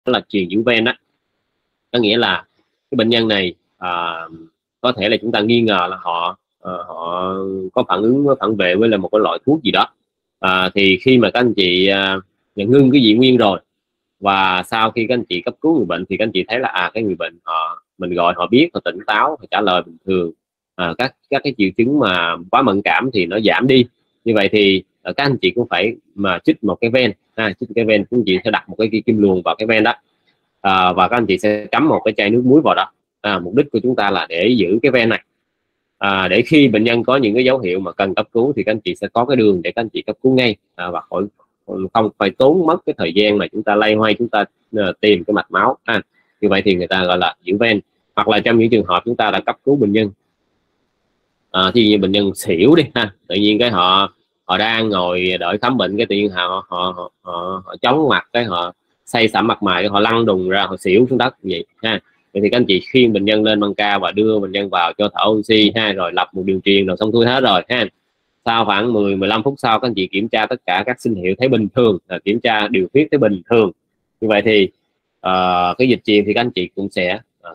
là truyền giữ ven đó. Có nghĩa là cái bệnh nhân này có thể là chúng ta nghi ngờ là họ có phản vệ với là một cái loại thuốc gì đó. Thì khi mà các anh chị ngưng cái dị nguyên rồi, và sau khi các anh chị cấp cứu người bệnh thì các anh chị thấy là cái người bệnh mình gọi họ biết, họ tỉnh táo, họ trả lời bình thường, các cái triệu chứng mà quá mẫn cảm thì nó giảm đi. Như vậy thì các anh chị cũng phải mà chích một cái ven, chích cái ven, các anh chị sẽ đặt một cái kim luồn vào cái ven đó, và các anh chị sẽ cắm một cái chai nước muối vào đó. Mục đích của chúng ta là để giữ cái ven này, để khi bệnh nhân có những cái dấu hiệu mà cần cấp cứu thì các anh chị sẽ có cái đường để các anh chị cấp cứu ngay, và không phải tốn mất cái thời gian mà chúng ta loay hoay chúng ta tìm cái mạch máu. Như vậy thì người ta gọi là giữ ven. Hoặc là trong những trường hợp chúng ta đã cấp cứu bệnh nhân, thì như bệnh nhân xỉu đi tự nhiên cái họ đang ngồi đợi khám bệnh, cái tự nhiên họ chóng mặt, cái họ say sẩm mặt mày, họ lăn đùng ra, họ xỉu xuống đất vậy vậy thì các anh chị khiêng bệnh nhân lên băng ca và đưa bệnh nhân vào cho thở oxy rồi lập một đường truyền rồi xong xuôi hết rồi sau khoảng 10-15 phút sau các anh chị kiểm tra tất cả các sinh hiệu thấy bình thường, kiểm tra điều huyết thấy bình thường. Như vậy thì cái dịch truyền thì các anh chị cũng sẽ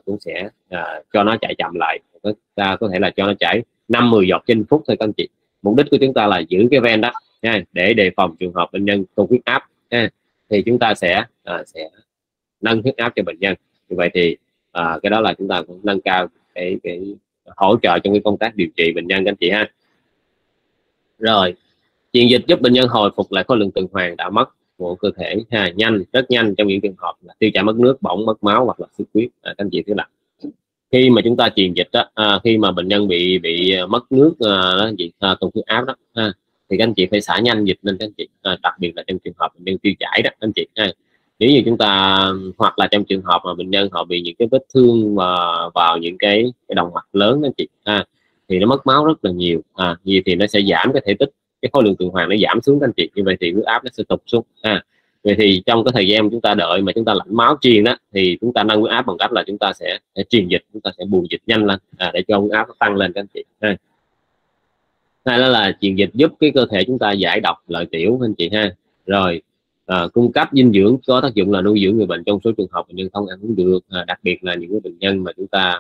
cho nó chạy chậm lại, có thể là cho nó chảy 5-10 giọt trên phút thôi các anh chị. Mục đích của chúng ta là giữ cái ven đó để đề phòng trường hợp bệnh nhân tụt huyết áp thì chúng ta sẽ nâng huyết áp cho bệnh nhân. Như vậy thì cái đó là chúng ta cũng nâng cao cái hỗ trợ trong cái công tác điều trị bệnh nhân các anh chị Rồi, truyền dịch giúp bệnh nhân hồi phục lại khối lượng tuần hoàn đã mất của cơ thể nhanh, rất nhanh trong những trường hợp là tiêu chảy, mất nước, bỏng, mất máu hoặc là xuất huyết. Các anh chị thấy là khi mà chúng ta truyền dịch đó, khi mà bệnh nhân bị mất nước tụt huyết áp đó thì các anh chị phải xả nhanh dịch lên các anh chị, đặc biệt là trong trường hợp bệnh nhân tiêu chảy đó các anh chị nếu như chúng ta, hoặc là trong trường hợp mà bệnh nhân họ bị những cái vết thương vào những cái động mạch lớn các anh chị thì nó mất máu rất là nhiều, vì thì nó sẽ giảm cái thể tích, cái khối lượng tuần hoàn nó giảm xuống các anh chị. Như vậy thì huyết áp nó sẽ tụt xuống. Vậy thì trong cái thời gian chúng ta đợi mà chúng ta lãnh máu truyền đó thì chúng ta nâng huyết áp bằng cách là chúng ta sẽ truyền dịch, chúng ta sẽ bù dịch nhanh lên để cho huyết áp nó tăng lên các anh chị. Đây đó là truyền dịch giúp cái cơ thể chúng ta giải độc lợi tiểu các anh chị Rồi cung cấp dinh dưỡng có tác dụng là nuôi dưỡng người bệnh trong số trường hợp bệnh nhân không ăn uống được, đặc biệt là những cái bệnh nhân mà chúng ta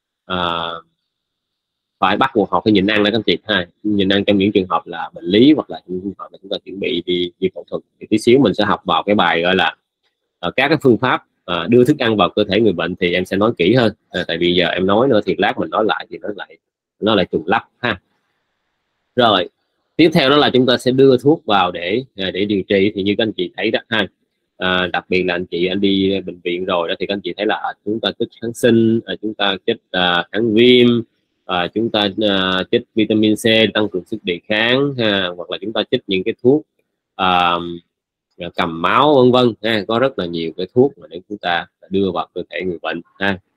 phải bắt buộc họ phải nhịn ăn đó các anh chị nhịn ăn trong những trường hợp là bệnh lý, hoặc là những trường hợp mà chúng ta chuẩn bị đi phẫu thuật. Thì tí xíu mình sẽ học vào cái bài gọi là các cái phương pháp đưa thức ăn vào cơ thể người bệnh, thì em sẽ nói kỹ hơn, tại vì giờ em nói nữa thì lát mình nói lại thì nó lại trùng lắp Rồi tiếp theo đó là chúng ta sẽ đưa thuốc vào để điều trị. Thì như các anh chị thấy đó đặc biệt là anh đi bệnh viện rồi đó thì các anh chị thấy là chúng ta chích kháng sinh, chúng ta chích kháng viêm, chúng ta chích vitamin C tăng cường sức đề kháng hoặc là chúng ta chích những cái thuốc cầm máu vân vân có rất là nhiều cái thuốc mà để chúng ta đưa vào cơ thể người bệnh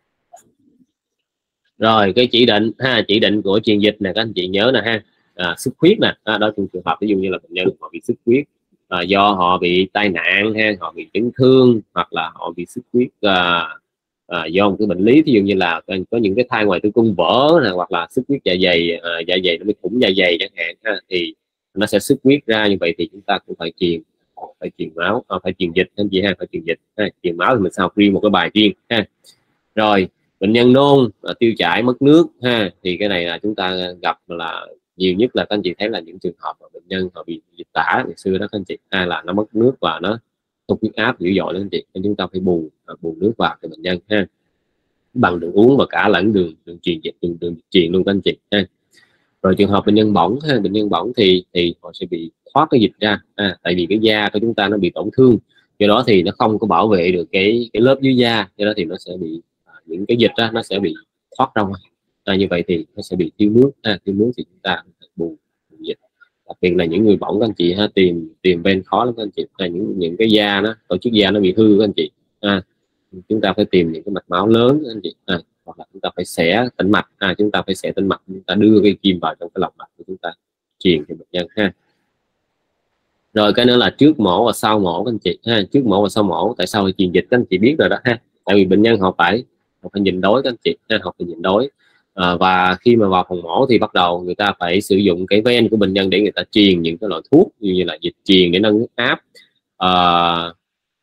Rồi cái chỉ định của truyền dịch này các anh chị nhớ nè xuất huyết nè, đó trong trường hợp ví dụ như là bệnh nhân họ bị xuất huyết do họ bị tai nạn họ bị chấn thương, hoặc là họ bị xuất huyết do một cái bệnh lý, ví dụ như là có những cái thai ngoài tử cung vỡ này, hoặc là xuất huyết dạ dày, nó bị thủng dạ dày chẳng hạn thì nó sẽ xuất huyết ra. Như vậy thì chúng ta cũng phải truyền máu, phải truyền dịch anh chị phải truyền dịch truyền máu thì mình sao riêng một cái bài riêng Rồi bệnh nhân nôn, tiêu chảy, mất nước thì cái này là chúng ta gặp là nhiều nhất là các anh chị thấy là những trường hợp mà bệnh nhân họ bị dịch tả ngày xưa đó các anh chị là nó mất nước và nó tụt huyết áp dữ dội đó anh chị, nên chúng ta phải bù nước vào cho bệnh nhân bằng đường uống và cả lẫn đường truyền dịch, đường truyền luôn các anh chị Rồi trường hợp bệnh nhân bỏng thì họ sẽ bị thoát cái dịch ra tại vì cái da của chúng ta nó bị tổn thương, do đó thì nó không có bảo vệ được cái lớp dưới da, do đó thì nó sẽ bị những cái dịch đó, nó sẽ bị thoát ra ngoài như vậy thì nó sẽ bị thiếu nước thiếu nước thì chúng ta phải bù dịch. Đặc biệt là những người bỏng các anh chị tìm ven khó lắm các anh chị những cái da nó, tổ chức da nó bị hư các anh chị chúng ta phải tìm những cái mạch máu lớn các anh chị hoặc là chúng ta phải xẻ tĩnh mạch chúng ta phải xẻ tĩnh mạch, chúng ta đưa cái kim vào trong cái lòng mạch của chúng ta truyền cho bệnh nhân Rồi cái nữa là trước mổ và sau mổ các anh chị trước mổ và sau mổ. Tại sao phải truyền dịch các anh chị biết rồi đó tại vì bệnh nhân họ phải nhịn đói các anh chị họ phải nhịn đói và khi mà vào phòng mổ thì bắt đầu người ta phải sử dụng cái ven của bệnh nhân để người ta truyền những cái loại thuốc như là dịch truyền để nâng huyết áp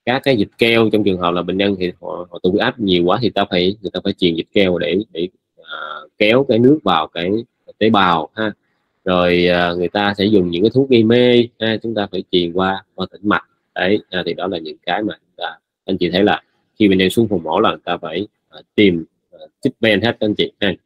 các cái dịch keo trong trường hợp là bệnh nhân thì họ tụt huyết áp nhiều quá thì người ta phải truyền dịch keo để kéo cái nước vào cái tế bào ha. Rồi người ta sẽ dùng những cái thuốc gây mê ha, chúng ta phải truyền qua tĩnh mạch đấy. Thì đó là những cái mà anh chị thấy là khi bệnh nhân xuống phòng mổ là người ta phải tìm chích ven hết anh chị ha.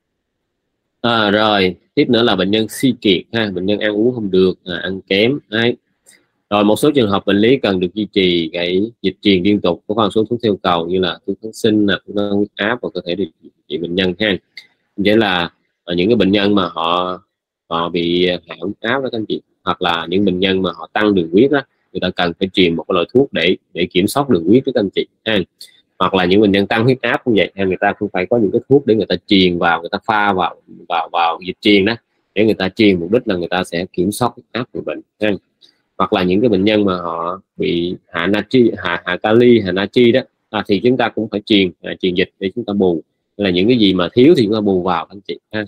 Rồi tiếp nữa là bệnh nhân suy kiệt ha, bệnh nhân ăn uống không được, ăn kém đấy. Rồi một số trường hợp bệnh lý cần được duy trì cái dịch truyền liên tục, có con số thuốc theo cầu như là thuốc kháng sinh, thuốc nâng huyết áp và có thể điều trị bệnh nhân ha. Vậy là những cái bệnh nhân mà họ bị hạ huyết áp đó các anh chị, hoặc là những bệnh nhân mà họ tăng đường huyết đó, người ta cần phải truyền một cái loại thuốc để kiểm soát đường huyết đó các anh chị ha. Hoặc là những bệnh nhân tăng huyết áp cũng vậy, người ta cũng phải có những cái thuốc để người ta truyền vào, người ta pha vào dịch truyền đó, để người ta truyền, mục đích là người ta sẽ kiểm soát huyết áp của bệnh ha. Hoặc là những cái bệnh nhân mà họ bị hạ natri, hạ kali, hạ natri đó, thì chúng ta cũng phải truyền dịch để chúng ta bù, là những cái gì mà thiếu thì chúng ta bù vào anh chị ha.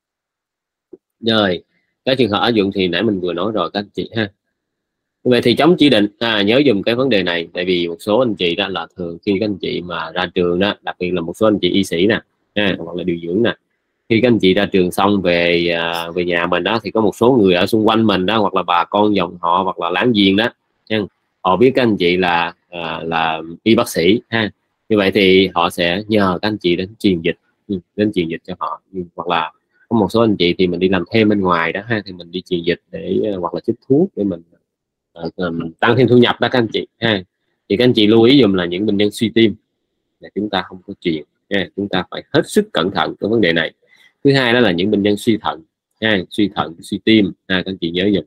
Rồi cái trường hợp áp dụng thì nãy mình vừa nói rồi các anh chị ha. Vậy thì chống chỉ định nhớ dùm cái vấn đề này, tại vì một số anh chị đó là thường khi các anh chị mà ra trường đó, đặc biệt là một số anh chị y sĩ nè hoặc là điều dưỡng nè, khi các anh chị ra trường xong về nhà mình đó, thì có một số người ở xung quanh mình đó, hoặc là bà con dòng họ hoặc là láng giềng đó, họ biết các anh chị là y bác sĩ ha. Như vậy thì họ sẽ nhờ các anh chị đến truyền dịch cho họ. Hoặc là có một số anh chị thì mình đi làm thêm bên ngoài đó ha, thì mình đi truyền dịch để hoặc là chích thuốc để mình tăng thêm thu nhập đó các anh chị ha. Thì các anh chị lưu ý dùm là những bệnh nhân suy tim là chúng ta không có truyền ha. Chúng ta phải hết sức cẩn thận cái vấn đề này. Thứ hai đó là những bệnh nhân suy thận suy thận, suy tim các anh chị nhớ dùm.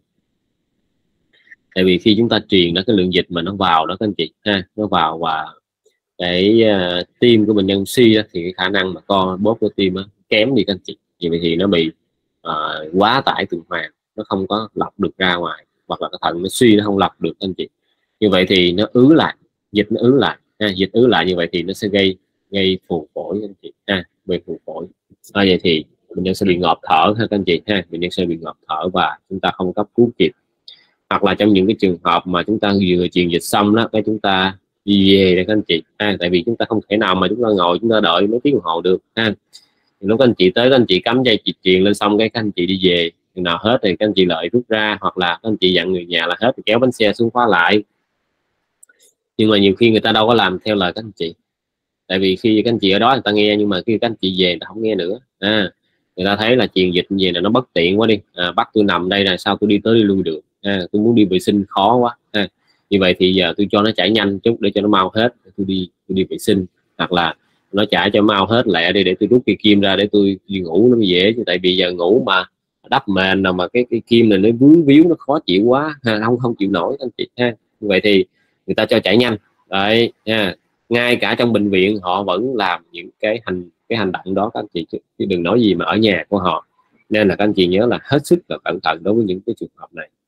Tại vì khi chúng ta truyền đó, cái lượng dịch mà nó vào đó các anh chị ha, nó vào và cái tim của bệnh nhân suy đó, thì cái khả năng mà bóp của tim đó, kém đi các anh chị. Vậy thì nó bị quá tải tuần hoàn, nó không có lọc được ra ngoài, hoặc là cái thận nó suy, nó không lọc được anh chị. Như vậy thì nó ứ lại, dịch nó ứ lại dịch ứ lại, như vậy thì nó sẽ gây phù phổi anh chị về phù phổi. Vậy thì bệnh nhân sẽ bị ngộp thở ha các anh chị ha, bệnh nhân sẽ bị ngộp thở và chúng ta không cấp cứu kịp. Hoặc là trong những cái trường hợp mà chúng ta vừa truyền dịch xong đó, cái chúng ta đi về đây các anh chị tại vì chúng ta không thể nào mà chúng ta ngồi chúng ta đợi mấy tiếng đồng hồ được lúc các anh chị tới, các anh chị cắm dây truyền lên xong cái các anh chị đi về, chừng nào hết thì các anh chị lợi rút ra, hoặc là các anh chị dặn người nhà là hết thì kéo bánh xe xuống khóa lại. Nhưng mà nhiều khi người ta đâu có làm theo lời các anh chị, tại vì khi các anh chị ở đó người ta nghe, nhưng mà khi các anh chị về người ta không nghe nữa người ta thấy là truyền dịch như vậy là nó bất tiện quá đi, bắt tôi nằm đây là sao tôi đi tới đi lui được, tôi muốn đi vệ sinh khó quá như vậy thì giờ tôi cho nó chảy nhanh chút để cho nó mau hết, tôi đi vệ sinh, hoặc là nó chảy cho mau hết lẹ đi để tôi rút cây kim ra để tôi đi ngủ nó mới dễ. Tại vì giờ ngủ mà đắp mền nào mà cái kim này nó vướng víu, nó khó chịu quá không chịu nổi anh chị như vậy thì người ta cho chảy nhanh đấy ngay cả trong bệnh viện họ vẫn làm những cái hành động đó các anh chị, chứ đừng nói gì mà ở nhà của họ. Nên là các anh chị nhớ là hết sức là cẩn thận đối với những cái trường hợp này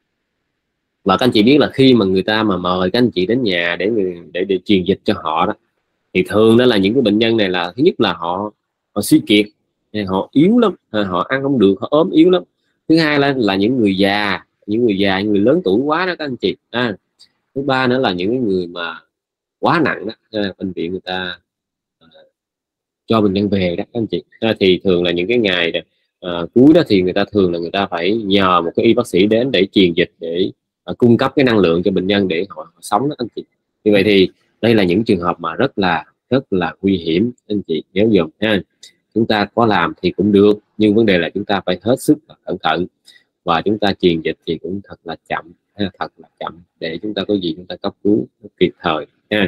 Và các anh chị biết là khi mà người ta mà mời các anh chị đến nhà để truyền dịch cho họ đó, thì thường đó là những cái bệnh nhân này là thứ nhất là họ suy kiệt, họ yếu lắm, họ ăn không được, họ ốm yếu lắm. Thứ hai là những người già, những người lớn tuổi quá đó các anh chị Thứ ba nữa là những người mà quá nặng đó bệnh viện người ta cho bệnh nhân về đó các anh chị thì thường là những cái ngày cuối đó thì người ta phải nhờ một cái y bác sĩ đến để truyền dịch, để cung cấp cái năng lượng cho bệnh nhân để họ sống đó anh chị. Như vậy thì đây là những trường hợp mà rất là nguy hiểm anh chị nhớ dùm Chúng ta có làm thì cũng được, nhưng vấn đề là chúng ta phải hết sức là cẩn thận, và chúng ta truyền dịch thì cũng thật là chậm để chúng ta có gì chúng ta cấp cứu kịp thời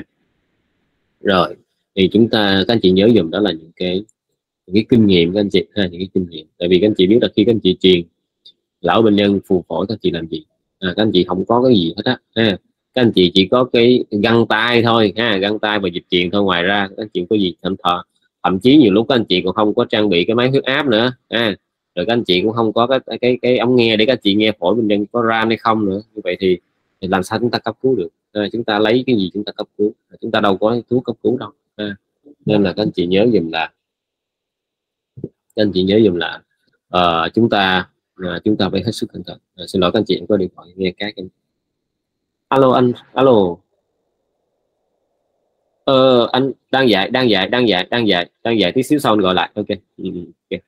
Rồi thì các anh chị nhớ dùm đó là những cái kinh nghiệm các anh chị những cái kinh nghiệm. Tại vì các anh chị biết là khi các anh chị truyền lão bệnh nhân phù phổi, các anh chị làm gì các anh chị không có cái gì hết các anh chị chỉ có cái găng tay thôi găng tay và dịch truyền thôi. Ngoài ra các anh chị có gì thậm chí nhiều lúc các anh chị còn không có trang bị cái máy huyết áp nữa rồi các anh chị cũng không có cái ống nghe để các anh chị nghe phổi bệnh nhân có ran hay không nữa. Như vậy thì làm sao chúng ta cấp cứu được chúng ta lấy cái gì chúng ta cấp cứu, chúng ta đâu có thuốc cấp cứu đâu Nên là các anh chị nhớ dùm là chúng ta phải hết sức cẩn thận. Xin lỗi các anh chị có điện thoại nghe các em. Alo anh, alo. Anh đang dạy tí xíu sau anh gọi lại. Ok. Okay.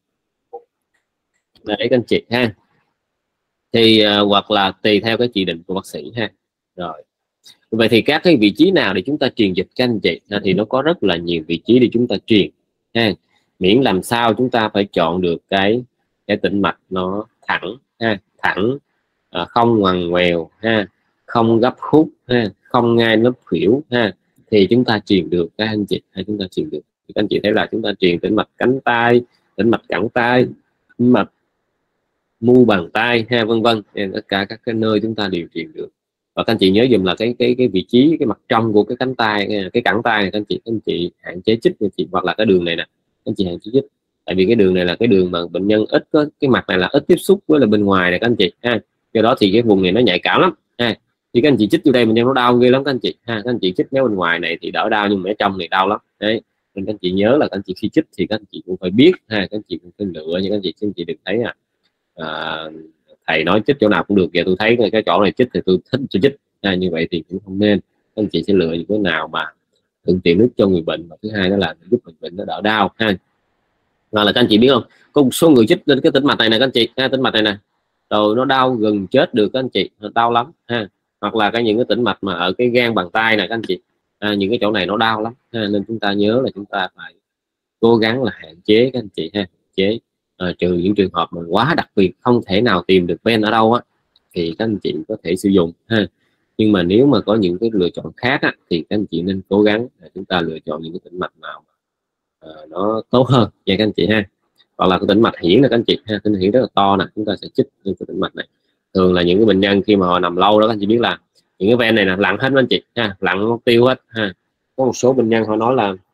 Đấy các anh chị ha. Thì hoặc là tùy theo cái chỉ định của bác sĩ ha. Rồi vậy thì các cái vị trí nào để chúng ta truyền dịch các anh chị thì nó có rất là nhiều vị trí để chúng ta truyền ha, miễn làm sao chúng ta phải chọn được cái tĩnh mạch nó thẳng ha, thẳng, không ngoằn ngoèo ha, không gấp khúc ha, không ngay lớp khuỷu ha, thì chúng ta truyền được các anh chị chúng ta truyền được. Thì các anh chị thấy là chúng ta truyền tĩnh mạch cánh tay, tĩnh mạch cẳng tay, tĩnh mạch mu bàn tay ha, vân vân, tất cả các cái nơi chúng ta đều truyền được. Và các anh chị nhớ dùm là cái vị trí cái mặt trong của cái cánh tay, cái cẳng tay này các anh chị hạn chế chích anh chị, hoặc là cái đường này nè các anh chị hạn chế chích, tại vì cái đường này là cái đường mà bệnh nhân ít có, cái mặt này là ít tiếp xúc với là bên ngoài này các anh chị ha, do đó thì cái vùng này nó nhạy cảm lắm ha. Thì các anh chị chích vô đây bệnh nhân nó đau ghê lắm các anh chị ha, các anh chị chích nếu bên ngoài này thì đỡ đau nhưng mà ở trong này đau lắm đấy. Nên các anh chị nhớ là các anh chị khi chích thì các anh chị cũng phải biết ha, các anh chị cũng phải lựa những các anh chị đừng thấy thầy nói chích chỗ nào cũng được, kìa tôi thấy cái chỗ này chích thì tôi thích tôi chích như vậy thì cũng không nên. Các anh chị sẽ lựa những cái nào mà thuận tiện nhất cho người bệnh, và thứ hai đó là giúp người bệnh nó đỡ đau ha. Và là các anh chị biết không, có một số người chích lên cái tĩnh mạch này nè các anh chị tĩnh mạch này nè, rồi nó đau gần chết được các anh chị, nó đau lắm ha. Hoặc là những cái tĩnh mạch mà ở cái gan bàn tay này các anh chị, những cái chỗ này nó đau lắm ha. Nên chúng ta nhớ là chúng ta phải cố gắng là hạn chế các anh chị ha, hạn chế, trừ những trường hợp mà quá đặc biệt không thể nào tìm được ven ở đâu á thì các anh chị có thể sử dụng ha. Nhưng mà nếu mà có những cái lựa chọn khác á, thì các anh chị nên cố gắng chúng ta lựa chọn những cái tĩnh mạch nào nó tốt hơn nha các anh chị ha. Hoặc là cái tĩnh mạch hiển là các anh chị ha, tĩnh hiển rất là to nè, chúng ta sẽ chích những cái tĩnh mạch này. Thường là những cái bệnh nhân khi mà họ nằm lâu đó các anh chị biết là những cái ven này là lặn hết các anh chị ha, lặn mất tiêu hết ha. Có một số bệnh nhân họ nói là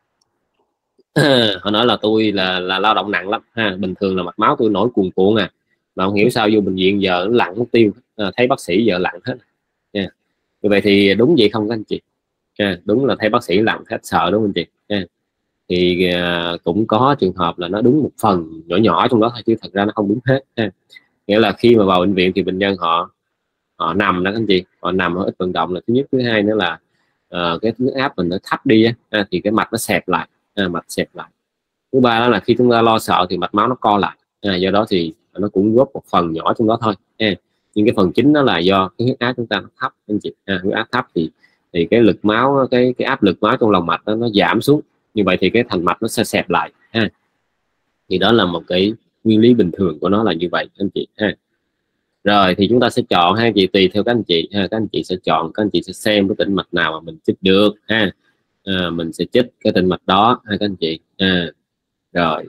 tôi là lao động nặng lắm ha, bình thường là mạch máu tôi nổi cuồn cuộn mà không hiểu sao vô bệnh viện giờ nó lặn mất tiêu, thấy bác sĩ giờ lặn hết nha. Như vậy thì đúng vậy không các anh chị đúng là thấy bác sĩ lặn hết sợ đúng không anh chị thì cũng có trường hợp là nó đúng một phần nhỏ nhỏ trong đó thôi, chứ thật ra nó không đúng hết nghĩa là khi mà vào bệnh viện thì bệnh nhân họ nằm đó các anh chị, họ nằm, họ ít vận động là thứ nhất, thứ hai nữa là cái huyết áp mình nó thấp đi thì cái mạch nó xẹp lại, mạch xẹp lại. Thứ ba đó là khi chúng ta lo sợ thì mạch máu nó co lại, do đó thì nó cũng góp một phần nhỏ trong đó thôi nhưng cái phần chính đó là do cái huyết áp chúng ta nó thấp anh chị huyết áp thấp thì cái lực máu, cái áp lực máu trong lòng mạch nó giảm xuống, như vậy thì cái thành mạch nó sẽ xẹp lại thì đó là một cái nguyên lý bình thường của nó là như vậy anh chị Rồi thì chúng ta sẽ chọn anh chị, tùy theo các anh chị các anh chị sẽ chọn, các anh chị sẽ xem cái tĩnh mạch nào mà mình chích được mình sẽ chích cái tĩnh mạch đó các anh chị rồi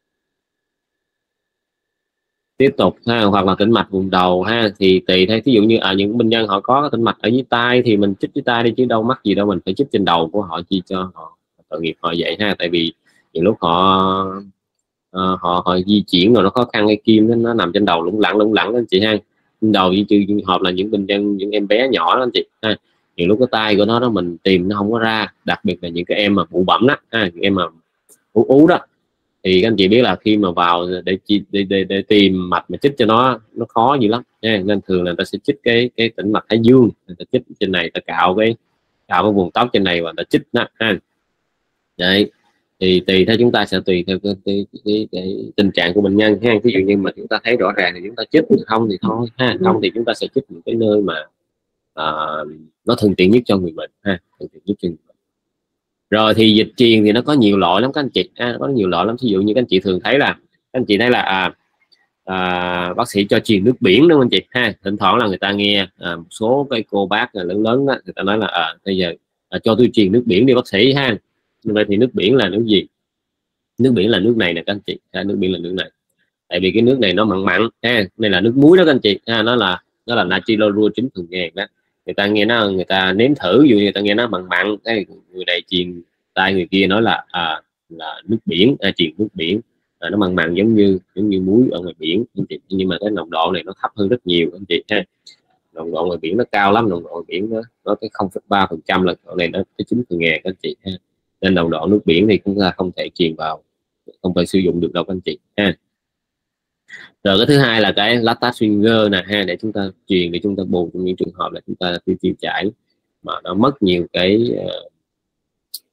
tiếp tục hoặc là tĩnh mạch vùng đầu thì tùy theo, ví dụ như những bệnh nhân họ có tĩnh mạch ở dưới tai thì mình chích dưới tai đi, chứ đâu mắc gì đâu mình phải chích trên đầu của họ chi cho họ tội nghiệp họ vậy tại vì những lúc họ di chuyển rồi nó khó khăn, cái kim nó nằm trên đầu lủng lẳng anh chị trên đầu, như trường hợp là những bệnh nhân, những em bé nhỏ đó anh chị nhiều lúc cái tay của nó mình tìm nó không có ra, đặc biệt là những cái em mà bụ bẩm đó những em mà ú đó, thì các anh chị biết là khi mà vào để tìm mạch mà chích cho nó khó dữ lắm nên thường là người ta sẽ chích cái tĩnh mạch thái dương, người ta chích trên này, ta cạo cái vùng tóc trên này và ta chích đó đấy. Thì tùy theo chúng ta sẽ tùy theo cái tình trạng của bệnh nhân ví dụ như mà chúng ta thấy rõ ràng thì chúng ta chích, không thì thôi không thì chúng ta sẽ chích những cái nơi mà nó thuận tiện nhất cho người bệnh thuận tiện nhất cho người bệnh. Rồi thì dịch truyền thì nó có nhiều loại lắm các anh chị có nhiều loại lắm. Ví dụ như các anh chị thường thấy là các anh chị thấy là bác sĩ cho truyền nước biển đúng không anh chị thỉnh thoảng là người ta nghe một số cái cô bác lớn lớn đó, người ta nói là bây giờ cho tôi truyền nước biển đi bác sĩ vậy thì nước biển là nước gì? Nước biển là nước này nè các anh chị nước biển là nước này, tại vì cái nước này nó mặn mặn đây là nước muối đó các anh chị nó là natri clorua 9% đó. Người ta nghe người ta nếm thử, ví dụ như người ta nghe nó mặn mặn, người này truyền tai người kia nói là nước biển, truyền nước biển nó mặn mặn giống như muối ở ngoài biển anh chị, nhưng mà cái nồng độ này nó thấp hơn rất nhiều anh chị nồng độ ngoài biển nó cao lắm, nồng độ ngoài biển nó cái 0,3% là chỗ này nó cái 9% các anh chị nên nồng độ nước biển thì chúng ta không thể truyền vào, không thể sử dụng được đâu các anh chị Rồi cái thứ hai là cái lactate swinger nè để chúng ta truyền, để chúng ta bù trong những trường hợp là chúng ta tiêu chảy mà nó mất nhiều cái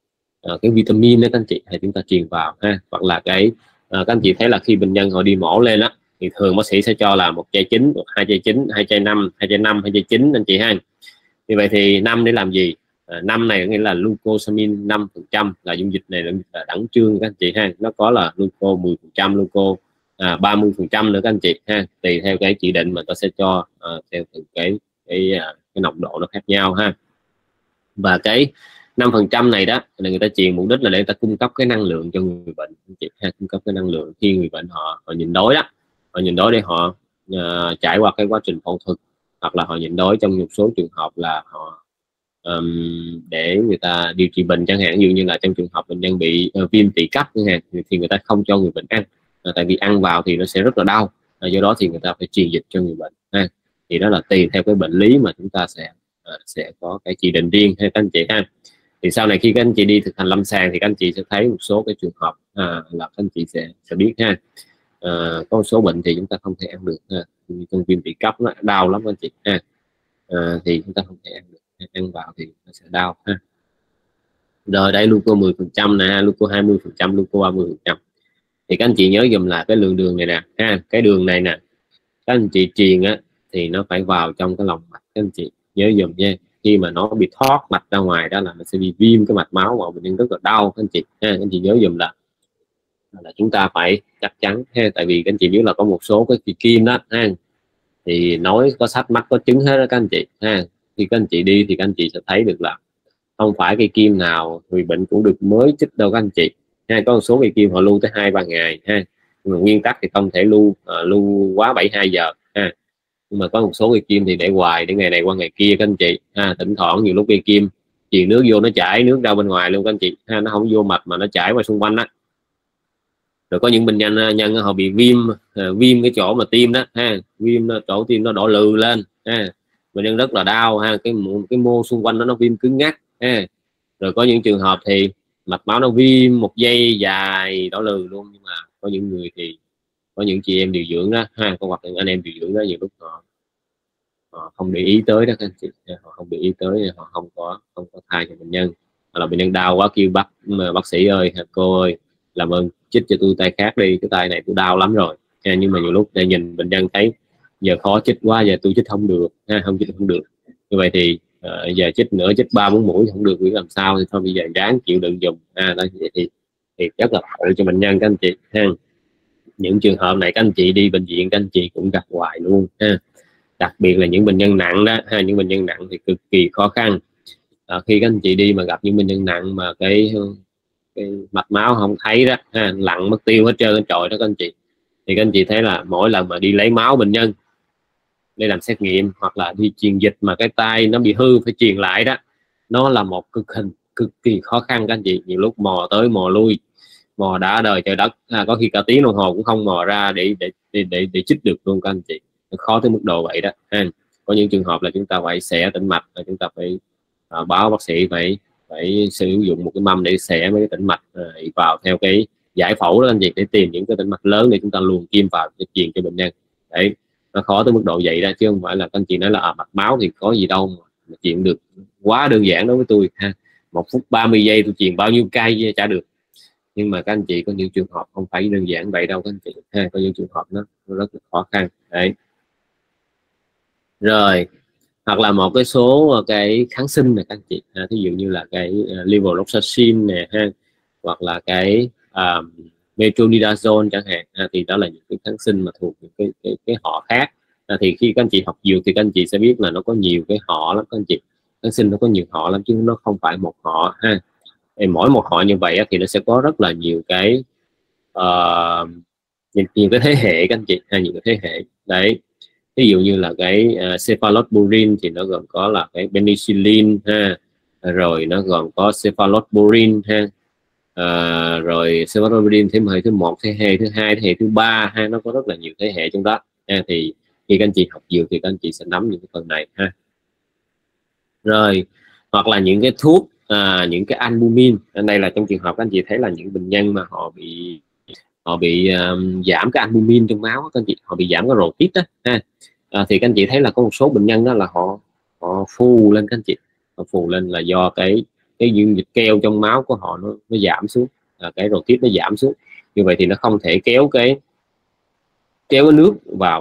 cái vitamin đó các anh chị, thì chúng ta truyền vào ha. Hoặc là các anh chị thấy là khi bệnh nhân họ đi mổ lên á thì thường bác sĩ sẽ cho là 1 chai 9, 2 chai 9, 2 chai 5, 2 chai 5, 2 chai 9 anh chị ha. Như vậy thì 5 để làm gì? 5 này nghĩa là glucosamine 5%, là dung dịch này là đẳng trương các anh chị ha. Nó có là gluco 10%, gluco 30% nữa các anh chị ha. Tùy theo cái chỉ định mà ta sẽ cho theo từng cái nồng độ nó khác nhau ha. Và cái 5% này đó là người ta truyền mục đích là để người ta cung cấp cái năng lượng cho người bệnh anh chị ha. Cung cấp cái năng lượng khi người bệnh họ nhịn đói đó, họ nhịn đói để họ trải qua cái quá trình phẫu thuật, hoặc là họ nhịn đói trong một số trường hợp là họ để người ta điều trị bệnh, chẳng hạn như là trong trường hợp bệnh nhân bị viêm tỵ cấp thì người ta không cho người bệnh ăn, tại vì ăn vào thì nó sẽ rất là đau, do đó thì người ta phải truyền dịch cho người bệnh ha. Thì đó là tùy theo cái bệnh lý mà chúng ta sẽ có cái chỉ định riêng hay các anh chị ha. Thì sau này khi các anh chị đi thực hành lâm sàng thì các anh chị sẽ thấy một số cái trường hợp là các anh chị sẽ biết ha. Có một số bệnh thì chúng ta không thể ăn được ha. Trong viêm tỵ cấp nó đau lắm anh chị ha. Thì chúng ta không thể ăn được, ăn vào thì nó sẽ đau ha. Rồi đây gluco 10% nè, gluco 20%, gluco 30%. Thì các anh chị nhớ dùm là cái lượng đường này nè ha, cái đường này nè các anh chị truyền á thì nó phải vào trong cái lòng mạch, các anh chị nhớ dùm nha. Khi mà nó bị thoát mạch ra ngoài đó là nó sẽ bị viêm cái mạch máu, và bệnh nhân rất là đau các anh chị ha. Các anh chị nhớ dùm là chúng ta phải chắc chắn ha, tại vì các anh chị biết là có một số cái kim đó ha, thì nói có sách mắt có chứng hết đó các anh chị ha. Khi các anh chị đi thì các anh chị sẽ thấy được là không phải cây kim nào người bệnh cũng được mới chích đâu các anh chị ha. Có một số cây kim họ lưu tới 2-3 ngày ha, nhưng mà nguyên tắc thì không thể lưu quá 72 giờ ha. Nhưng mà có một số cây kim thì để hoài, để ngày này qua ngày kia các anh chị ha. Thỉnh thoảng nhiều lúc cây kim truyền nước vô nó chảy nước ra bên ngoài luôn các anh chị ha, nó không vô mạch mà nó chảy qua xung quanh đó. Rồi có những bệnh nhân họ bị viêm cái chỗ mà tim đó ha, viêm chỗ tim nó đỏ lừ lên ha, bệnh nhân rất là đau ha, cái mô xung quanh nó viêm cứng ngắc ha. Rồi có những trường hợp thì mạch máu nó viêm một giây dài đỏ lừ luôn. Nhưng mà có những người thì có những chị em điều dưỡng đó ha, có hoặc những anh em điều dưỡng đó nhiều lúc họ không để ý tới đó các anh chị, họ không để ý tới, họ không có thay cho bệnh nhân, hoặc là bệnh nhân đau quá kêu bác sĩ ơi, cô ơi làm ơn chích cho tôi tay khác đi, cái tay này tôi đau lắm rồi ha. Nhưng mà nhiều lúc để nhìn bệnh nhân thấy giờ khó chích quá, giờ tôi chích không được ha, không chích không được. Như vậy thì giờ chích nữa, chích 3-4 mũi không được, biết làm sao thì thôi bây giờ ráng chịu đựng dùng ha. Đó, vậy thì rất là tội cho bệnh nhân các anh chị ha. Những trường hợp này các anh chị đi bệnh viện các anh chị cũng gặp hoài luôn ha. Đặc biệt là những bệnh nhân nặng đó ha, những bệnh nhân nặng thì cực kỳ khó khăn. Khi các anh chị đi mà gặp những bệnh nhân nặng mà cái mạch máu không thấy đó ha, lặn mất tiêu hết trơn trọi đó các anh chị, thì các anh chị thấy là mỗi lần mà đi lấy máu bệnh nhân để làm xét nghiệm hoặc là đi truyền dịch mà cái tay nó bị hư phải truyền lại đó, nó là một cực kỳ khó khăn các anh chị. Nhiều lúc mò tới mò lui, mò đã đời trời đất có khi cả tiếng đồng hồ cũng không mò ra để chích được luôn các anh chị. Khó tới mức độ vậy đó ha. Có những trường hợp là chúng ta phải xẻ tĩnh mạch, là chúng ta phải báo bác sĩ phải sử dụng một cái mâm để xẻ mấy cái tĩnh mạch vào theo cái giải phẫu đó anh chị, để tìm những cái tĩnh mạch lớn để chúng ta luồn kim vào để truyền cho bệnh nhân. Đấy, nó khó tới mức độ vậy đó, chứ không phải là các anh chị nói là mạch máu thì có gì đâu mà truyền được, quá đơn giản đối với tôi ha. 1 phút 30 giây tôi truyền bao nhiêu cây chả được. Nhưng mà các anh chị có những trường hợp không phải đơn giản vậy đâu các anh chị ha, có những trường hợp nó rất là khó khăn đấy. Rồi hoặc là một cái số cái kháng sinh này các anh chị ví dụ như là cái levofloxacin nè ha, hoặc là cái metronidazole chẳng hạn thì đó là những cái kháng sinh mà thuộc những cái họ khác. Thì khi các anh chị học dược thì các anh chị sẽ biết là nó có nhiều cái họ lắm các anh chị, kháng sinh nó có nhiều họ lắm chứ nó không phải một họ ha. Thì mỗi một họ như vậy thì nó sẽ có rất là nhiều cái nhiều cái thế hệ các anh chị nhiều cái thế hệ đấy. Ví dụ như là cái cephalosporin thì nó gồm có là cái penicillin ha, rồi nó gồm có cephalosporin ha, rồi cephalosporin thêm hệ thứ 1, thế hệ thứ 2, thế hệ thứ 3 ha, nó có rất là nhiều thế hệ trong đó ha. Thì khi các anh chị học dược thì các anh chị sẽ nắm những cái phần này ha. Rồi hoặc là những cái thuốc những cái albumin, đây là trong trường hợp các anh chị thấy là những bệnh nhân mà họ bị giảm cái albumin trong máu các anh chị, họ bị giảm cái rồ tiết đó ha. Thì các anh chị thấy là có một số bệnh nhân đó là họ phù lên các anh chị, họ phù lên là do cái cái dung dịch keo trong máu của họ nó giảm xuống, cái redox nó giảm xuống. Như vậy thì nó không thể kéo cái nước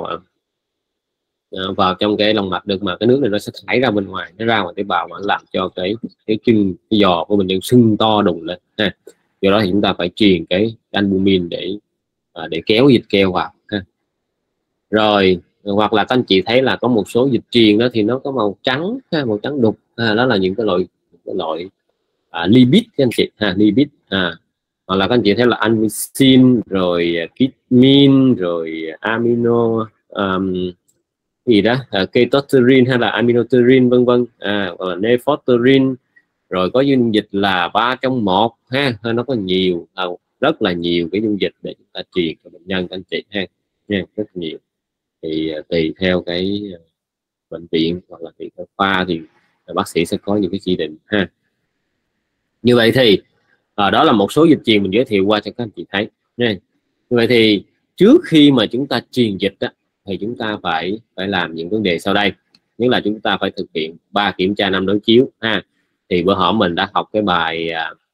vào trong cái lòng mạch được, mà cái nước này nó sẽ thải ra bên ngoài, nó ra ngoài tế bào, mà nó làm cho cái giò của bệnh nhân sưng to đùng lên ha. Do đó thì chúng ta phải truyền cái albumin để kéo dịch keo vào ha. Rồi hoặc là các anh chị thấy là có một số dịch truyền đó thì nó có màu trắng ha, màu trắng đục đó là những cái loại lipid các anh chị ha, lipid hoặc là các anh chị thấy là anhysin rồi kidmin rồi amino gì đó ketoteurin hay là aminoteurin vân vân, hoặc là nephoterin, rồi có dung dịch là 3 trong 1 ha, nó có nhiều, rất là nhiều cái dung dịch để chúng ta truyền cho bệnh nhân các anh chị ha nha, rất nhiều. Thì tùy theo cái bệnh viện hoặc là tùy theo khoa thì bác sĩ sẽ có những cái chỉ định ha. Như vậy thì đó là một số dịch truyền mình giới thiệu qua cho các anh chị thấy nha. Như vậy thì trước khi mà chúng ta truyền dịch đó, thì chúng ta phải làm những vấn đề sau đây. Nhất là chúng ta phải thực hiện 3 kiểm tra 5 đối chiếu ha. Thì bữa hổm mình đã học cái bài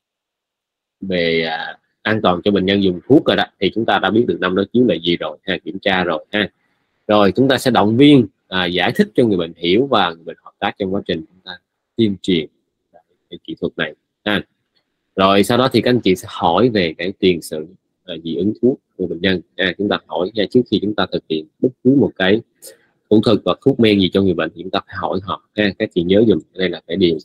về an toàn cho bệnh nhân dùng thuốc rồi đó, thì chúng ta đã biết được 5 đối chiếu là gì rồi ha, kiểm tra rồi ha. Rồi chúng ta sẽ động viên giải thích cho người bệnh hiểu và người bệnh hợp tác trong quá trình chúng ta tuyên truyền cái kỹ thuật này ha. Rồi sau đó thì các anh chị sẽ hỏi về cái tiền sử dị ứng thuốc của bệnh nhân. Chúng ta hỏi trước khi chúng ta thực hiện bất cứ một cái phẫu thuật hoặc thuốc men gì cho người bệnh thì chúng ta phải hỏi họ. Các chị nhớ dùm, đây là cái điều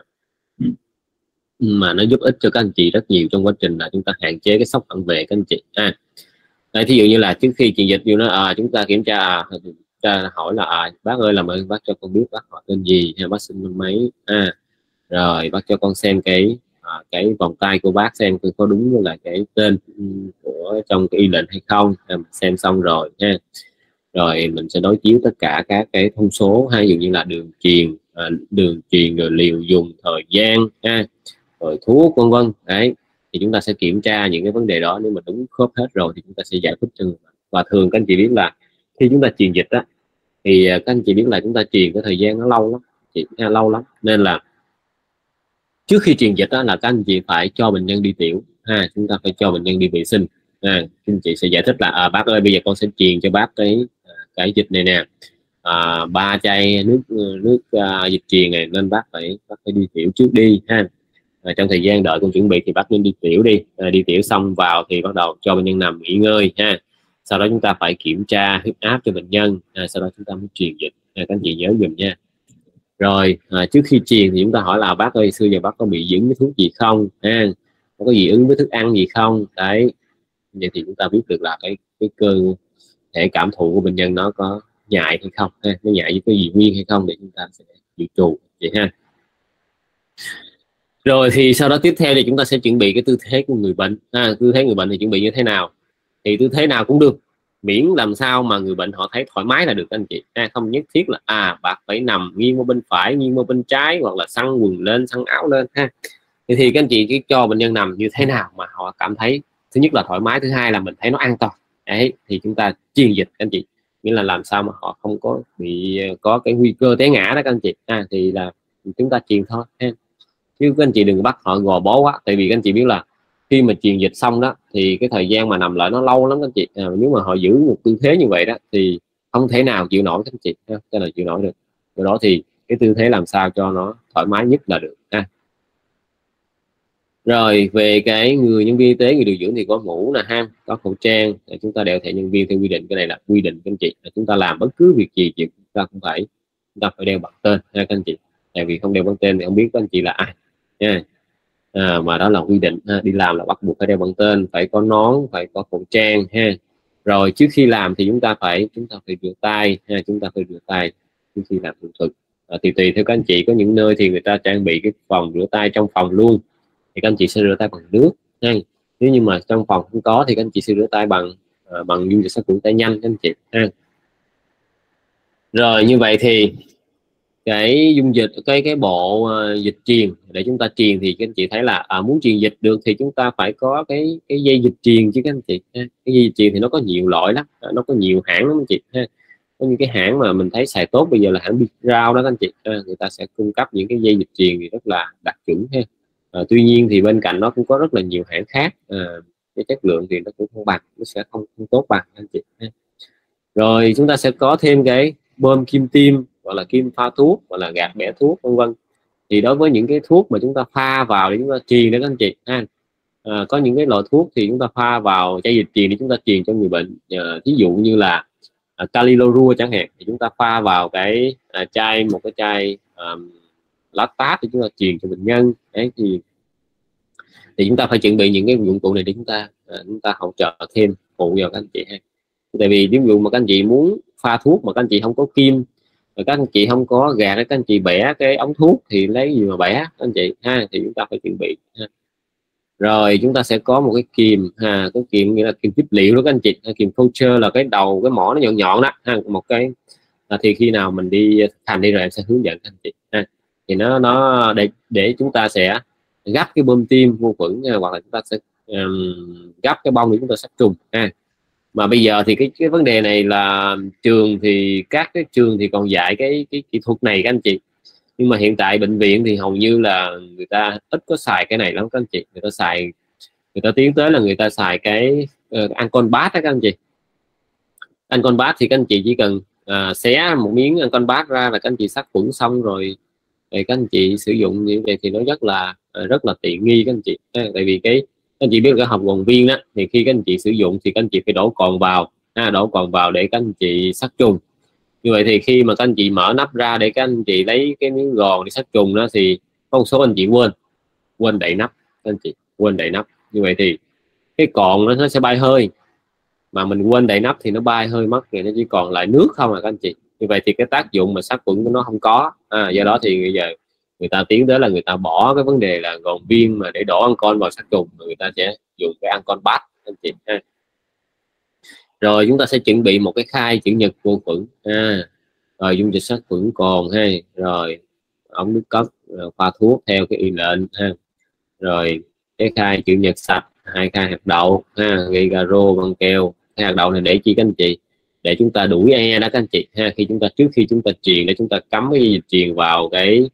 mà nó giúp ích cho các anh chị rất nhiều trong quá trình là chúng ta hạn chế cái sốc phản vệ các anh chị. Thí dụ như là trước khi truyền dịch vô nó chúng ta kiểm tra hỏi là bác ơi, làm ơn bác cho con biết bác họ tên gì, hay bác sinh năm mấy, rồi bác cho con xem cái vòng tay của bác xem có đúng như là cái tên của trong cái y lệnh hay không. Xem xong rồi ha, rồi mình sẽ đối chiếu tất cả các cái thông số, hay dụ như là đường truyền rồi liều dùng, thời gian rồi thuốc vân vân. Đấy thì chúng ta sẽ kiểm tra những cái vấn đề đó, nếu mà đúng khớp hết rồi thì chúng ta sẽ giải thích cho người bệnh. Và thường các anh chị biết là khi chúng ta truyền dịch đó thì các anh chị biết là chúng ta truyền cái thời gian nó lâu lắm, nên là trước khi truyền dịch đó là các anh chị phải cho bệnh nhân đi tiểu chúng ta phải cho bệnh nhân đi vệ sinh. Các anh chị sẽ giải thích là bác ơi, bây giờ con sẽ truyền cho bác cái dịch này nè, 3 chai nước dịch truyền này, nên bác phải đi tiểu trước đi ha. Trong thời gian đợi con chuẩn bị thì bác nên đi tiểu đi, đi tiểu xong vào thì bắt đầu cho bệnh nhân nằm nghỉ ngơi ha. Sau đó chúng ta phải kiểm tra huyết áp cho bệnh nhân, sau đó chúng ta mới truyền dịch. Các anh chị nhớ dùm nha. Rồi trước khi truyền thì chúng ta hỏi là bác ơi, xưa giờ bác có bị dị ứng với thuốc gì không, có dị ứng với thức ăn gì không. Đấy, vậy thì chúng ta biết được là cái cơ thể cảm thụ của bệnh nhân nó có nhạy hay không, nó nhạy với cái gì nguyên hay không, để chúng ta sẽ dự trù vậy ha. Rồi thì sau đó tiếp theo thì chúng ta sẽ chuẩn bị cái tư thế của người bệnh. Tư thế người bệnh thì chuẩn bị như thế nào? Thì tư thế nào cũng được, miễn làm sao mà người bệnh họ thấy thoải mái là được anh chị. Không nhất thiết là bác phải nằm nghiêng qua bên phải, nghiêng qua bên trái, hoặc là xăng quần lên, xăng áo lên ha. Thì các anh chị chỉ cho bệnh nhân nằm như thế nào mà họ cảm thấy thứ nhất là thoải mái, thứ hai là mình thấy nó an toàn. Đấy thì chúng ta truyền dịch các anh chị, nghĩa là làm sao mà họ không có cái nguy cơ té ngã đó các anh chị. Thì là chúng ta truyền thôi ha. Chứ các anh chị đừng bắt họ gò bó quá, tại vì các anh chị biết là khi mà truyền dịch xong đó thì cái thời gian mà nằm lại nó lâu lắm các anh chị. Nếu mà họ giữ một tư thế như vậy đó thì không thể nào chịu nổi các anh chị, cho là chịu nổi được. Do đó thì cái tư thế làm sao cho nó thoải mái nhất là được Rồi về cái người nhân viên y tế, người điều dưỡng thì có mũ nè ha, có khẩu trang, chúng ta đeo thẻ nhân viên theo quy định. Cái này là quy định các anh chị, chúng ta làm bất cứ việc gì chúng ta cũng phải đeo bằng tên ha các anh chị. Tại vì không đeo bằng tên thì không biết các anh chị là ai nha. Mà đó là quy định đi làm là bắt buộc phải đeo bằng tên, phải có nón, phải có khẩu trang ha. Rồi trước khi làm thì chúng ta phải rửa tay ha, chúng ta phải rửa tay trước khi làm thủ thuật. Thì tùy theo các anh chị, có những nơi thì người ta trang bị cái phòng rửa tay trong phòng luôn, thì các anh chị sẽ rửa tay bằng nước ha. Nếu như mà trong phòng không có thì các anh chị sẽ rửa tay bằng dung dịch sát khuẩn tay nhanh các anh chị ha. Rồi như vậy thì cái dung dịch, cái bộ dịch truyền để chúng ta truyền thì các anh chị thấy là muốn truyền dịch được thì chúng ta phải có cái dây dịch truyền chứ các anh chị. Cái dây dịch truyền thì nó có nhiều loại lắm, nó có nhiều hãng lắm anh chị ha. Có những cái hãng mà mình thấy xài tốt bây giờ là hãng Bitrao đó các anh chị, người ta sẽ cung cấp những cái dây dịch truyền thì rất là đạt chuẩn ha. Tuy nhiên thì bên cạnh nó cũng có rất là nhiều hãng khác, cái chất lượng thì nó cũng không bằng, nó sẽ không tốt bằng anh chị. Rồi chúng ta sẽ có thêm cái bơm kim tiêm, gọi là kim pha thuốc, gọi là gạt bẻ thuốc, vân vân. Thì đối với những cái thuốc mà chúng ta pha vào để chúng ta truyền đến anh chị ha, có những cái loại thuốc thì chúng ta pha vào chai dịch truyền để chúng ta truyền cho người bệnh, ví dụ như là Calilorua chẳng hạn, thì chúng ta pha vào cái một cái chai lactate để chúng ta truyền cho bệnh nhân. Đấy thì chúng ta phải chuẩn bị những cái dụng cụ này để chúng ta hỗ trợ thêm phụ vào các anh chị ha. Tại vì ví dụ mà các anh chị muốn pha thuốc mà các anh chị không có kim, các anh chị không có gạt, các anh chị bẻ cái ống thuốc thì lấy gì mà bẻ các anh chị ha, thì chúng ta phải chuẩn bị ha. Rồi chúng ta sẽ có một cái kìm ha, cái kìm nghĩa là kìm tiếp liệu đó các anh chị. Kìm culture là cái đầu cái mỏ nó nhọn nhọn đó ha, một cái thì khi nào mình đi thành đi rồi em sẽ hướng dẫn các anh chị ha. Thì nó để chúng ta sẽ gắp cái bơm tiêm vô khuẩn, hoặc là chúng ta sẽ gắp cái bông để chúng ta sát trùng ha. Mà bây giờ thì cái vấn đề này là các cái trường thì còn dạy cái kỹ thuật này các anh chị, nhưng mà hiện tại bệnh viện thì hầu như là người ta ít có xài cái này lắm các anh chị. Người ta tiến tới là người ta xài cái ancon bát đó các anh chị. Ancon bát thì các anh chị chỉ cần xé một miếng ancon bát ra là các anh chị sát khuẩn xong rồi các anh chị sử dụng như vậy thì nó rất là tiện nghi các anh chị. Tại vì các anh chị biết cái hộp còn viên đó, thì khi các anh chị sử dụng thì các anh chị phải đổ cồn vào để các anh chị sát trùng. Như vậy thì khi mà các anh chị mở nắp ra để các anh chị lấy cái miếng gòn để sát trùng đó, thì có một số anh chị quên đậy nắp, các anh chị quên đậy nắp. Như vậy thì cái cồn nó sẽ bay hơi, mà mình quên đậy nắp thì nó bay hơi mất, thì nó chỉ còn lại nước không các anh chị. Như vậy thì cái tác dụng mà sát khuẩn của nó không có. Do đó thì bây giờ người ta tiến tới là người ta bỏ cái vấn đề là gòn viên mà để đổ ancon vào sát trùng, người ta sẽ dùng cái ancon bát anh chị ha. Rồi chúng ta sẽ chuẩn bị một cái khai chữ nhật vô khuẩn rồi dung dịch sát khuẩn cồn rồi ống nước cất, pha thuốc theo cái y lệnh ha. Rồi cái khai chữ nhật sạch, 2 khai hạt đậu gây garo băng keo. Cái hạt đậu này để chi các anh chị, để chúng ta đuổi e đó các anh chị ha. Trước khi chúng ta truyền, để chúng ta cắm cái dịch truyền vào cái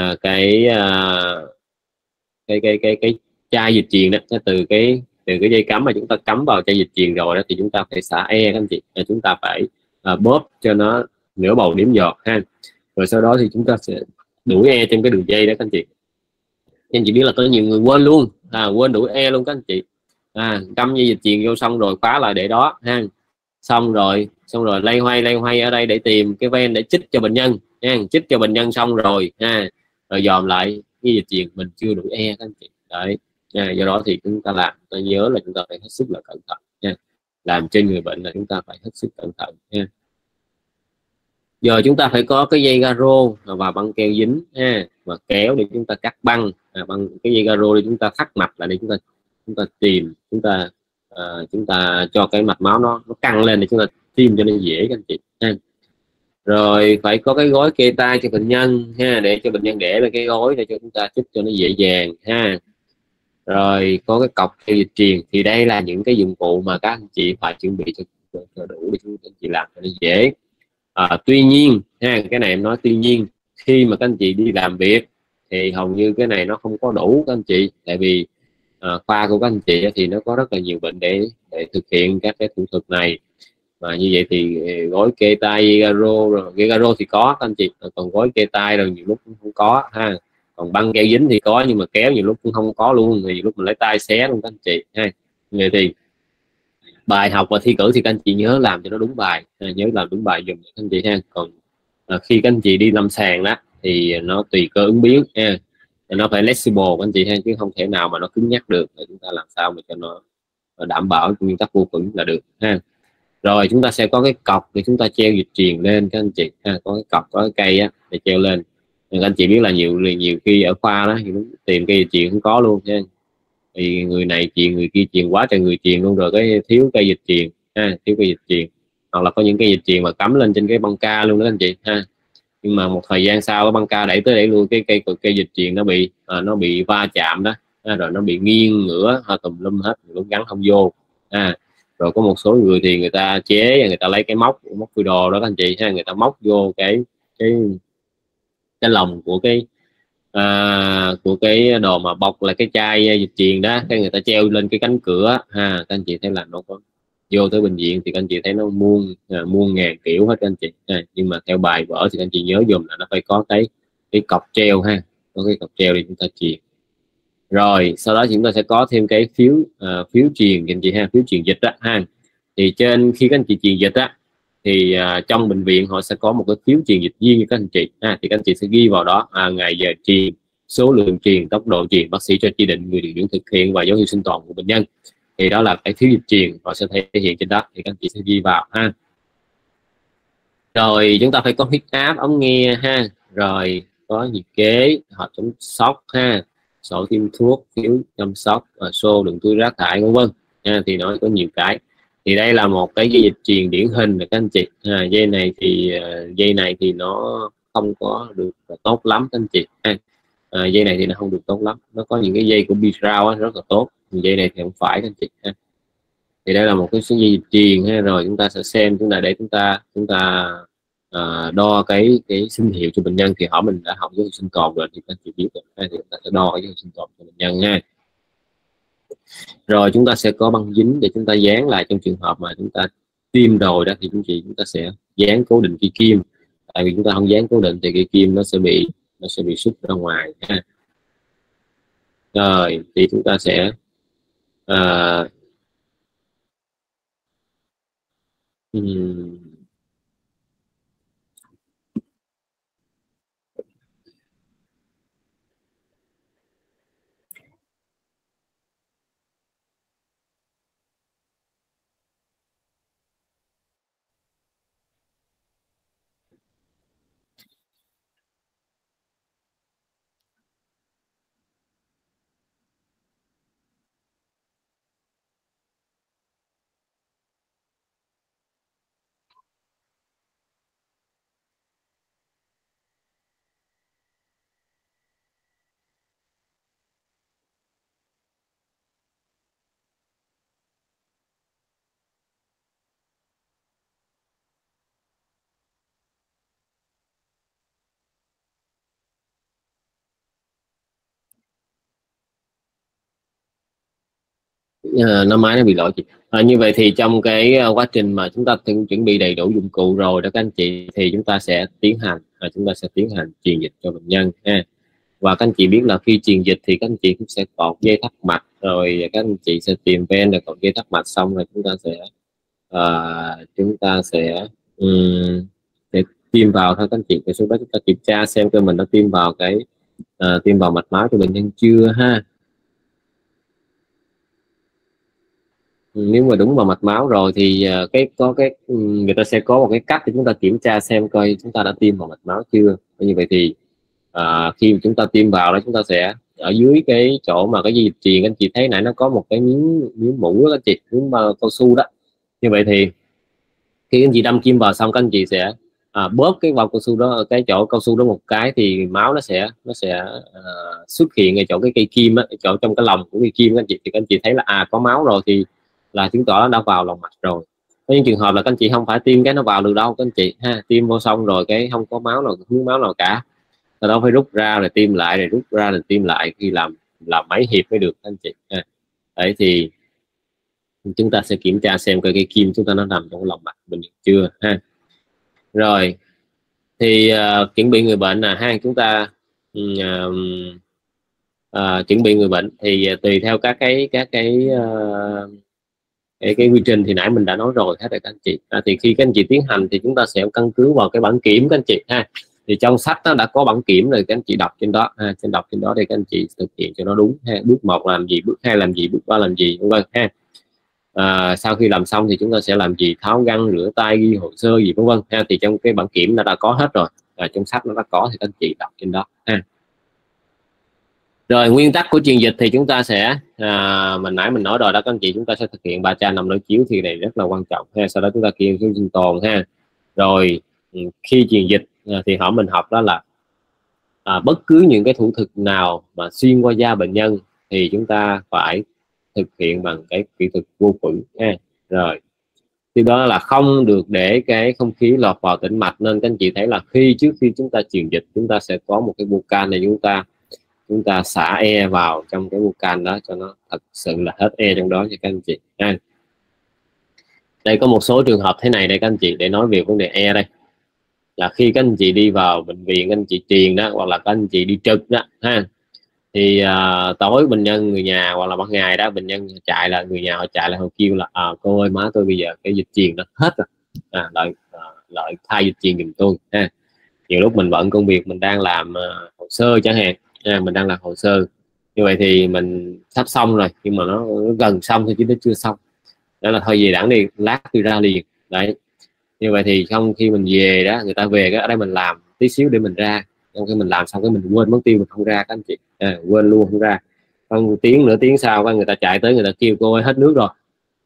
chai dịch truyền đó, từ cái dây cắm mà chúng ta cắm vào chai dịch truyền rồi đó, thì chúng ta phải xả các anh chị. Chúng ta phải bóp cho nó nửa bầu điểm giọt ha. Rồi sau đó thì chúng ta sẽ đuổi trên cái đường dây đó các anh chị. Anh chị biết là có nhiều người quên luôn, quên đuổi luôn các anh chị. Cắm dây dịch truyền vô xong rồi khóa lại để đó ha. Xong rồi lay hoay ở đây để tìm cái ven để chích cho bệnh nhân ha. Chích cho bệnh nhân xong rồi rồi dòm lại cái dịch truyền mình chưa đủ các anh chị. Đấy do đó thì chúng ta nhớ là chúng ta phải hết sức là cẩn thận nha. Làm trên người bệnh là chúng ta phải hết sức cẩn thận nha. Giờ chúng ta phải có cái dây garo và băng keo dính và kéo để chúng ta cắt băng. Bằng cái dây garo để chúng ta thắt mạch lại, để chúng ta tìm, chúng ta cho cái mạch máu nó căng lên để chúng ta tiêm cho nó dễ các anh chị ha. Rồi phải có cái gối kê tay cho bệnh nhân để cho bệnh nhân để lên cái gối để cho chúng ta chích cho nó dễ dàng ha. Rồi có cái cọc theo dịch truyền. Thì đây là những cái dụng cụ mà các anh chị phải chuẩn bị cho đủ để chúng anh chị làm cho nó dễ. Tuy nhiên cái này em nói tuy nhiên, khi mà các anh chị đi làm việc thì hầu như cái này nó không có đủ các anh chị. Tại vì khoa của các anh chị thì nó có rất là nhiều bệnh để thực hiện các cái thủ thuật này. Mà như vậy thì gối kê tay garo thì có các anh chị, còn gối kê tay rồi nhiều lúc cũng không có ha. Còn băng keo dính thì có, nhưng mà kéo nhiều lúc cũng không có luôn, thì lúc mình lấy tay xé luôn các anh chị ha. Vậy thì bài học và thi cử thì các anh chị nhớ làm cho nó đúng bài, nhớ làm đúng bài dùm các anh chị ha. Còn khi các anh chị đi lâm sàng đó thì nó tùy cơ ứng biến ha, nó phải flexible các anh chị ha, chứ không thể nào mà nó cứng nhắc được. Chúng ta làm sao mà cho nó đảm bảo nguyên tắc vô khuẩn là được ha. Rồi chúng ta sẽ có cái cọc để chúng ta treo dịch truyền lên các anh chị ha. Có cái cọc, có cái cây để treo lên. Các anh chị biết là nhiều khi ở khoa đó thì tìm cây dịch truyền không có luôn nha. Thì người này truyền, người kia truyền, quá trời người truyền luôn, rồi cái thiếu cây dịch truyền thiếu cây dịch truyền. Hoặc là có những cây dịch truyền mà cắm lên trên cái băng ca luôn đó anh chị ha. Nhưng mà một thời gian sau cái băng ca đẩy tới đẩy lui, cái cây dịch truyền nó bị va chạm đó rồi nó bị nghiêng ngửa tùm lum hết, lúc gắn không vô Rồi có một số người thì người ta chế, người ta lấy cái móc phi đồ đó các anh chị ha, người ta móc vô cái lồng của của cái đồ mà bọc là cái chai dịch truyền đó, cái người ta treo lên cái cánh cửa ha. Các anh chị thấy là nó có vô tới bệnh viện thì các anh chị thấy nó muôn ngàn kiểu hết các anh chị nhưng mà theo bài vở thì các anh chị nhớ dùm là nó phải có cái cọc treo ha, có cái cọc treo để chúng ta truyền. Rồi sau đó chúng ta sẽ có thêm cái phiếu truyền các anh chị ha, phiếu truyền dịch đó ha. Thì trên khi các anh chị truyền dịch á thì trong bệnh viện họ sẽ có một cái phiếu truyền dịch riêng cho các anh chị ha. Thì các anh chị sẽ ghi vào đó ngày giờ truyền, số lượng truyền, tốc độ truyền, bác sĩ cho chỉ định, người điều dưỡng thực hiện và dấu hiệu sinh tồn của bệnh nhân. Thì đó là cái phiếu dịch truyền, họ sẽ thể hiện trên đó, thì các anh chị sẽ ghi vào ha. Rồi chúng ta phải có huyết áp, ống nghe ha, rồi có nhiệt kế, hộp chống sốc ha, sổ tiêm thuốc, phiếu chăm sóc, xô đựng túi rác thải vân vân ha. Thì nó có nhiều cái. Thì đây là một cái dây dịch truyền điển hình này các anh chị. Dây này thì nó không có được tốt lắm các anh chị ha. Dây này thì nó không được tốt lắm, nó có những cái dây của Bisrao rất là tốt, dây này thì không phải các anh chị ha. Thì đây là một cái dây dịch truyền ha. Rồi chúng ta sẽ xem, để chúng ta đo cái sinh hiệu cho bệnh nhân. Thì mình đã học dấu hiệu sinh tồn rồi thì các anh chị biết rồi ha. Thì chúng ta sẽ đo cái dấu hiệu sinh tồn cho bệnh nhân nha. Rồi chúng ta sẽ có băng dính để chúng ta dán lại trong trường hợp mà chúng ta tiêm rồi đó, thì chúng ta sẽ dán cố định cây kim. Tại vì chúng ta không dán cố định thì cây kim nó sẽ bị xuất ra ngoài ha. Rồi thì chúng ta sẽ năm máy nó bị lỗi chị. Như vậy thì trong cái quá trình mà chúng ta chuẩn bị đầy đủ dụng cụ rồi đó các anh chị, thì chúng ta sẽ tiến hành truyền dịch cho bệnh nhân ha. Và các anh chị biết là khi truyền dịch thì các anh chị cũng sẽ cột dây thắt mạch, rồi các anh chị sẽ tìm ven, rồi cột dây thắt mạch xong rồi chúng ta sẽ tiêm vào thôi các anh chị. Rồi sau đó chúng ta kiểm tra xem coi mình đã tiêm vào mạch máu cho bệnh nhân chưa ha. Nếu mà đúng vào mạch máu rồi thì người ta sẽ có một cái cách để chúng ta kiểm tra xem coi chúng ta đã tiêm vào mạch máu chưa. Như vậy thì khi chúng ta tiêm vào đó, chúng ta sẽ ở dưới cái chỗ mà cái dây dịch truyền, anh chị thấy nãy nó có một cái miếng mũ đó, anh chị, miếng cao su đó. Như vậy thì khi anh chị đâm kim vào xong, các anh chị sẽ bóp cái bao cao su đó, cái chỗ cao su đó một cái, thì máu nó sẽ xuất hiện ở chỗ cái cây kim á, chỗ trong cái lòng của cây kim các anh chị. Thì các anh chị thấy là có máu rồi thì là chứng tỏ nó đã vào lòng mạch rồi. Có những trường hợp là các anh chị không phải tiêm cái nó vào được đâu các anh chị ha, tiêm vô xong rồi cái không có máu nào, hướng máu nào cả, sau đó phải rút ra rồi tiêm lại, rồi rút ra rồi tiêm lại, khi làm mấy hiệp mới được các anh chị ha. Đấy thì chúng ta sẽ kiểm tra xem coi cái kim chúng ta nó nằm trong lòng mạch mình chưa ha. Rồi thì chuẩn bị người bệnh ha. Chúng ta chuẩn bị người bệnh thì tùy theo các cái quy trình thì nãy mình đã nói rồi hết rồi các anh chị. Thì khi các anh chị tiến hành thì chúng ta sẽ căn cứ vào cái bản kiểm các anh chị ha. Thì trong sách nó đã có bản kiểm rồi, các anh chị đọc trên đó ha. Đọc trên đó thì các anh chị thực hiện cho nó đúng ha. Bước 1 làm gì, bước 2 làm gì, bước 3 làm gì, vân vân ha. Sau khi làm xong thì chúng ta sẽ làm gì, tháo găng, rửa tay, ghi hồ sơ gì vân vân ha. Thì trong cái bản kiểm nó đã có hết rồi, trong sách nó đã có, thì các anh chị đọc trên đó ha. Rồi nguyên tắc của truyền dịch thì chúng ta sẽ nãy mình nói rồi đó các anh chị, chúng ta sẽ thực hiện 3 tra 5 đối chiếu, thì này rất là quan trọng ha. Sau đó chúng ta kiểm số sinh tồn ha. Rồi khi truyền dịch thì mình học đó là bất cứ những cái thủ thuật nào mà xuyên qua da bệnh nhân thì chúng ta phải thực hiện bằng cái kỹ thuật vô khuẩn ha. Rồi thì đó là không được để cái không khí lọt vào tĩnh mạch, nên các anh chị thấy là trước khi chúng ta truyền dịch, chúng ta sẽ có một cái bocal này, chúng ta chúng ta xả e vào trong cái Vucan đó cho nó thật sự là hết e trong đó cho các anh chị ha. Đây có một số trường hợp thế này đây các anh chị, để nói về vấn đề e đây, là khi các anh chị đi vào bệnh viện, các anh chị truyền đó, hoặc là các anh chị đi trực đó ha, thì tối bệnh nhân, người nhà, hoặc là ban ngày đó bệnh nhân chạy là người nhà họ chạy là họ kêu là cô ơi má tôi bây giờ cái dịch truyền nó hết rồi, lợi thay dịch truyền giùm tôi ha. Nhiều lúc mình bận công việc, mình đang làm hồ sơ chẳng hạn, mình đang làm hồ sơ như vậy thì mình sắp xong rồi, nhưng mà nó gần xong thôi chứ nó chưa xong, đó là thôi về đẳng đi, lát tôi ra liền đấy. Như vậy thì trong khi mình về đó, người ta về cái ở đây mình làm tí xíu để mình ra, trong khi mình làm xong cái mình quên mất tiêu, mình không ra các anh chị, quên luôn không ra. Còn tiếng nửa tiếng sau người ta chạy tới, người ta kêu cô ơi hết nước rồi,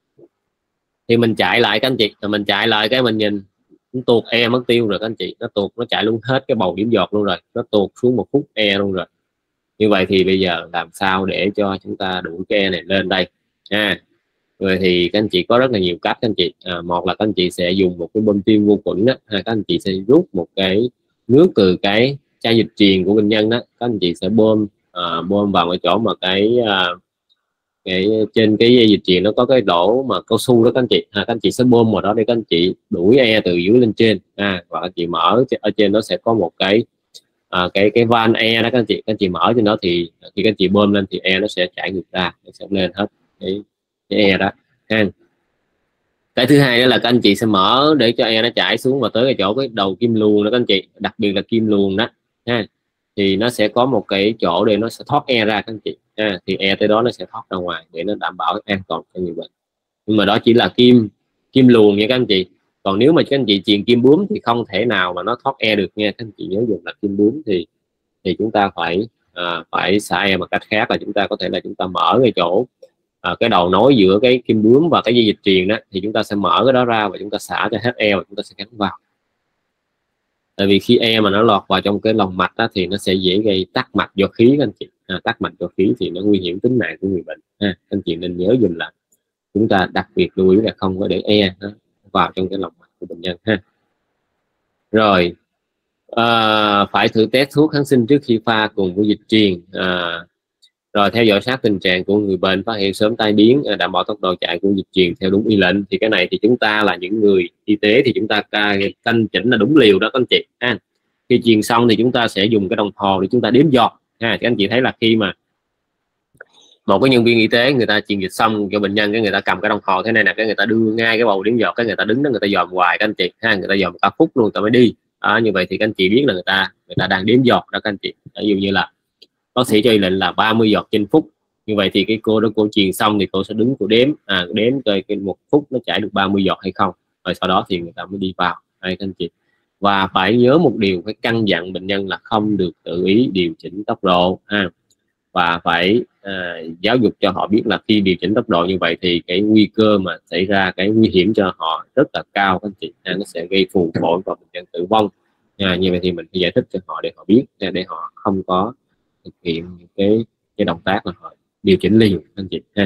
thì mình chạy lại các anh chị, mình chạy lại cái mình nhìn nó tuột e mất tiêu rồi các anh chị, nó tuột, nó chạy luôn hết cái bầu điểm giọt luôn rồi, nó tuột xuống 1 phút e luôn rồi. Như vậy thì bây giờ làm sao để cho chúng ta đuổi cái e này lên đây rồi thì các anh chị có rất là nhiều cách các anh chị. Một là các anh chị sẽ dùng một cái bơm tiêu vô khuẩn đó, các anh chị sẽ rút một cái nước từ cái chai dịch truyền của bệnh nhân đó, các anh chị sẽ bơm vào cái chỗ mà cái trên cái dây dịch truyền nó có cái lỗ mà cao su đó các anh chị, các anh chị sẽ bơm vào đó để các anh chị đuổi e từ dưới lên trên, và các anh chị mở ở trên nó sẽ có một cái cái van e đó các anh chị mở trên đó thì khi các anh chị bơm lên thì e nó sẽ chảy ngược ra, nó sẽ lên hết cái e đó ha. Cái thứ hai đó là các anh chị sẽ mở để cho e nó chảy xuống và tới cái chỗ cái đầu kim luồn đó các anh chị, đặc biệt là kim luồn đó ha, thì nó sẽ có một cái chỗ để nó sẽ thoát e ra các anh chị thì e tới đó nó sẽ thoát ra ngoài để nó đảm bảo an toàn cho người bệnh. Nhưng mà đó chỉ là kim luồn nha các anh chị, còn nếu mà các anh chị truyền kim bướm thì không thể nào mà nó thoát e được nha, các anh chị nhớ dùng là kim bướm thì chúng ta phải xả e bằng cách khác, là chúng ta có thể là chúng ta mở cái chỗ cái đầu nối giữa cái kim bướm và cái dây dịch truyền đó, thì chúng ta sẽ mở cái đó ra và chúng ta xả cho hết e và chúng ta sẽ gắn vào. Tại vì khi e mà nó lọt vào trong cái lòng mạch đó, thì nó sẽ dễ gây tắc mạch do khí các anh chị. Tắc mạch do khí thì nó nguy hiểm tính mạng của người bệnh ha. Anh chị nên nhớ dùm là chúng ta đặc biệt lưu ý là không có để e nó vào trong cái lòng mạch của bệnh nhân ha. Rồi phải thử test thuốc kháng sinh trước khi pha cùng với dịch truyền, rồi theo dõi sát tình trạng của người bệnh, phát hiện sớm tai biến, đảm bảo tốc độ chạy của dịch truyền theo đúng y lệnh. Thì cái này thì chúng ta là những người y tế thì chúng ta canh chỉnh là đúng liều đó các anh chị ha. Khi truyền xong thì chúng ta sẽ dùng cái đồng hồ để chúng ta đếm giọt ha. Thì anh chị thấy là khi mà một cái nhân viên y tế người ta truyền dịch xong cho bệnh nhân, cái người ta cầm cái đồng hồ thế này nè, cái người ta đưa ngay cái bầu đếm giọt, cái người ta đứng đó người ta dòm hoài các anh chị ha, người ta dòm cả phút luôn người ta mới đi. Như vậy thì các anh chị biết là người ta đang đếm giọt đó các anh chị. Ví dụ như là bác sĩ cho lệnh là 30 giọt trên phút, như vậy thì cái cô đó cô truyền xong thì cô sẽ đứng cô đếm đếm coi cái 1 phút nó chảy được 30 giọt hay không, rồi sau đó thì người ta mới đi vào các anh chị. Và phải nhớ một điều, phải căn dặn bệnh nhân là không được tự ý điều chỉnh tốc độ và phải giáo dục cho họ biết là khi điều chỉnh tốc độ như vậy thì cái nguy cơ mà xảy ra cái nguy hiểm cho họ rất là cao các anh chị, nó sẽ gây phù phổi và bệnh nhân tử vong. Như vậy thì mình phải giải thích cho họ để họ biết, để họ không có thực hiện những cái động tác là họ điều chỉnh liều anh chị ha.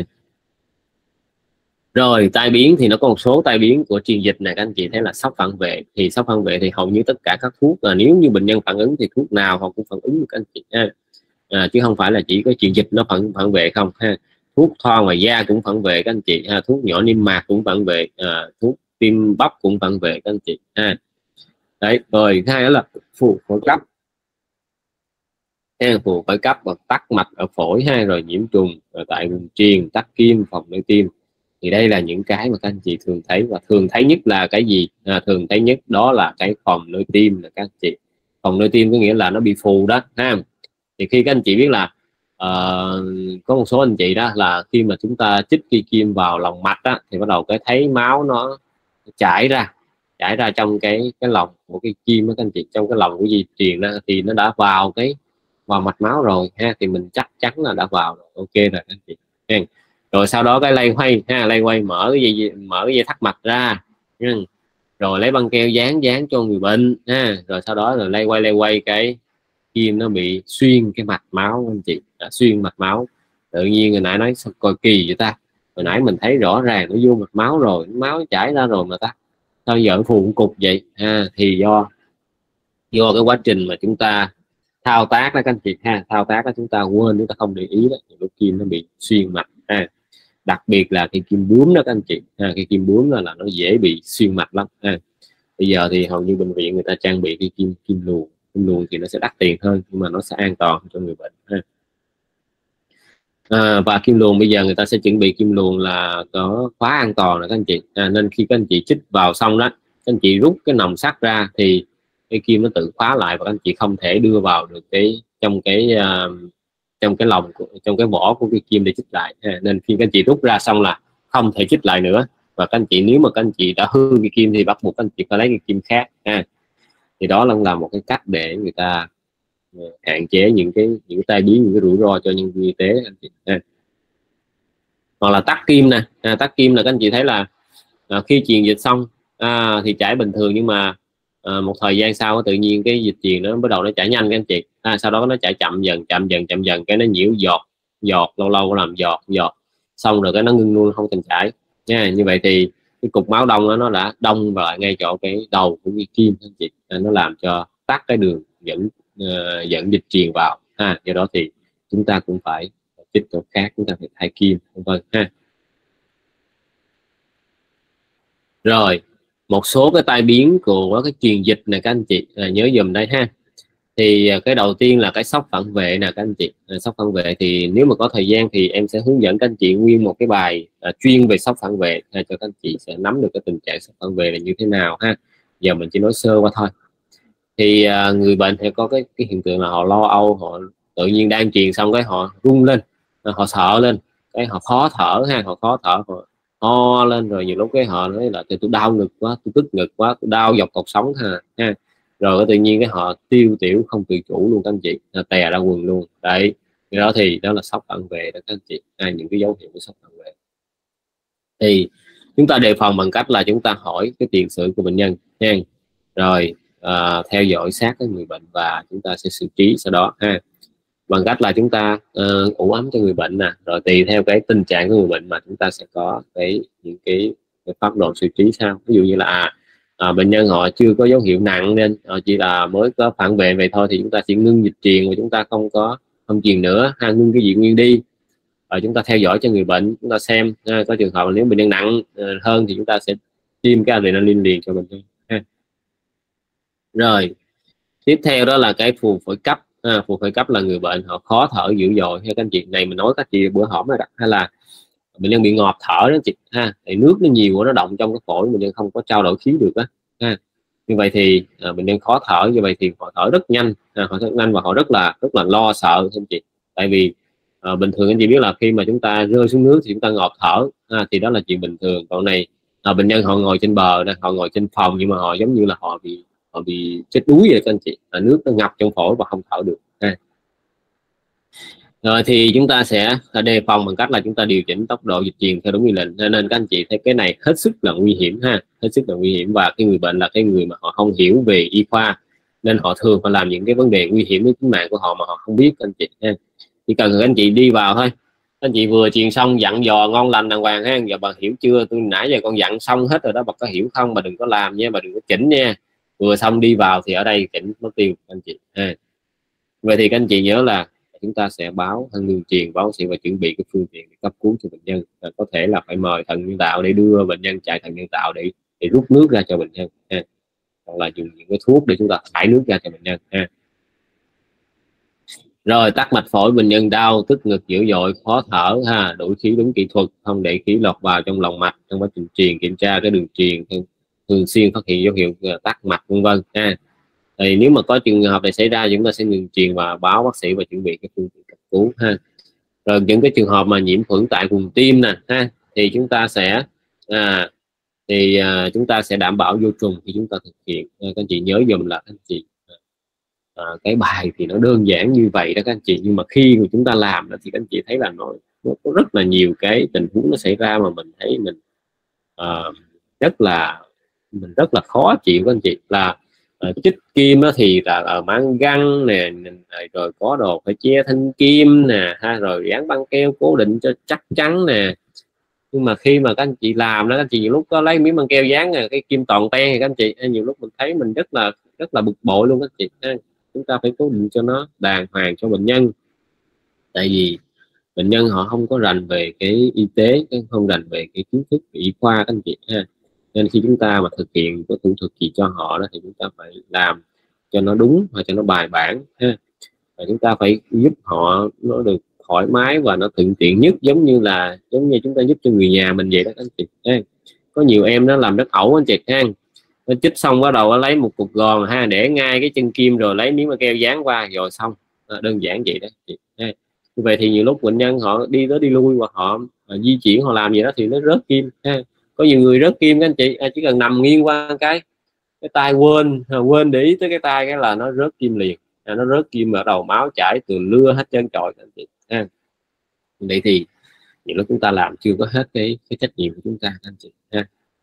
Rồi tai biến thì nó có một số tai biến của truyền dịch này, các anh chị thấy là sốc phản vệ. Thì sốc phản vệ thì hầu như tất cả các thuốc nếu như bệnh nhân phản ứng thì thuốc nào họ cũng phản ứng các anh chị ha. Chứ không phải là chỉ có truyền dịch nó phản vệ không ha. Thuốc thoa ngoài da cũng phản vệ các anh chị ha, thuốc nhỏ niêm mạc cũng phản vệ, thuốc tim bắp cũng phản vệ các anh chị ha. Đấy, rồi thứ hai đó là phù phổi cấp, phù phổi cấp và tắc mạch ở phổi rồi nhiễm trùng rồi tại vùng truyền, tắc kim, phòng nơi tim. Thì đây là những cái mà các anh chị thường thấy, và thường thấy nhất là cái gì? Thường thấy nhất đó là cái phòng nơi tim là các anh chị. Phòng nơi tim có nghĩa là nó bị phù đó ha. Thì khi các anh chị biết là có một số anh chị đó là khi mà chúng ta chích cây kim vào lòng mạch đó, thì bắt đầu cái thấy máu nó chảy ra trong cái lòng của cái kim đó các anh chị, trong cái lòng của dây truyền đó, thì nó đã vào mạch máu rồi ha, thì mình chắc chắn là đã vào rồi, ok rồi các anh chị. Rồi sau đó cái lay quay mở cái dây thắt mạch ra, rồi lấy băng keo dán cho người bệnh rồi sau đó là lay quay cái kim nó bị xuyên cái mạch máu anh chị, xuyên mạch máu. Tự nhiên người nãy nói sao coi kỳ vậy ta, hồi nãy mình thấy rõ ràng nó vô mạch máu rồi, máu chảy ra rồi mà ta sao giờ phù cục vậy thì do cái quá trình mà chúng ta thao tác đó các anh chị ha, thao tác đó chúng ta quên, chúng ta không để ý đó, lúc kim nó bị xuyên mạch ha. Đặc biệt là cái kim bướm đó các anh chị ha, cái kim bướm đó là nó dễ bị xuyên mạch lắm ha. Bây giờ thì hầu như bệnh viện người ta trang bị cái kim luồn thì nó sẽ đắt tiền hơn nhưng mà nó sẽ an toàn cho người bệnh ha. Và kim luồn bây giờ người ta sẽ chuẩn bị kim luồn là có khóa an toàn rồi các anh chị, nên khi các anh chị chích vào xong đó, các anh chị rút cái nòng sắt ra thì cái kim nó tự khóa lại và các anh chị không thể đưa vào được trong cái lồng trong cái vỏ của cái kim để chích lại ha. Nên khi các anh chị rút ra xong là không thể chích lại nữa, và các anh chị nếu mà các anh chị đã hư cái kim thì bắt buộc các anh chị phải lấy cái kim khác ha. Thì đó là một cái cách để người ta hạn chế những cái tai biến, những cái rủi ro cho nhân viên y tế anh chị ha. Hoặc là tắc kim nè, tắc kim là các anh chị thấy là khi truyền dịch xong thì chảy bình thường, nhưng mà một thời gian sau tự nhiên cái dịch truyền nó bắt đầu nó chảy nhanh các anh chị, sau đó nó chảy chậm dần cái nó nhiễu giọt lâu lâu làm giọt xong rồi cái nó ngưng luôn, không thành chảy nha. Như vậy thì cái cục máu đông đó, nó đã đông vào ngay chỗ cái đầu của cái kim anh chị, nó làm cho tắc cái đường dẫn dịch truyền vào ha. Do đó thì chúng ta cũng phải chích chỗ khác, chúng ta phải thay kim vân vân ha. Rồi một số cái tai biến của cái truyền dịch này các anh chị nhớ dùm đây ha. Thì cái đầu tiên là cái sốc phản vệ nè các anh chị. Sốc phản vệ thì nếu mà có thời gian thì em sẽ hướng dẫn các anh chị nguyên một cái bài chuyên về sốc phản vệ cho các anh chị sẽ nắm được cái tình trạng sốc phản vệ là như thế nào ha. Giờ mình chỉ nói sơ qua thôi. Thì người bệnh thì có cái hiện tượng là họ lo âu, họ tự nhiên đang truyền xong cái họ run lên, họ sợ lên, cái họ khó thở ha, họ ho lên, rồi nhiều lúc cái họ nói là tôi đau ngực quá, tôi tức ngực quá, tôi đau dọc cột sống ha. Rồi tự nhiên cái họ tiêu tiểu không tự chủ luôn các anh chị, tè ra quần luôn đấy. Cái đó thì đó là sốc phản vệ đó các anh chị, những cái dấu hiệu của sốc phản vệ. Thì chúng ta đề phòng bằng cách là chúng ta hỏi cái tiền sử của bệnh nhân nha, rồi theo dõi sát cái người bệnh và chúng ta sẽ xử trí sau đó ha, bằng cách là chúng ta ủ ấm cho người bệnh nè, rồi tùy theo cái tình trạng của người bệnh mà chúng ta sẽ có những cái pháp đồ xử trí sau. Ví dụ như là bệnh nhân họ chưa có dấu hiệu nặng nên họ chỉ là mới có phản vệ vậy thôi thì chúng ta chỉ ngưng dịch truyền và chúng ta không truyền nữa ha, ngưng cái dị nguyên đi. Chúng ta theo dõi cho người bệnh, chúng ta xem có trường hợp nếu bệnh nhân nặng hơn thì chúng ta sẽ tiêm cái adrenaline liền cho bệnh nhân ha. Rồi tiếp theo đó là cái phù phổi cấp. Phù phổi cấp là người bệnh họ khó thở dữ dội theo các anh chị. Này mình nói các chị bữa hổm rồi đó, hay là bệnh nhân bị ngọt thở đó chị ha, thì nước nó nhiều quá, nó động trong cái phổi, bệnh nhân không có trao đổi khí được á ha. Như vậy thì bệnh nhân khó thở, như vậy thì họ thở rất nhanh, họ rất nhanh và họ rất là lo sợ anh chị. Tại vì bình thường anh chị biết là khi mà chúng ta rơi xuống nước thì chúng ta ngọt thở thì đó là chuyện bình thường. Còn này bệnh nhân họ ngồi trên bờ, họ ngồi trên phòng nhưng mà họ giống như là họ bị chết đuối vậy các anh chị, nước nó ngập trong phổi và không thở được ha. Rồi thì chúng ta sẽ đề phòng bằng cách là chúng ta điều chỉnh tốc độ dịch truyền theo đúng quy định. Nên các anh chị thấy cái này hết sức là nguy hiểm ha, hết sức là nguy hiểm. Và cái người bệnh là cái người mà họ không hiểu về y khoa nên họ thường phải làm những cái vấn đề nguy hiểm đến tính mạng của họ mà họ không biết các anh chị ha. Chỉ cần các anh chị đi vào thôi, các anh chị vừa truyền xong dặn dò ngon lành đàng hoàng ha, giờ bà hiểu chưa, tôi nãy giờ con dặn xong hết rồi đó, bà có hiểu không, bà đừng có làm nha, bà đừng có chỉnh nha. Vừa xong đi vào thì ở đây chỉnh mất tiêu các anh chị ha. Vậy thì các anh chị nhớ là chúng ta sẽ báo thân ngừng truyền, báo sĩ và chuẩn bị cái phương tiện để cấp cứu cho bệnh nhân. Có thể là phải mời thận nhân tạo để đưa bệnh nhân chạy thận nhân tạo để rút nước ra cho bệnh nhân ha. Hoặc là dùng những cái thuốc để chúng ta thải nước ra cho bệnh nhân ha. Rồi tắc mạch phổi, bệnh nhân đau tức ngực dữ dội, khó thở ha, đổi khí đúng kỹ thuật, không để khí lọt vào trong lòng mạch trong quá trình truyền, kiểm tra cái đường truyền, thường xuyên phát hiện dấu hiệu tắc mạch vân vân ha. Thì nếu mà có trường hợp này xảy ra chúng ta sẽ ngừng truyền và báo bác sĩ và chuẩn bị cái phương tiện cấp cứu ha. Rồi những cái trường hợp mà nhiễm khuẩn tại vùng tim nè ha, thì chúng ta sẽ chúng ta sẽ đảm bảo vô trùng khi chúng ta thực hiện. Các anh chị nhớ dùm là các anh chị cái bài thì nó đơn giản như vậy đó các anh chị, nhưng mà khi mà chúng ta làm đó thì các anh chị thấy là nó có rất là nhiều cái tình huống nó xảy ra mà mình thấy mình rất là khó chịu các anh chị. Là chích kim đó thì là mang găng nè, rồi có đồ phải che thanh kim nè ha, rồi dán băng keo cố định cho chắc chắn nè. Nhưng mà khi mà các anh chị làm đó, các anh chị nhiều lúc có lấy miếng băng keo dán cái kim toàn ten thì các anh chị nhiều lúc mình thấy mình rất là bực bội luôn các anh chị. chúng ta phải cố định cho nó đàng hoàng cho bệnh nhân, tại vì bệnh nhân họ không có rành về cái y tế, không rành về cái kiến thức về y khoa các anh chị ha. Nên khi chúng ta mà thực hiện cái thủ thuật gì cho họ đó thì chúng ta phải làm cho nó đúng và cho nó bài bản ha. Và chúng ta phải giúp họ nó được thoải mái và nó thuận tiện nhất, giống như chúng ta giúp cho người nhà mình vậy đó các anh chị ha. Có nhiều em nó làm rất ẩu anh chị ha, nó chích xong bắt đầu nó lấy một cục gòn ha, để ngay cái chân kim rồi lấy miếng keo dán qua rồi xong, đơn giản vậy đó chị ha. Như vậy thì nhiều lúc bệnh nhân họ đi tới đi lui hoặc họ di chuyển, họ làm gì đó thì nó rớt kim ha. Có nhiều người rớt kim các anh chị, chỉ cần nằm nghiêng qua cái tay quên để ý tới cái tay cái là nó rớt kim liền, nó rớt kim ở đầu, máu chảy từ lưa hết trơn trọi các anh chị ha. Vậy thì nhiều lúc chúng ta làm chưa có hết cái trách nhiệm của chúng ta các anh chị ha.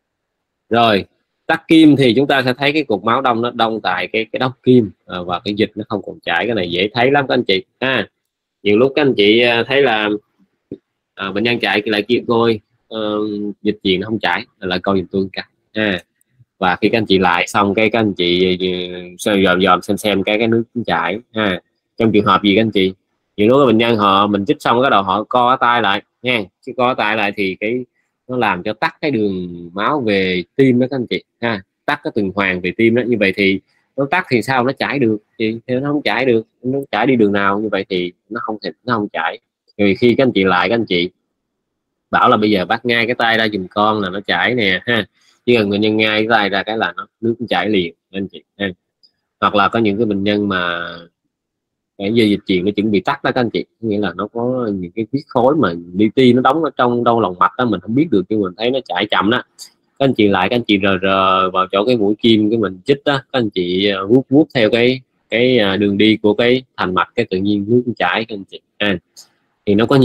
Rồi tắc kim thì chúng ta sẽ thấy cái cục máu đông, nó đông tại cái đốc kim và cái dịch nó không còn chảy. Cái này dễ thấy lắm các anh chị ha. Nhiều lúc các anh chị thấy là bệnh nhân chạy lại kia coi dịch truyền nó không chảy, là coi giùm tôi cả ha. Và khi các anh chị lại xong cái các anh chị dòm xem cái nước chảy ha. Trong trường hợp gì các anh chị, nhiều lúc bệnh nhân mình chích xong cái đầu họ co tay lại nha, chứ co tay lại thì nó làm cho tắc cái đường máu về tim đó các anh chị ha, tắc cái tuần hoàn về tim đó. Như vậy thì nó tắc thì sao nó chảy được thì nó không chảy được, nó chảy đi đường nào, như vậy thì nó không chảy. Rồi khi các anh chị lại, các anh chị bảo là bây giờ bắt ngay cái tay ra giùm con là nó chảy nè ha, chỉ cần bệnh nhân ngay cái tay ra cái là nước chảy liền anh chị ha. Hoặc là có những cái bệnh nhân mà cái dây dịch truyền nó chuẩn bị tắc đó các anh chị, nghĩa là nó có những cái huyết khối mà li ti nó đóng ở trong đâu lòng mạch đó, mình không biết được nhưng mình thấy nó chảy chậm đó. Các anh chị lại, các anh chị rờ vào chỗ cái mũi kim cái mình chích đó, các anh chị vuốt theo cái đường đi của cái thành mạch, cái tự nhiên nước chảy các anh chị ha. Thì nó có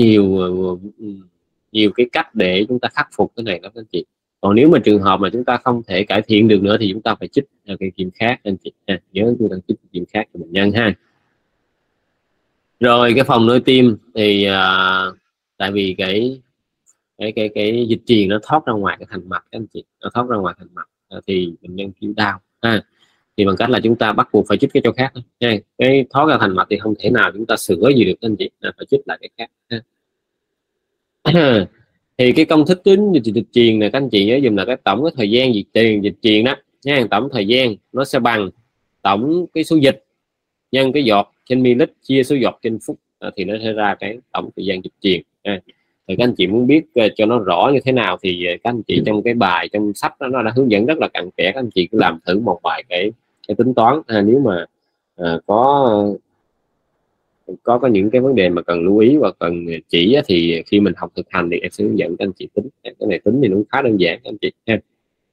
nhiều cái cách để chúng ta khắc phục cái này đó các anh chị. Còn nếu mà trường hợp mà chúng ta không thể cải thiện được nữa thì chúng ta phải chích cái kim khác anh chị ha. Nhớ chúng ta chích kim khác cho bệnh nhân ha. Rồi cái phòng nơi tim thì tại vì cái dịch truyền nó thoát ra ngoài cái thành mạch các anh chị, nó thoát ra ngoài thành mạch thì bệnh nhân chịu đau ha. Thì bằng cách là chúng ta bắt buộc phải chích cái chỗ khác ha. Cái thoát ra thành mạch thì không thể nào chúng ta sửa gì được anh chị, phải chích lại cái khác ha. Thì cái công thức tính dịch truyền này các anh chị nhớ dùm là cái tổng cái thời gian dịch truyền đó nha, tổng thời gian nó sẽ bằng tổng cái số dịch nhân cái giọt trên ml chia số giọt trên phút, thì nó sẽ ra cái tổng thời gian dịch truyền. Thì các anh chị muốn biết cho nó rõ như thế nào thì các anh chị trong cái bài trong sách đó, nó đã hướng dẫn rất là cặn kẽ, các anh chị cứ làm thử một vài cái tính toán. Nếu mà có những cái vấn đề mà cần lưu ý và cần chỉ thì khi mình học thực hành thì em sẽ hướng dẫn các anh chị tính. Cái này tính thì nó khá đơn giản các anh chị ha.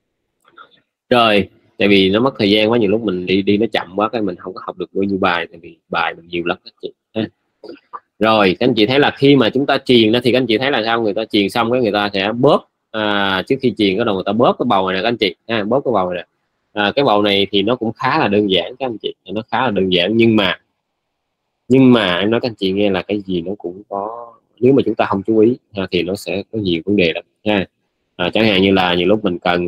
Rồi tại vì nó mất thời gian quá, nhiều lúc mình đi nó chậm quá cái mình không có học được bao nhiêu bài, tại vì bài mình nhiều lắm các anh chị ha. Rồi các anh chị thấy là khi mà chúng ta truyền đó thì các anh chị thấy là sao, người ta truyền xong cái người ta sẽ bóp trước khi truyền cái đầu người ta bóp cái bầu này nè các anh chị bóp cái bầu này nè. Cái bầu này thì nó cũng khá là đơn giản các anh chị, nó khá là đơn giản, nhưng mà em nói các anh chị nghe là cái gì nó cũng có, nếu mà chúng ta không chú ý thì nó sẽ có nhiều vấn đề lắm ha. Chẳng hạn như là nhiều lúc mình cần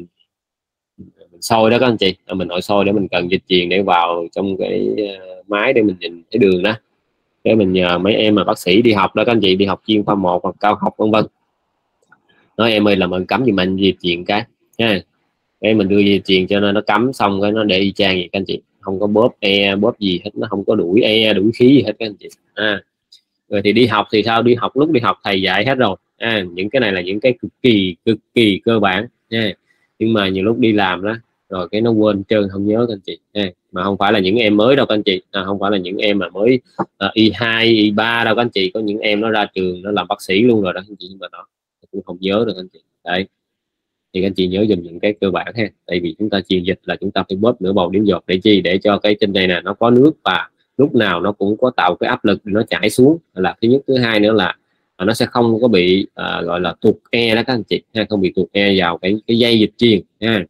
mình soi đó các anh chị, mình nội soi để mình cần dịch truyền để vào trong cái máy để mình nhìn thấy đường đó, để mình nhờ mấy em mà bác sĩ đi học đó các anh chị, đi học chuyên khoa 1 hoặc cao học vân vân, nói em ơi là mình cấm gì mình dịch truyền cái nha, cái mình đưa dịch truyền cho nên nó cấm xong cái nó để y chang vậy các anh chị, không có bóp bóp gì hết, nó không có đuổi đuổi khí gì hết các anh chị. Rồi thì đi học thì sao, lúc đi học thầy dạy hết rồi những cái này là những cái cực kỳ cơ bản nha, nhưng mà nhiều lúc đi làm đó rồi cái nó quên trơn, không nhớ các anh chị mà không phải là những em mới đâu các anh chị, không phải là những em mà mới Y2 Y3 đâu các anh chị, có những em nó ra trường nó làm bác sĩ luôn rồi đó anh chị, nhưng mà nó cũng không nhớ được anh chị. Đấy thì các anh chị nhớ dùm những cái cơ bản ha, tại vì chúng ta truyền dịch là chúng ta phải bóp nửa bầu điểm giọt để chi, để cho cái trên đây nè nó có nước và lúc nào nó cũng có tạo cái áp lực để nó chảy xuống là thứ nhất. Thứ hai nữa là nó sẽ không có bị gọi là tụt đó các anh chị ha, không bị tụt vào cái dây dịch truyền ha.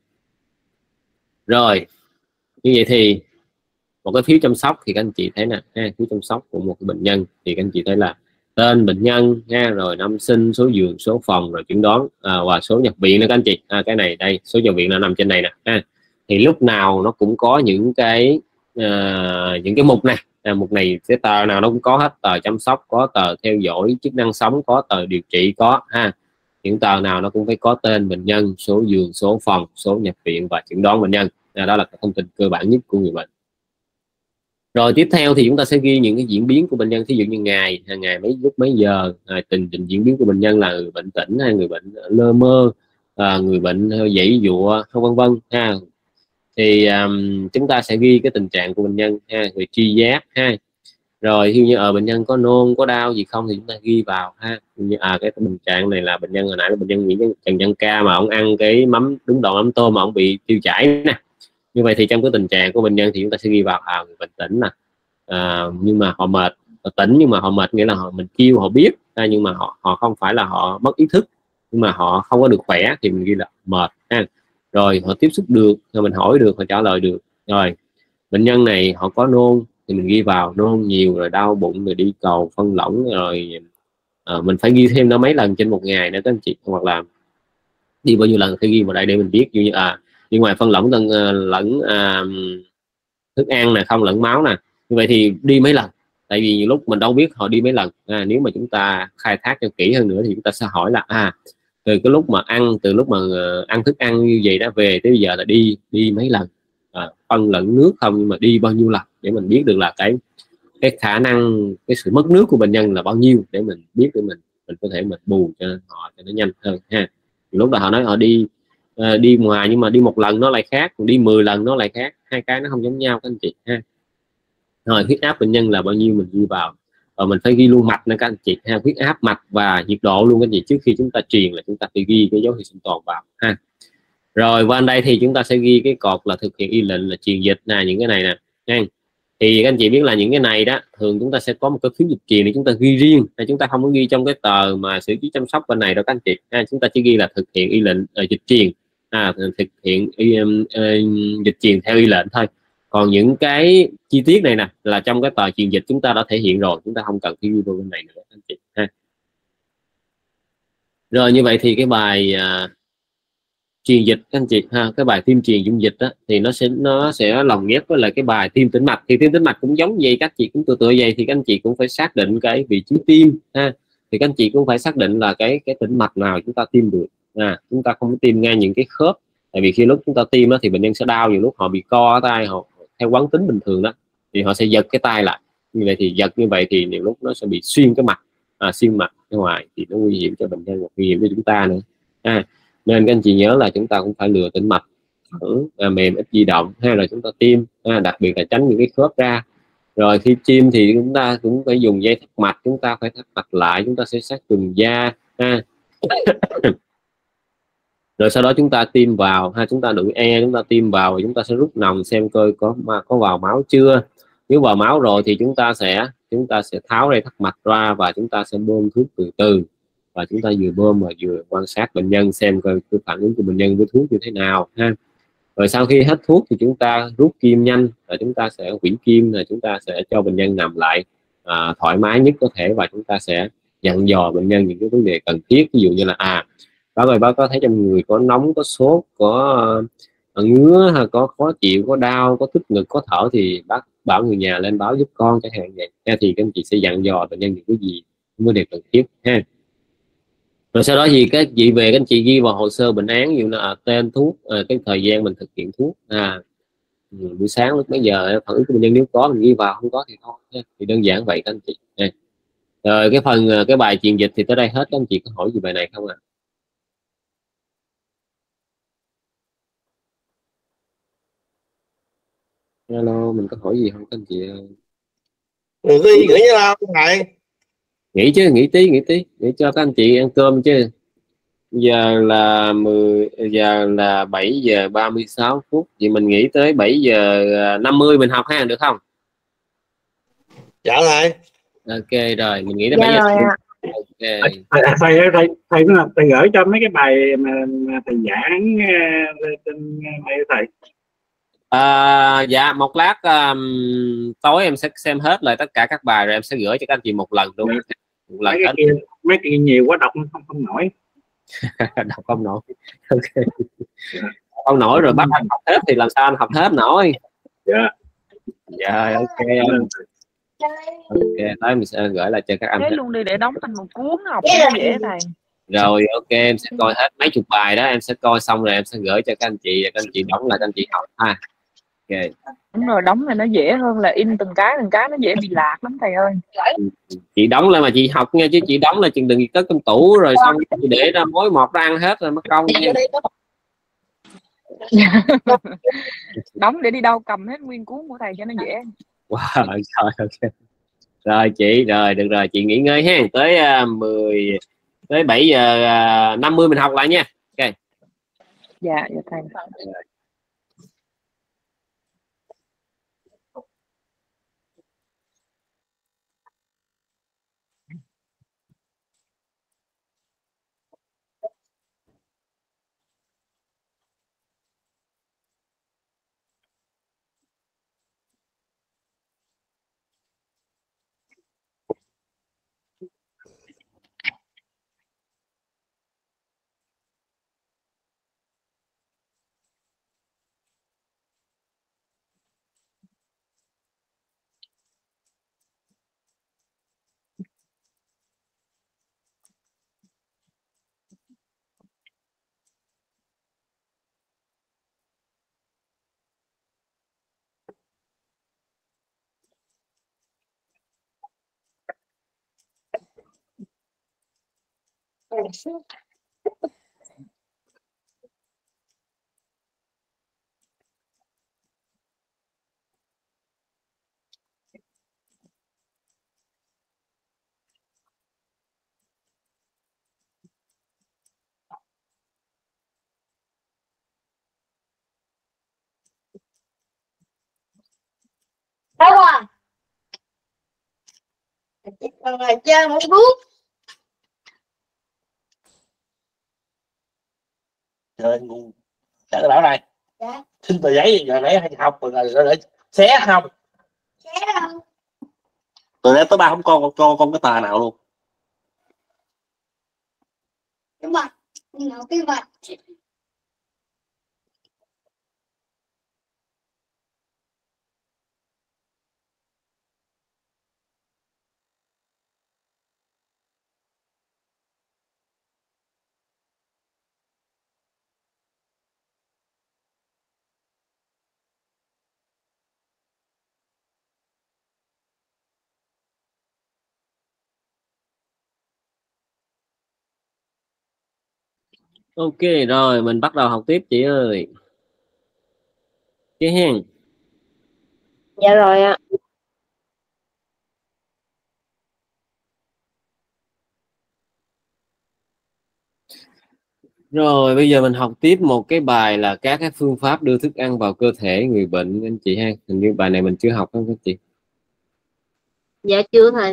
Rồi như vậy thì một cái phiếu chăm sóc thì các anh chị thấy nè phiếu chăm sóc của một cái bệnh nhân thì các anh chị thấy là tên bệnh nhân rồi năm sinh, số giường, số phòng, rồi chẩn đoán và số nhập viện nữa các anh chị. Cái này đây số nhập viện là nằm trên này nè thì lúc nào nó cũng có những cái những cái mục này. Mục này cái tờ nào nó cũng có hết, tờ chăm sóc có, tờ theo dõi chức năng sống có, tờ điều trị có ha. Những tờ nào nó cũng phải có tên bệnh nhân, số giường, số phòng, số nhập viện và chẩn đoán bệnh nhân. Đó là cái thông tin cơ bản nhất của người bệnh. Rồi tiếp theo thì chúng ta sẽ ghi những cái diễn biến của bệnh nhân, ví dụ như ngày mấy lúc mấy giờ, tình hình diễn biến của bệnh nhân là người bệnh tỉnh hay người bệnh lơ mơ, người bệnh giãy giụa vân vân ha. Thì chúng ta sẽ ghi cái tình trạng của bệnh nhân ha, rồi tri giác ha. Rồi ví dụ như bệnh nhân có nôn có đau gì không thì chúng ta ghi vào ha. Như cái tình trạng này là bệnh nhân hồi nãy là bệnh nhân Nguyễn Trần Văn Ca mà ông ăn cái mắm đúng đoạn mắm tôm mà ông bị tiêu chảy nè. Như vậy thì trong cái tình trạng của bệnh nhân thì chúng ta sẽ ghi vào người bệnh tỉnh nè, nhưng mà họ mệt, họ tỉnh nhưng mà họ mệt, nghĩa là mình kêu họ biết, nhưng mà họ không phải là họ mất ý thức, nhưng mà họ không có được khỏe thì mình ghi là mệt ha. Rồi họ tiếp xúc được, rồi mình hỏi được, họ trả lời được. Rồi bệnh nhân này họ có nôn thì mình ghi vào nôn nhiều, rồi đau bụng, rồi đi cầu phân lỏng, rồi mình phải ghi thêm nó mấy lần trên một ngày nữa các anh chị, hoặc là đi bao nhiêu lần phải ghi vào đây để mình biết. Như bên ngoài phân lỏng lẫn thức ăn nè, không lẫn máu nè. Như vậy thì đi mấy lần, tại vì lúc mình đâu biết họ đi mấy lần. Nếu mà chúng ta khai thác cho kỹ hơn nữa thì chúng ta sẽ hỏi là từ cái lúc mà từ lúc mà ăn thức ăn như vậy đã về tới bây giờ là đi mấy lần, phân lẫn nước không, nhưng mà đi bao nhiêu lần, để mình biết được là cái khả năng, cái sự mất nước của bệnh nhân là bao nhiêu, để mình biết, để mình có thể mình bù cho họ cho nó nhanh hơn ha. Lúc đó họ nói họ đi ngoài, nhưng mà đi một lần nó lại khác, đi 10 lần nó lại khác, hai cái nó không giống nhau các anh chị ha. Rồi huyết áp bệnh nhân là bao nhiêu mình ghi vào, và mình phải ghi luôn mạch nữa các anh chị ha, huyết áp, mạch và nhiệt độ luôn các anh chị. Trước khi chúng ta truyền là chúng ta phải ghi cái dấu hiệu sinh tồn vào ha. Rồi qua đây thì chúng ta sẽ ghi cái cột là thực hiện y lệnh, là truyền dịch nè, những cái này nè ha. Thì các anh chị biết là những cái này đó thường chúng ta sẽ có một cái phiếu dịch truyền để chúng ta ghi riêng, chúng ta không có ghi trong cái tờ mà xử trí chăm sóc bên này đâu các anh chị. Chúng ta chỉ ghi là thực hiện y lệnh dịch truyền, thực hiện dịch truyền theo y lệnh thôi. Còn những cái chi tiết này nè là trong cái tờ truyền dịch chúng ta đã thể hiện rồi, chúng ta không cần phải ghi vào bên này nữa các anh chị ha. Rồi như vậy thì cái bài truyền dịch các anh chị ha, cái bài tiêm truyền dung dịch đó thì nó sẽ lồng ghép với lại cái bài tiêm tĩnh mạch. Thì tiêm tĩnh mạch cũng giống vậy, các chị cũng tựa vậy, thì các anh chị cũng phải xác định cái vị trí tiêm ha. Thì các anh chị cũng phải xác định là cái tĩnh mạch nào chúng ta tiêm được. Chúng ta không có tiêm ngay những cái khớp, tại vì khi lúc chúng ta tiêm đó, thì bệnh nhân sẽ đau, nhiều lúc họ bị co tay, họ theo quán tính bình thường đó thì họ sẽ giật cái tay lại. Như vậy thì giật như vậy thì nhiều lúc nó sẽ bị xuyên cái mạch, xuyên mạch ra ngoài, thì nó nguy hiểm cho bệnh nhân, nguy hiểm cho chúng ta nữa. Nên các anh chị nhớ là chúng ta cũng phải lựa tĩnh mạch mềm, ít di động, hay là chúng ta tiêm, đặc biệt là tránh những cái khớp ra. Rồi khi tiêm thì chúng ta cũng phải dùng dây thắt mạch, chúng ta phải thắt mạch lại, chúng ta sẽ sát trùng da rồi sau đó chúng ta tiêm vào chúng ta đựng chúng ta tiêm vào, chúng ta sẽ rút nòng xem coi có vào máu chưa. Nếu vào máu rồi thì chúng ta sẽ tháo dây thắt mạch ra, và chúng ta sẽ bơm thuốc từ từ, và chúng ta vừa bơm và vừa quan sát bệnh nhân xem coi cái phản ứng của bệnh nhân với thuốc như thế nào ha. Rồi sau khi hết thuốc thì chúng ta rút kim nhanh, và chúng ta sẽ hủy kim, là chúng ta sẽ cho bệnh nhân nằm lại thoải mái nhất có thể, và chúng ta sẽ dặn dò bệnh nhân những cái vấn đề cần thiết. Ví dụ như là bác có thấy trong người có nóng, có sốt, có ngứa, hay có khó chịu, có đau, có tức ngực, có thở, thì bác bảo người nhà lên báo giúp con chẳng hạn vậy. Thì các anh chị sẽ dặn dò bệnh nhân những cái gì, những vấn đề cần thiết ha. Rồi sau đó thì các chị về, các anh chị ghi vào hồ sơ bệnh án, ví dụ là tên thuốc, cái thời gian mình thực hiện thuốc, buổi sáng lúc mấy giờ, phản ứng của bệnh nhân nếu có mình ghi vào, không có thì thôi. Thì đơn giản vậy các anh chị. Rồi cái bài truyền dịch thì tới đây hết. Các anh chị có hỏi gì bài này không ạ? Hello, mình có hỏi gì không các anh chị? Đừng có nghĩ như nào thầy. Nghỉ chứ, nghỉ tí để cho các anh chị ăn cơm chứ. Giờ là 7 giờ 36 phút, vậy mình nghỉ tới 7 giờ 50 mình học ha, được không? Dạ thầy. Ok rồi, mình nghỉ tới 7 giờ. Okay. Thầy gửi cho mấy cái bài mà thầy giảng trên đây thầy. Dạ một lát tối em sẽ xem hết lại tất cả các bài, rồi em sẽ gửi cho các anh chị một lần luôn. Một lần mấy cái nhiều quá đọc không nổi. Đọc không nổi. Ok. Không nổi rồi bắt anh học hết thì làm sao anh học hết nổi. Dạ. Dạ ok em. Ok, tới mình sẽ gửi lại cho các anh. Thế luôn đi để đóng thành một cuốn học cho nó dễ thầy. Rồi ok, em sẽ coi hết mấy chục bài đó, em sẽ coi xong rồi em sẽ gửi cho các anh chị, và các anh chị đóng lại, các anh chị học ha. Ok. Đúng rồi, đóng là nó dễ hơn là in từng cái nó dễ bị lạc lắm thầy ơi. Chị đóng lại mà chị học nha, chứ chị đóng là chừng đừng cất trong tủ rồi xong chị để ra mối một ra ăn hết rồi mất công nha. Đóng để đi đâu cầm hết nguyên cuốn của thầy cho nó dễ. Wow, rồi, ok. Rồi chị, rồi được rồi, chị nghỉ ngơi ha, tới 7 giờ 50 mình học lại nha. Ok. Dạ thầy. Đâu à? Còn là chơi một bước. Trời ngu. Trả cái bảo này. Dạ. Xin tờ giấy giờ nãy hay học rồi để xé không? Xé không? Từ nãy tới ba không con cái tờ nào luôn. Cái mặt. Cái mặt. Ok rồi, mình bắt đầu học tiếp chị ơi. Chứ hen. Dạ rồi ạ. Rồi bây giờ mình học tiếp một cái bài là các cái phương pháp đưa thức ăn vào cơ thể người bệnh anh chị ha. Hình như bài này mình chưa học không các chị? Dạ chưa thầy.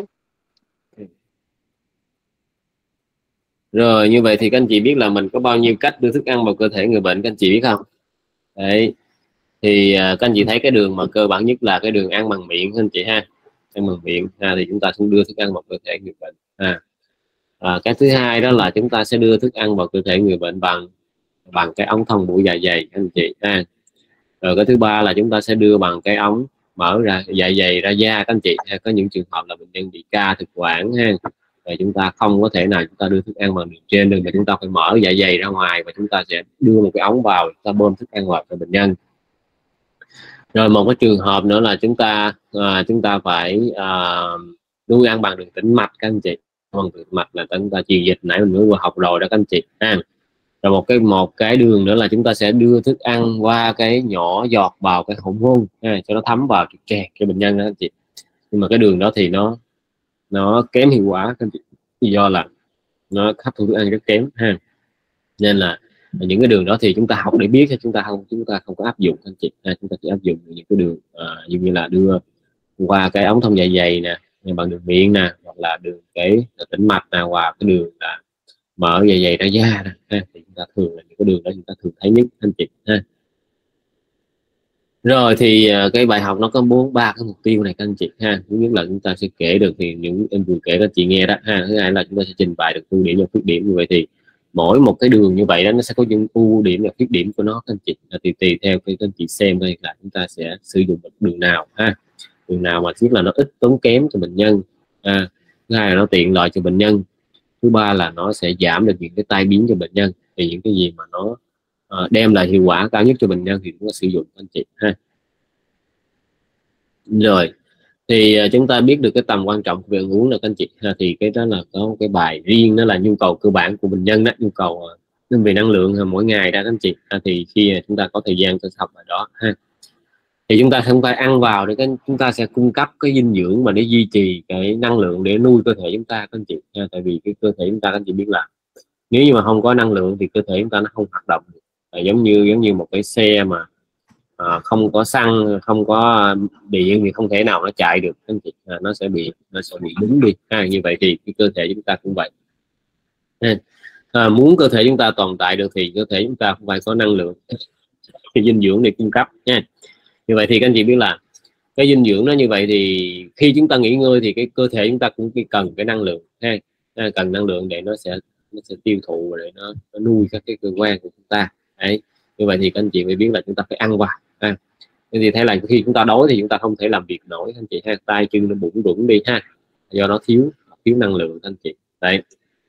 Rồi như vậy thì các anh chị biết là mình có bao nhiêu cách đưa thức ăn vào cơ thể người bệnh, các anh chị biết không? Đấy. Thì các anh chị thấy cái đường mà cơ bản nhất là cái đường ăn bằng miệng anh chị ha. Ăn bằng miệng thì chúng ta sẽ đưa thức ăn vào cơ thể người bệnh. Cái thứ hai đó là chúng ta sẽ đưa thức ăn vào cơ thể người bệnh bằng cái ống thông mũi dạ dày anh chị ha. Rồi cái thứ ba là chúng ta sẽ đưa bằng cái ống mở ra dạ dày ra da các anh chị ha. Có những trường hợp là bệnh nhân bị ca thực quản ha, rồi chúng ta không có thể nào chúng ta đưa thức ăn bằng đường trên được, mà chúng ta phải mở dạ dày ra ngoài và chúng ta sẽ đưa một cái ống vào, chúng ta bơm thức ăn vào cho bệnh nhân. Rồi một cái trường hợp nữa là chúng ta phải nuôi ăn bằng đường tĩnh mạch các anh chị. Bằng đường mạch là chúng ta truyền dịch, nãy mình vừa học rồi đó các anh chị ha. Rồi một cái đường nữa là chúng ta sẽ đưa thức ăn qua cái nhỏ giọt vào cái hậu môn cho nó thấm vào trực tràng cho bệnh nhân đó anh chị. Nhưng mà cái đường đó thì nó kém hiệu quả các anh chị, do là nó hấp thu thức ăn rất kém ha. Nên là những cái đường đó thì chúng ta học để biết, chúng ta không có áp dụng anh chị ha. Chúng ta chỉ áp dụng những cái đường như là đưa qua cái ống thông dạ dày nè, bằng đường miệng nè, hoặc là đường cái tĩnh mạch nè, qua cái đường là mở dạ dày ra da nè ha. Thì chúng ta thường là những cái đường đó chúng ta thường thấy nhất anh chị ha. Rồi thì cái bài học nó có ba cái mục tiêu này các anh chị ha. Thứ nhất là chúng ta sẽ kể được thì những em vừa kể các chị nghe đó ha. Thứ hai là chúng ta sẽ trình bày được ưu điểm và khuyết điểm. Như vậy thì mỗi một cái đường như vậy đó nó sẽ có những ưu điểm và khuyết điểm của nó các anh chị, thì tùy theo cái anh chị xem đây là chúng ta sẽ sử dụng đường nào ha. Đường nào mà thứ là nó ít tốn kém cho bệnh nhân, thứ hai là nó tiện lợi cho bệnh nhân, thứ ba là nó sẽ giảm được những cái tai biến cho bệnh nhân. Thì những cái gì mà nó đem lại hiệu quả cao nhất cho bệnh nhân thì chúng ta sử dụng anh chị ha. Rồi thì chúng ta biết được cái tầm quan trọng của việc ăn uống là các anh chị ha. Thì cái đó là có một cái bài riêng, đó là nhu cầu cơ bản của bệnh nhân đó, nhu cầu về năng lượng mỗi ngày đó các anh chị. Thì khi chúng ta có thời gian tôi học bài đó ha, thì chúng ta không phải ăn vào để chúng ta sẽ cung cấp cái dinh dưỡng mà để duy trì cái năng lượng để nuôi cơ thể chúng ta các anh chị ha. Tại vì cái cơ thể chúng ta các anh chị biết là nếu như mà không có năng lượng thì cơ thể chúng ta nó không hoạt động được. Giống như một cái xe mà không có xăng, không có điện thì không thể nào nó chạy được anh chị. Nó sẽ bị đứng đi như vậy thì cái cơ thể chúng ta cũng vậy. Muốn cơ thể chúng ta tồn tại được thì cơ thể chúng ta phải có năng lượng, cái dinh dưỡng để cung cấp nha. Như vậy thì các anh chị biết là cái dinh dưỡng nó như vậy thì khi chúng ta nghỉ ngơi thì cái cơ thể chúng ta cũng cần cái năng lượng cần năng lượng để nó sẽ tiêu thụ và để nó nuôi các cái cơ quan của chúng ta. Đấy, như vậy thì các anh chị phải biết là chúng ta phải ăn vào. Thì thấy là khi chúng ta đói thì chúng ta không thể làm việc nổi anh chị ha, tay chân nó bủn rủn đi ha, do nó thiếu năng lượng anh chị. Đấy.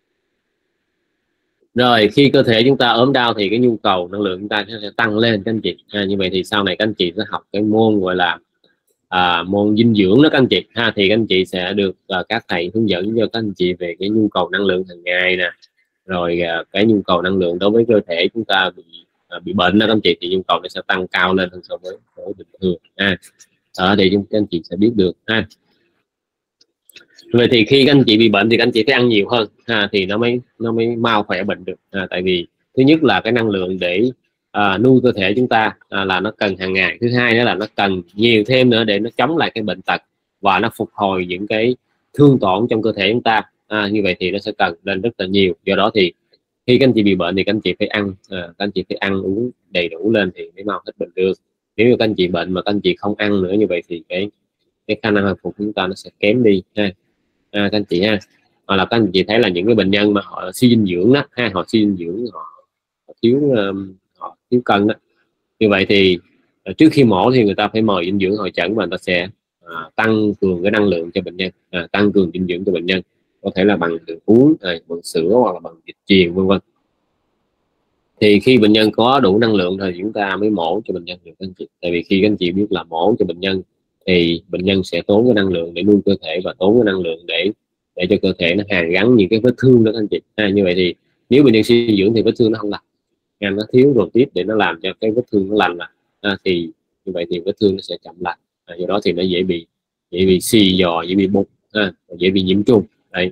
Rồi khi cơ thể chúng ta ốm đau thì cái nhu cầu năng lượng chúng ta sẽ tăng lên các anh chị. Như vậy thì sau này các anh chị sẽ học cái môn gọi là môn dinh dưỡng đó các anh chị ha. Thì các anh chị sẽ được các thầy hướng dẫn cho các anh chị về cái nhu cầu năng lượng hàng ngày nè, rồi cái nhu cầu năng lượng đối với cơ thể chúng ta bị bệnh đó các anh chị, thì nhu cầu nó sẽ tăng cao lên hơn so với bình thường thì các anh chị sẽ biết được ha. Vậy thì khi các anh chị bị bệnh thì các anh chị phải ăn nhiều hơn thì nó mới mau khỏe bệnh được. Tại vì thứ nhất là cái năng lượng để nuôi cơ thể chúng ta là nó cần hàng ngày, thứ hai nữa là nó cần nhiều thêm nữa để nó chống lại cái bệnh tật và nó phục hồi những cái thương tổn trong cơ thể chúng ta. Như vậy thì nó sẽ cần lên rất là nhiều. Do đó thì khi các anh chị bị bệnh thì các anh chị phải ăn uống đầy đủ lên thì mới mau hết bệnh được. Nếu như các anh chị bệnh mà các anh chị không ăn nữa như vậy thì cái khả năng hồi phục của chúng ta nó sẽ kém đi ha. Các anh chị ha. Hoặc là các anh chị thấy là những cái bệnh nhân mà họ suy dinh dưỡng đó họ suy dinh dưỡng, họ thiếu cân đó. Như vậy thì trước khi mổ thì người ta phải mời dinh dưỡng hội chẩn và người ta sẽ tăng cường cái năng lượng cho bệnh nhân, tăng cường dinh dưỡng cho bệnh nhân, có thể là bằng đường uống, bằng sữa hoặc là bằng dịch truyền vân vân. Thì khi bệnh nhân có đủ năng lượng thì chúng ta mới mổ cho bệnh nhân được anh chị. Tại vì khi các anh chị biết là mổ cho bệnh nhân thì bệnh nhân sẽ tốn cái năng lượng để nuôi cơ thể và tốn cái năng lượng để cho cơ thể nó hàn gắn những cái vết thương đó anh chị. Như vậy thì nếu bệnh nhân suy dưỡng thì vết thương nó không lành, nó thiếu rồi tiếp để nó làm cho cái vết thương nó lành thì như vậy thì vết thương nó sẽ chậm lành. Do đó thì nó dễ bị xì dò, dễ bị bục, dễ bị nhiễm trùng. Đấy.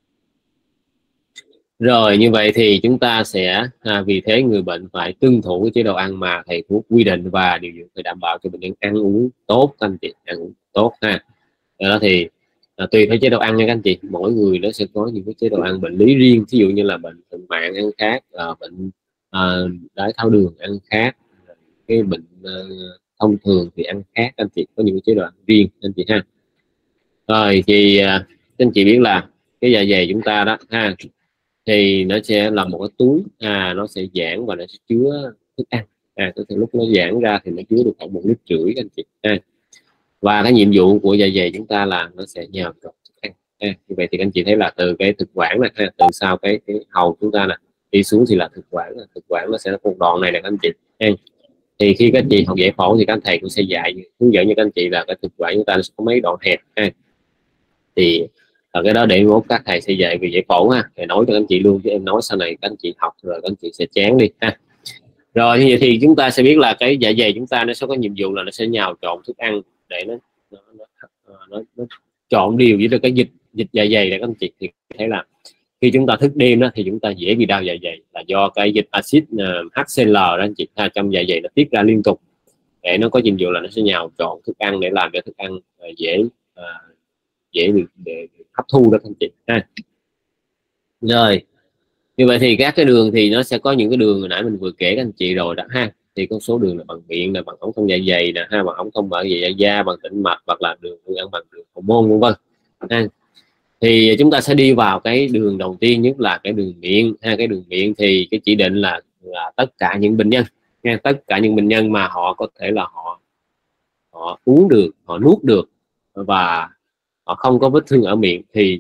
Rồi như vậy thì chúng ta sẽ vì thế người bệnh phải tuân thủ cái chế độ ăn mà thầy thuốc quy định và điều dưỡng phải đảm bảo cho bệnh nhân ăn uống tốt anh chị, ăn uống tốt ha. Đó thì tùy theo chế độ ăn nha các anh chị, mỗi người nó sẽ có những cái chế độ ăn bệnh lý riêng. Ví dụ như là bệnh thận mạng ăn khác, bệnh đái tháo đường ăn khác, cái bệnh thông thường thì ăn khác anh chị, có những cái chế độ ăn riêng anh chị ha. Rồi thì các anh chị biết là cái dạ dày chúng ta đó ha, thì nó sẽ là một cái túi nó sẽ giãn và nó sẽ chứa thức ăn. Từ lúc nó giãn ra thì nó chứa được khoảng 1,5 lít anh chị và cái nhiệm vụ của dạ dày chúng ta là nó sẽ nhào trộn thức ăn. Như vậy thì anh chị thấy là từ cái thực quản này từ sau cái hầu chúng ta là đi xuống thì là thực quản nó sẽ là một đoạn này nè các anh chị. Thì khi các anh chị học giải phẫu thì các anh thầy cũng sẽ dạy hướng dẫn cho các anh chị là cái thực quản chúng ta sẽ có mấy đoạn hẹp thì cái đó để mốt các thầy sẽ dạy về giải phẫu thầy nói cho các anh chị luôn, chứ em nói sau này các anh chị học rồi các anh chị sẽ chán đi Rồi như vậy thì chúng ta sẽ biết là cái dạ dày chúng ta nó sẽ có nhiệm vụ là nó sẽ nhào trộn thức ăn để nó trộn đều với cái dịch dạ dày để các anh chị. Thì thấy là khi chúng ta thức đêm đó thì chúng ta dễ bị đau dạ dày là do cái dịch axit HCl đó anh chị trong dạ dày nó tiết ra liên tục, để nó có nhiệm vụ là nó sẽ nhào trộn thức ăn để làm cho thức ăn dễ để hấp thu đó anh chị Rồi như vậy thì các cái đường thì nó sẽ có những cái đường hồi nãy mình vừa kể các anh chị rồi đó thì có số đường là bằng miệng, là bằng ống thông dạ dày nè bằng ống thông dạ dày da, bằng tĩnh mạch, hoặc là đường ăn bằng đường hormone vân vân Thì chúng ta sẽ đi vào cái đường đầu tiên, nhất là cái đường miệng ha. Cái đường miệng thì cái chỉ định là tất cả những bệnh nhân nha, tất cả những bệnh nhân mà họ có thể là họ uống được, họ nuốt được và họ không có vết thương ở miệng thì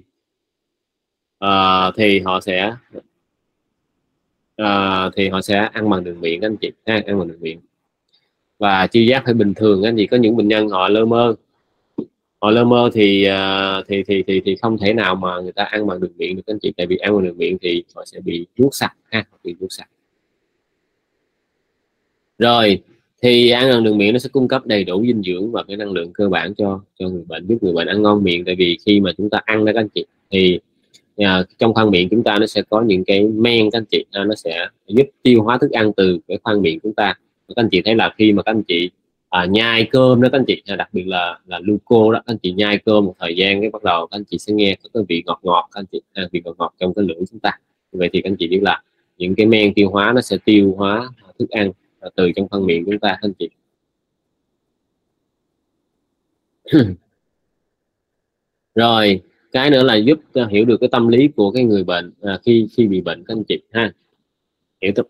họ sẽ ăn bằng đường miệng các anh chị ha, ăn bằng đường miệng. Và chi giác phải bình thường các anh chị. Có những bệnh nhân họ lơ mơ thì không thể nào mà người ta ăn bằng đường miệng được các anh chị, tại vì ăn bằng đường miệng thì họ sẽ bị nuốt sặc ha, bị nuốt sặc. Rồi thì ăn bằng đường miệng nó sẽ cung cấp đầy đủ dinh dưỡng và cái năng lượng cơ bản cho người bệnh, giúp người bệnh ăn ngon miệng. Tại vì khi mà chúng ta ăn đó các anh chị thì trong khoang miệng chúng ta nó sẽ có những cái men các anh chị, nó sẽ giúp tiêu hóa thức ăn từ cái khoang miệng chúng ta. Các anh chị thấy là khi mà các anh chị nhai cơm đó các anh chị, đặc biệt là gluco đó, các anh chị nhai cơm một thời gian cái bắt đầu các anh chị sẽ nghe có cái vị ngọt ngọt các anh chị, vị ngọt ngọt trong cái lưỡi chúng ta. Vậy thì các anh chị biết là những cái men tiêu hóa nó sẽ tiêu hóa thức ăn từ trong khoang miệng chúng ta các anh chị. Rồi cái nữa là giúp hiểu được cái tâm lý của cái người bệnh khi bị bệnh các anh chị ha. Hiểu được.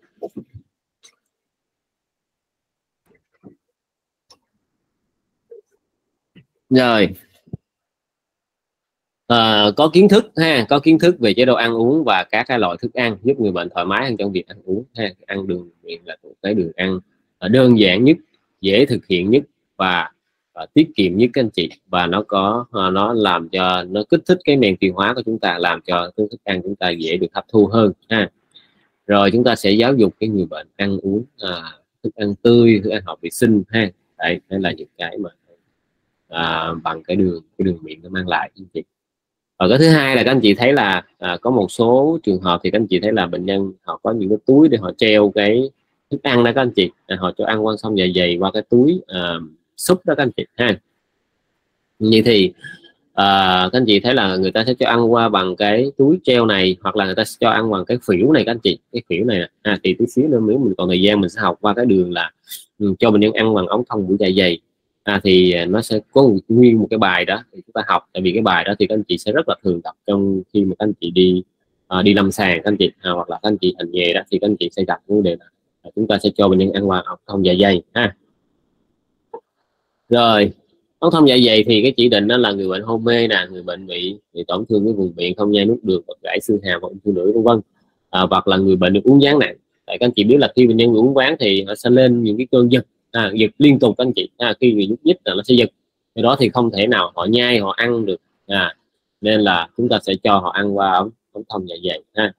Rồi có kiến thức ha, có kiến thức về chế độ ăn uống và các cái loại thức ăn giúp người bệnh thoải mái hơn trong việc ăn uống ha. Ăn đường miệng là một cái đường ăn đơn giản nhất, dễ thực hiện nhất và tiết kiệm nhất các anh chị, và nó làm cho nó kích thích cái men tiêu hóa của chúng ta, làm cho cái thức ăn chúng ta dễ được hấp thu hơn ha. Rồi chúng ta sẽ giáo dục cái người bệnh ăn uống thức ăn tươi, thức ăn hợp vệ sinh ha. Đấy là những cái mà bằng cái đường miệng nó mang lại các anh chị. Và cái thứ hai là các anh chị thấy là có một số trường hợp thì các anh chị thấy là bệnh nhân họ có những cái túi để họ treo cái thức ăn đó các anh chị, họ cho ăn qua xong dạ dày qua cái túi súp đó các anh chị ha. Vậy thì các anh chị thấy là người ta sẽ cho ăn qua bằng cái túi treo này, hoặc là người ta sẽ cho ăn bằng cái phễu này các anh chị. Cái phễu này thì tí xíu nữa nếu mình còn thời gian mình sẽ học qua cái đường là cho bệnh nhân ăn bằng ống thông mũi dạ dày. Thì nó sẽ có nguyên một cái bài đó thì chúng ta học, tại vì cái bài đó thì các anh chị sẽ rất là thường gặp trong khi mà các anh chị đi lâm sàng các anh chị, hoặc là các anh chị hành nghề đó, thì các anh chị sẽ gặp vấn đề là chúng ta sẽ cho bệnh nhân ăn qua ống thông dạ dày ha. Rồi ống thông dạ dày thì cái chỉ định đó là người bệnh hôn mê nè, người bệnh bị tổn thương cái vùng miệng không nhai nuốt được, gãy xương hàm hoặc ung thư lưỡi v.v. Hoặc là người bệnh được uống ván nặng. Tại các anh chị biết là khi bệnh nhân uống ván thì nó sẽ lên những cái cơn giật giật liên tục các anh chị, khi bị nhúc nhích là nó sẽ giật, cái đó thì không thể nào họ nhai họ ăn được, nên là chúng ta sẽ cho họ ăn qua ống thông dạ dày ha.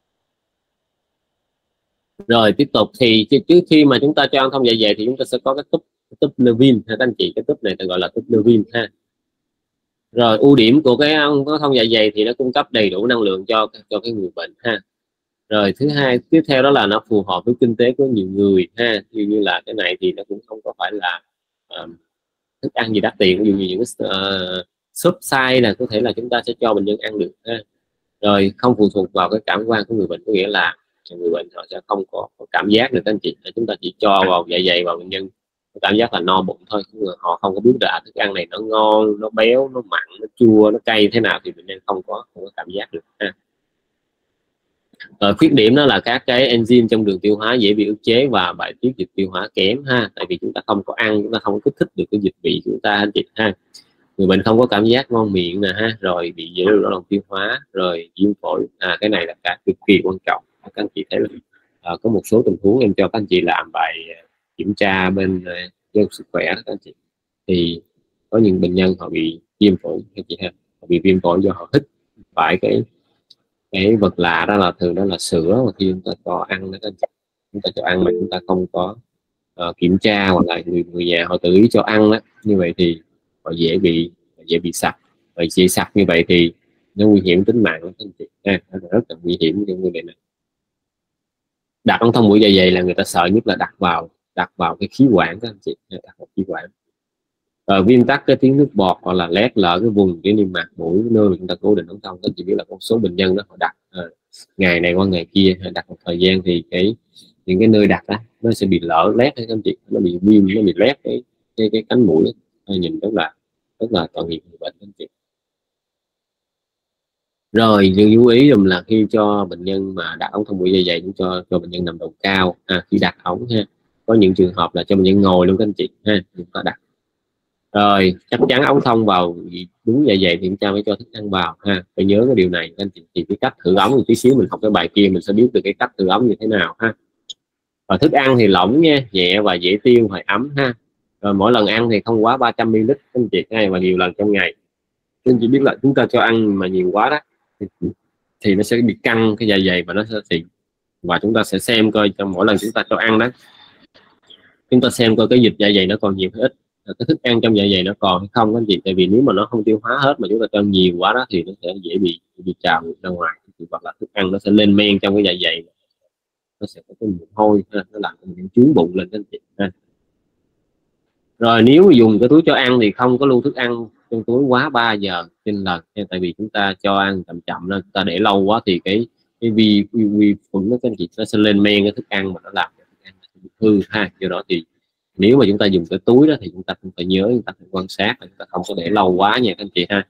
Rồi tiếp tục thì trước khi mà chúng ta cho ăn thông dạ dày thì chúng ta sẽ có cái túp Levin ha các anh chị. Cái túp này gọi là túp Levin ha. Rồi ưu điểm của cái thông dạ dày thì nó cung cấp đầy đủ năng lượng cho cái người bệnh ha. Rồi thứ hai tiếp theo đó là nó phù hợp với kinh tế của nhiều người ha. Như là cái này thì nó cũng không có phải là thức ăn gì đắt tiền, ví dụ như những cái súp xay là có thể là chúng ta sẽ cho bệnh nhân ăn được ha. Rồi không phụ thuộc vào cái cảm quan của người bệnh, có nghĩa là người bệnh họ sẽ không có cảm giác được các anh chị. Chúng ta chỉ cho vào dạ dày vào bệnh nhân cảm giác là no bụng thôi, họ không có biết là thức ăn này nó ngon, nó béo, nó mặn, nó chua, nó cay thế nào thì bệnh nhân không có cảm giác được ha. Khuyết điểm đó là các cái enzyme trong đường tiêu hóa dễ bị ức chế và bài tiết dịch tiêu hóa kém ha, tại vì chúng ta không có ăn, chúng ta không có kích thích được cái dịch vị của chúng ta anh chị ha. Người bệnh không có cảm giác ngon miệng nè ha, rồi bị dễ rối loạn tiêu hóa, rồi viêm phổi, cái này là cái cực kỳ quan trọng. Các anh chị thấy là có một số tình huống em cho các anh chị làm bài kiểm tra bên giáo sức khỏe các anh chị, thì có những bệnh nhân họ bị viêm phổi các chị ha, họ bị viêm phổi do họ hít phải cái vật lạ, đó là thường đó là sữa, mà khi chúng ta cho ăn đó các anh chị, chúng ta cho ăn mà chúng ta không có kiểm tra, hoặc là người nhà họ tự ý cho ăn đó, như vậy thì họ dễ bị sặc, và dễ sặc như vậy thì nó nguy hiểm tính mạng của các anh chị ha, rất là nguy hiểm trong vấn đề này. Đặt ống thông mũi dạ dày là người ta sợ nhất là đặt vào cái khí quản các anh chị, đặt vào khí quản. Viêm tắc cái tiếng nước bọt, hoặc là lét lở cái vùng cái niêm mạc mũi, nơi mà chúng ta cố định ống thông. Các chị biết là một số bệnh nhân đó họ đặt ngày này qua ngày kia, đặt một thời gian thì những cái nơi đặt đó nó sẽ bị lở lét các anh chị, nó bị viêm, nó bị lét cái cánh mũi, nhìn rất là tội nghiệp người bệnh các anh chị. Rồi nhưng lưu ý dùm là khi cho bệnh nhân mà đặt ống thông mũi dạ dày cũng cho bệnh nhân nằm đầu cao khi đặt ống ha. Có những trường hợp là cho bệnh nhân ngồi luôn các anh chị ha, chúng ta đặt. Rồi chắc chắn ống thông vào đúng dạ dày thì chúng ta mới cho thức ăn vào ha. Phải nhớ cái điều này các anh chị. Thì cái cách thử ống thì tí xíu mình học cái bài kia mình sẽ biết được cái cách thử ống như thế nào ha. Và thức ăn thì lỏng nha, nhẹ và dễ tiêu, phải ấm ha. Rồi mỗi lần ăn thì không quá 300 ml các anh chị ha, và nhiều lần trong ngày. Các anh chị biết là chúng ta cho ăn mà nhiều quá đó thì nó sẽ bị căng cái dạ dày và nó sẽ xị. Và chúng ta sẽ xem coi trong mỗi lần chúng ta cho ăn đó, chúng ta xem coi cái dịch dạ dày nó còn nhiều hay ít, cái thức ăn trong dạ dày nó còn hay không các anh chị. Tại vì nếu mà nó không tiêu hóa hết mà chúng ta cho nhiều quá đó thì nó sẽ dễ bị trào ra ngoài, hoặc là thức ăn nó sẽ lên men trong cái dạ dày, nó sẽ có cái mùi hôi ha, nó làm cho mình chướng bụng lên các anh chị ha. Rồi nếu mà dùng cái túi cho ăn thì không có lưu thức ăn trong túi quá 3 giờ trên lần, tại vì chúng ta cho ăn chậm chậm nên chúng ta để lâu quá thì cái vi khuẩn nó các anh chị nó sẽ lên men cái thức ăn mà nó làm cho thức ăn bị hư ha. Do đó thì nếu mà chúng ta dùng cái túi đó thì chúng ta cũng phải nhớ, chúng ta phải quan sát, chúng ta không có để lâu quá nha các anh chị ha.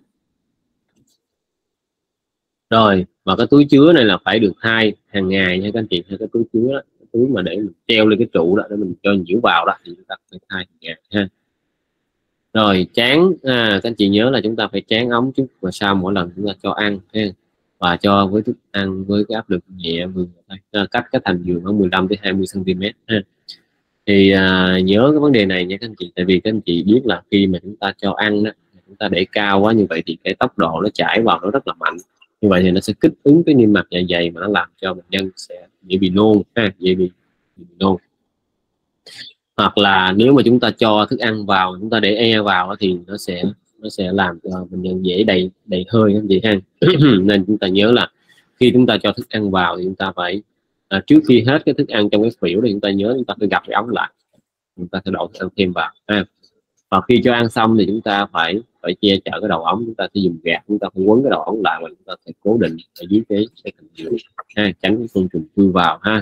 Rồi và cái túi chứa này là phải được thay hàng ngày nha các anh chị. Cái túi chứa đó, cái túi mà để mình treo lên cái trụ đó để mình cho nhiễu vào đó thì chúng ta phải thay hàng ngày ha. Rồi tráng các anh chị nhớ là chúng ta phải tráng ống trước và sau mỗi lần chúng ta cho ăn ha. Và cho với thức ăn với cái áp lực nhẹ vừa cách cái thành giường khoảng 15 tới 20 cm ha. Thì nhớ cái vấn đề này nha các anh chị, tại vì các anh chị biết là khi mà chúng ta cho ăn đó, chúng ta để cao quá như vậy thì cái tốc độ nó chảy vào nó rất là mạnh, như vậy thì nó sẽ kích ứng cái niêm mạc dạ dày mà nó làm cho bệnh nhân sẽ dễ bị nôn ha, dễ bị nôn. Hoặc là nếu mà chúng ta cho thức ăn vào, chúng ta để vào thì nó sẽ làm cho bệnh nhân dễ đầy hơi các anh chị ha. Nên chúng ta nhớ là khi chúng ta cho thức ăn vào thì chúng ta phải trước khi hết cái thức ăn trong cái phễu thì chúng ta nhớ chúng ta phải gập cái ống lại, chúng ta sẽ đổ thức ăn thêm vào ha. Và khi cho ăn xong thì chúng ta phải che chở cái đầu ống, chúng ta sẽ dùng gạt, chúng ta phải quấn cái đầu ống lại và chúng ta sẽ cố định ở dưới cái thành giường ha, tránh cái côn trùng chui vào ha.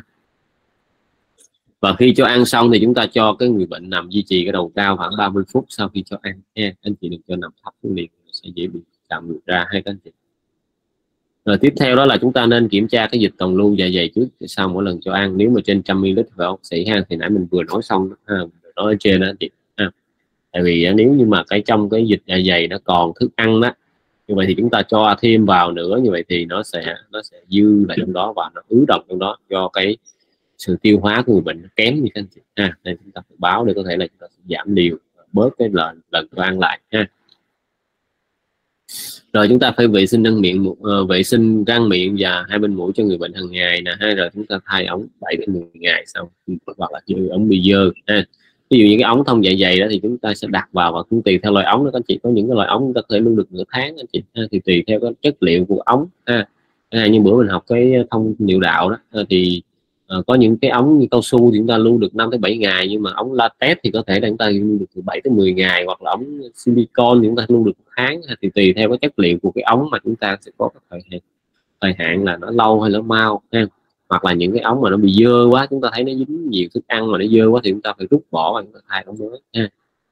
Và khi cho ăn xong thì chúng ta cho cái người bệnh nằm duy trì cái đầu cao khoảng 30 phút sau khi cho ăn ha. Anh chị đừng cho nằm thấp xuống liền, sẽ dễ bị chạm ngược ra hay các anh chị. Rồi tiếp theo đó là chúng ta nên kiểm tra cái dịch tồn lưu dạ dày trước sau mỗi lần cho ăn. Nếu mà trên 100 ml phải bác sĩ ha, thì nãy mình vừa nói xong ha, nói ở trên đó chị ha. Tại vì nếu như mà trong cái dịch dạ dày nó còn thức ăn đó, như vậy thì chúng ta cho thêm vào nữa, như vậy thì nó sẽ dư lại trong đó và nó ứ độc trong đó, do cái sự tiêu hóa của người bệnh nó kém như các anh chị ha. Nên chúng ta phải báo để có thể là chúng ta sẽ giảm liều, bớt cái lần cho ăn lại ha. Rồi chúng ta phải vệ sinh răng miệng, vệ sinh răng miệng và hai bên mũi cho người bệnh hàng ngày nè ha. Rồi chúng ta thay ống 7 đến 10 ngày sau, hoặc là ống bị dơ ha. Ví dụ như cái ống thông dạ dày đó thì chúng ta sẽ đặt vào và cũng tùy theo loại ống đó các anh chị. Có những cái loại ống chúng ta có thể lưu được nửa tháng anh chị ha, thì tùy theo cái chất liệu của ống ha. Như bữa mình học cái thông niệu đạo đó thì có những cái ống như cao su thì chúng ta lưu được 5 tới 7 ngày, nhưng mà ống latex thì có thể là chúng ta lưu được từ 7 tới 10 ngày, hoặc là ống silicon thì chúng ta lưu được 1 tháng, thì tùy theo cái chất liệu của cái ống mà chúng ta sẽ có cái thời hạn là nó lâu hay nó mau ha. Hoặc là những cái ống mà nó bị dơ quá, chúng ta thấy nó dính nhiều thức ăn mà nó dơ quá thì chúng ta phải rút bỏ và chúng ta thay ống mới ha.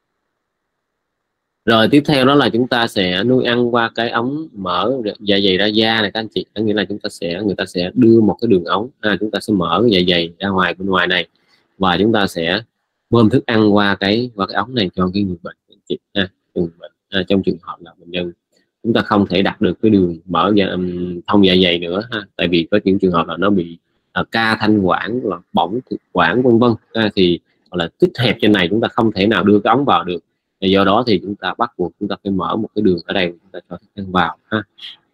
Rồi tiếp theo đó là chúng ta sẽ nuôi ăn qua cái ống mở dạ dày ra da này các anh chị. Nghĩa là người ta sẽ đưa một cái đường ống chúng ta sẽ mở cái dạ dày ra ngoài bên ngoài này, và chúng ta sẽ bơm thức ăn qua cái ống này cho cái người bệnh anh chị trong trường hợp là bệnh nhân chúng ta không thể đặt được cái đường mở thông dạ dày nữa ha. Tại vì có những trường hợp là nó bị ca thanh quản, là bỏng thực quản vân vân thì hoặc là tích hẹp trên này, chúng ta không thể nào đưa cái ống vào được. Do đó thì chúng ta bắt buộc chúng ta phải mở một cái đường ở đây, chúng ta cho thức ăn vào ha.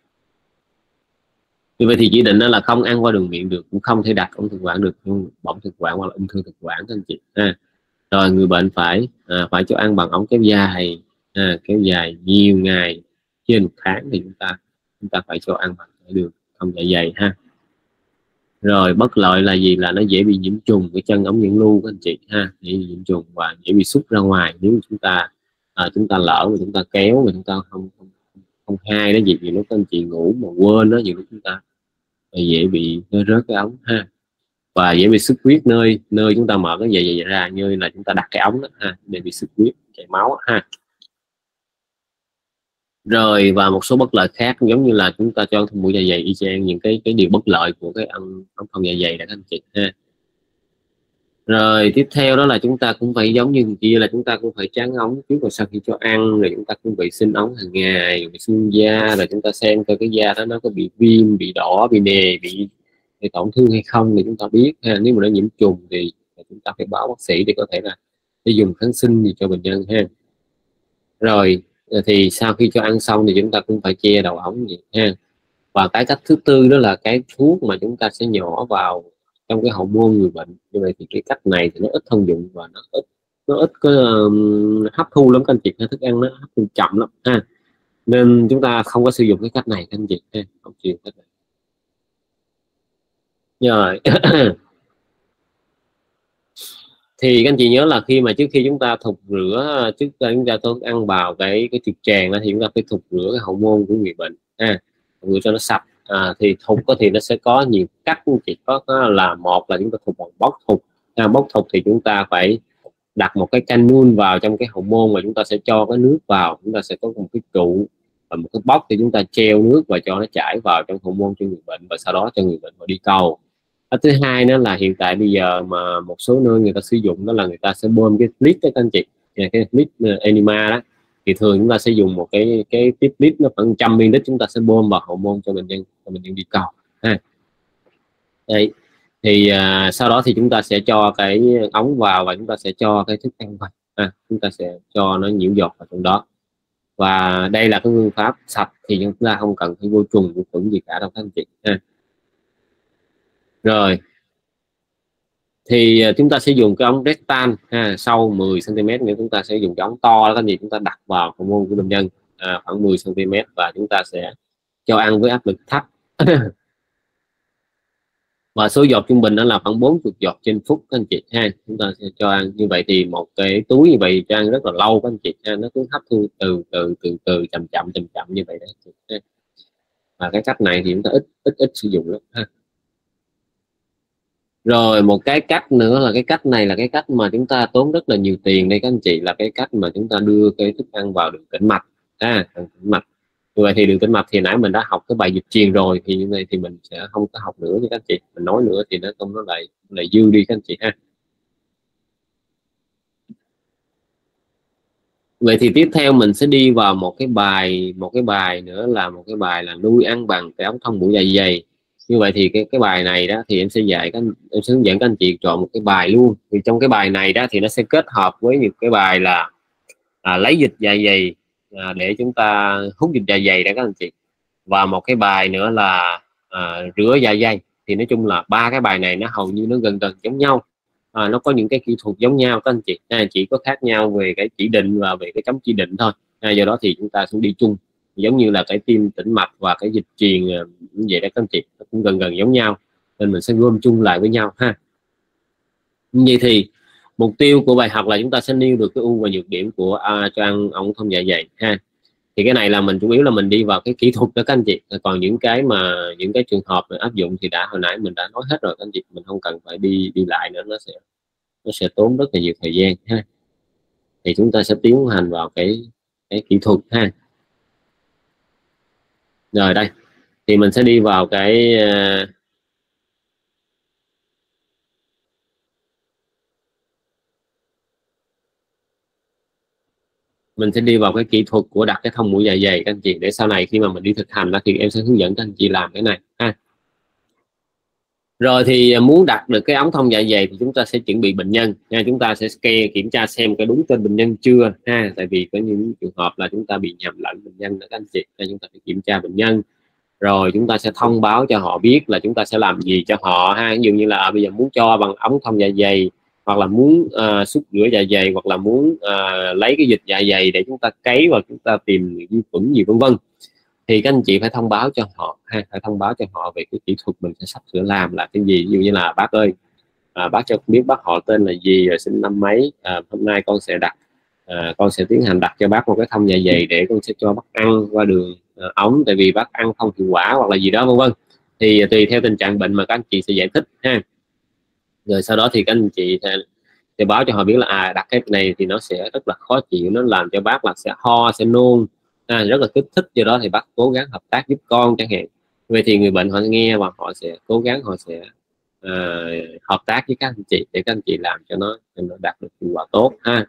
Như vậy thì chỉ định đó là không ăn qua đường miệng được, cũng không thể đặt ống thực quản được, bỏng thực quản hoặc là ung thư thực quản các anh chị ha. Rồi người bệnh phải cho ăn bằng ống kéo dài, kéo dài nhiều ngày trên 1 tháng thì chúng ta phải cho ăn bằng cái đường thông dạ dày ha. Rồi bất lợi là gì? Là nó dễ bị nhiễm trùng cái chân ống dẫn lưu các anh chị ha, dễ bị nhiễm trùng và dễ bị xúc ra ngoài nếu chúng ta lỡ mà chúng ta kéo mà chúng ta không hai đó gì, vì lúc các anh chị ngủ mà quên đó, nhiều lúc chúng ta dễ bị rớt cái ống ha, và dễ bị xuất huyết nơi chúng ta mở cái dạ dày ra, như là chúng ta đặt cái ống đó ha, để bị xuất huyết chảy máu ha. Rồi và một số bất lợi khác giống như là chúng ta cho ăn thông mũi dạ dày y chang những cái điều bất lợi của cái ăn ống thông dạ dày đã các anh chị ha. Rồi tiếp theo đó là chúng ta cũng phải giống như kia là chúng ta cũng phải tráng ống trước và sau khi cho ăn, rồi chúng ta cũng vệ sinh ống hàng ngày, vệ sinh da, rồi chúng ta xem coi cái da đó nó có bị viêm, bị đỏ, bị nề, bị tổn thương hay không thì chúng ta biết ha. Nếu mà nó nhiễm trùng thì chúng ta phải báo bác sĩ để có thể là để dùng kháng sinh gì cho bệnh nhân ha. Rồi thì sau khi cho ăn xong thì chúng ta cũng phải che đầu ống vậy ha. Và cái cách thứ tư đó là cái thuốc mà chúng ta sẽ nhỏ vào trong cái hậu môn người bệnh. Như vậy thì cái cách này thì nó ít thông dụng và nó ít có hấp thu lắm các anh chị, thức ăn nó hấp thu chậm lắm ha, nên chúng ta không có sử dụng cái cách này các anh chị ha, không chịu cách này. Rồi thì các anh chị nhớ là khi mà trước khi chúng ta thục rửa, trước khi chúng ta thức ăn vào cái trực tràng thì chúng ta phải thục rửa cái hậu môn của người bệnh ha, rửa cho nó sạch. Thì thục thì nó sẽ có nhiều cách, chỉ có là một là chúng ta thục bằng bóc thục. Bóc thục thì chúng ta phải đặt một cái canul vào trong cái hậu môn và chúng ta sẽ cho cái nước vào, chúng ta sẽ có một cái trụ và một cái bóc thì chúng ta treo nước và cho nó chảy vào trong hậu môn cho người bệnh và sau đó cho người bệnh vào đi cầu. Thứ hai đó là hiện tại bây giờ mà một số nơi người ta sử dụng đó là người ta sẽ bơm cái clip đó các anh chị, cái clip enema đó, thì thường chúng ta sẽ dùng một cái tiếp clip nó khoảng 100 ml, chúng ta sẽ bơm vào hậu môn cho bệnh nhân đi cầu ha. Đấy thì sau đó thì chúng ta sẽ cho cái ống vào và chúng ta sẽ cho cái thức ăn vào, chúng ta sẽ cho nó nhiễu giọt vào trong đó. Và đây là cái phương pháp sạch thì chúng ta không cần phải vô trùng vô khuẩn gì cả đâu các anh chị ha. Rồi thì chúng ta sẽ dùng cái ống rectal ha, sâu 10 cm nữa chúng ta sẽ dùng cái ống to đó các anh chị, chúng ta đặt vào hậu môn của bệnh nhân khoảng 10 cm và chúng ta sẽ cho ăn với áp lực thấp. Và số giọt trung bình đó là khoảng 40 giọt trên phút các anh chị ha, chúng ta sẽ cho ăn như vậy thì một cái túi như vậy cho ăn rất là lâu các anh chị ha, nó cứ hấp thu từ chậm như vậy đấy. Và cái cách này thì chúng ta ít sử dụng lắm ha. Rồi một cái cách nữa là cái cách này là cái cách mà chúng ta tốn rất là nhiều tiền đây các anh chị, là cái cách mà chúng ta đưa cái thức ăn vào đường tĩnh mạch tĩnh mạch. Như vậy thì đường tĩnh mạch thì nãy mình đã học cái bài dịch truyền rồi, thì như vậy thì mình sẽ không có học nữa nha các anh chị, mình nói nữa thì nó không, nó lại dư đi các anh chị ha. Vậy thì tiếp theo mình sẽ đi vào một cái bài nữa là một cái bài là nuôi ăn bằng cái ống thông mũi dạ dày. Như vậy thì cái bài này đó thì em sẽ hướng dẫn các anh chị chọn một cái bài luôn. Thì trong cái bài này đó thì nó sẽ kết hợp với một cái bài là lấy dịch dạ dày để chúng ta hút dịch dạ dày đó các anh chị, và một cái bài nữa là rửa dạ dày. Thì nói chung là ba cái bài này nó hầu như nó gần giống nhau, nó có những cái kỹ thuật giống nhau các anh chị, chỉ có khác nhau về cái chỉ định và về cái chống chỉ định thôi. Do đó thì chúng ta sẽ đi chung, giống như là cái tim tĩnh mạch và cái dịch truyền như vậy đó các anh chị, nó cũng gần giống nhau nên mình sẽ gom chung lại với nhau ha. Vậy thì mục tiêu của bài học là chúng ta sẽ nêu được cái ưu và nhược điểm của cho ăn ống thông dạ dày ha. Thì cái này là mình chủ yếu là mình đi vào cái kỹ thuật đó các anh chị, còn những cái trường hợp áp dụng thì hồi nãy mình đã nói hết rồi các anh chị, mình không cần phải đi lại nữa, nó sẽ tốn rất là nhiều thời gian ha. Thì chúng ta sẽ tiến hành vào cái kỹ thuật ha. Rồi đây thì mình sẽ đi vào cái kỹ thuật của đặt cái thông mũi dạ dày các anh chị, để sau này khi mà mình đi thực hành đó thì em sẽ hướng dẫn các anh chị làm cái này ha. Rồi thì muốn đặt được cái ống thông dạ dày thì chúng ta sẽ chuẩn bị bệnh nhân nha, chúng ta sẽ kiểm tra xem cái đúng tên bệnh nhân chưa ha, tại vì có những trường hợp là chúng ta bị nhầm lẫn bệnh nhân đó các anh chị, nên chúng ta phải kiểm tra bệnh nhân, rồi chúng ta sẽ thông báo cho họ biết là chúng ta sẽ làm gì cho họ ha. Ví dụ như là bây giờ muốn cho bằng ống thông dạ dày, hoặc là muốn xúc rửa dạ dày, hoặc là muốn lấy cái dịch dạ dày để chúng ta cấy và chúng ta tìm vi khuẩn gì vân vân, thì các anh chị phải thông báo cho họ ha, phải thông báo cho họ về cái kỹ thuật mình sẽ sắp sửa làm là cái gì. Ví dụ như là bác ơi, bác cho biết bác họ tên là gì, rồi sinh năm mấy, hôm nay con sẽ con sẽ tiến hành đặt cho bác một cái thông dạ dày để con sẽ cho bác ăn qua đường ống, tại vì bác ăn không hiệu quả hoặc là gì đó vân vân. Thì tùy theo tình trạng bệnh mà các anh chị sẽ giải thích ha. Rồi sau đó thì các anh chị sẽ báo cho họ biết là đặt cái này thì nó sẽ rất là khó chịu, nó làm cho bác là sẽ ho, sẽ nôn, rất là kích thích, do đó thì bác cố gắng hợp tác giúp con chẳng hạn. Vậy thì người bệnh họ nghe và họ sẽ cố gắng, họ sẽ hợp tác với các anh chị để các anh chị làm cho nó đạt được hiệu quả tốt ha.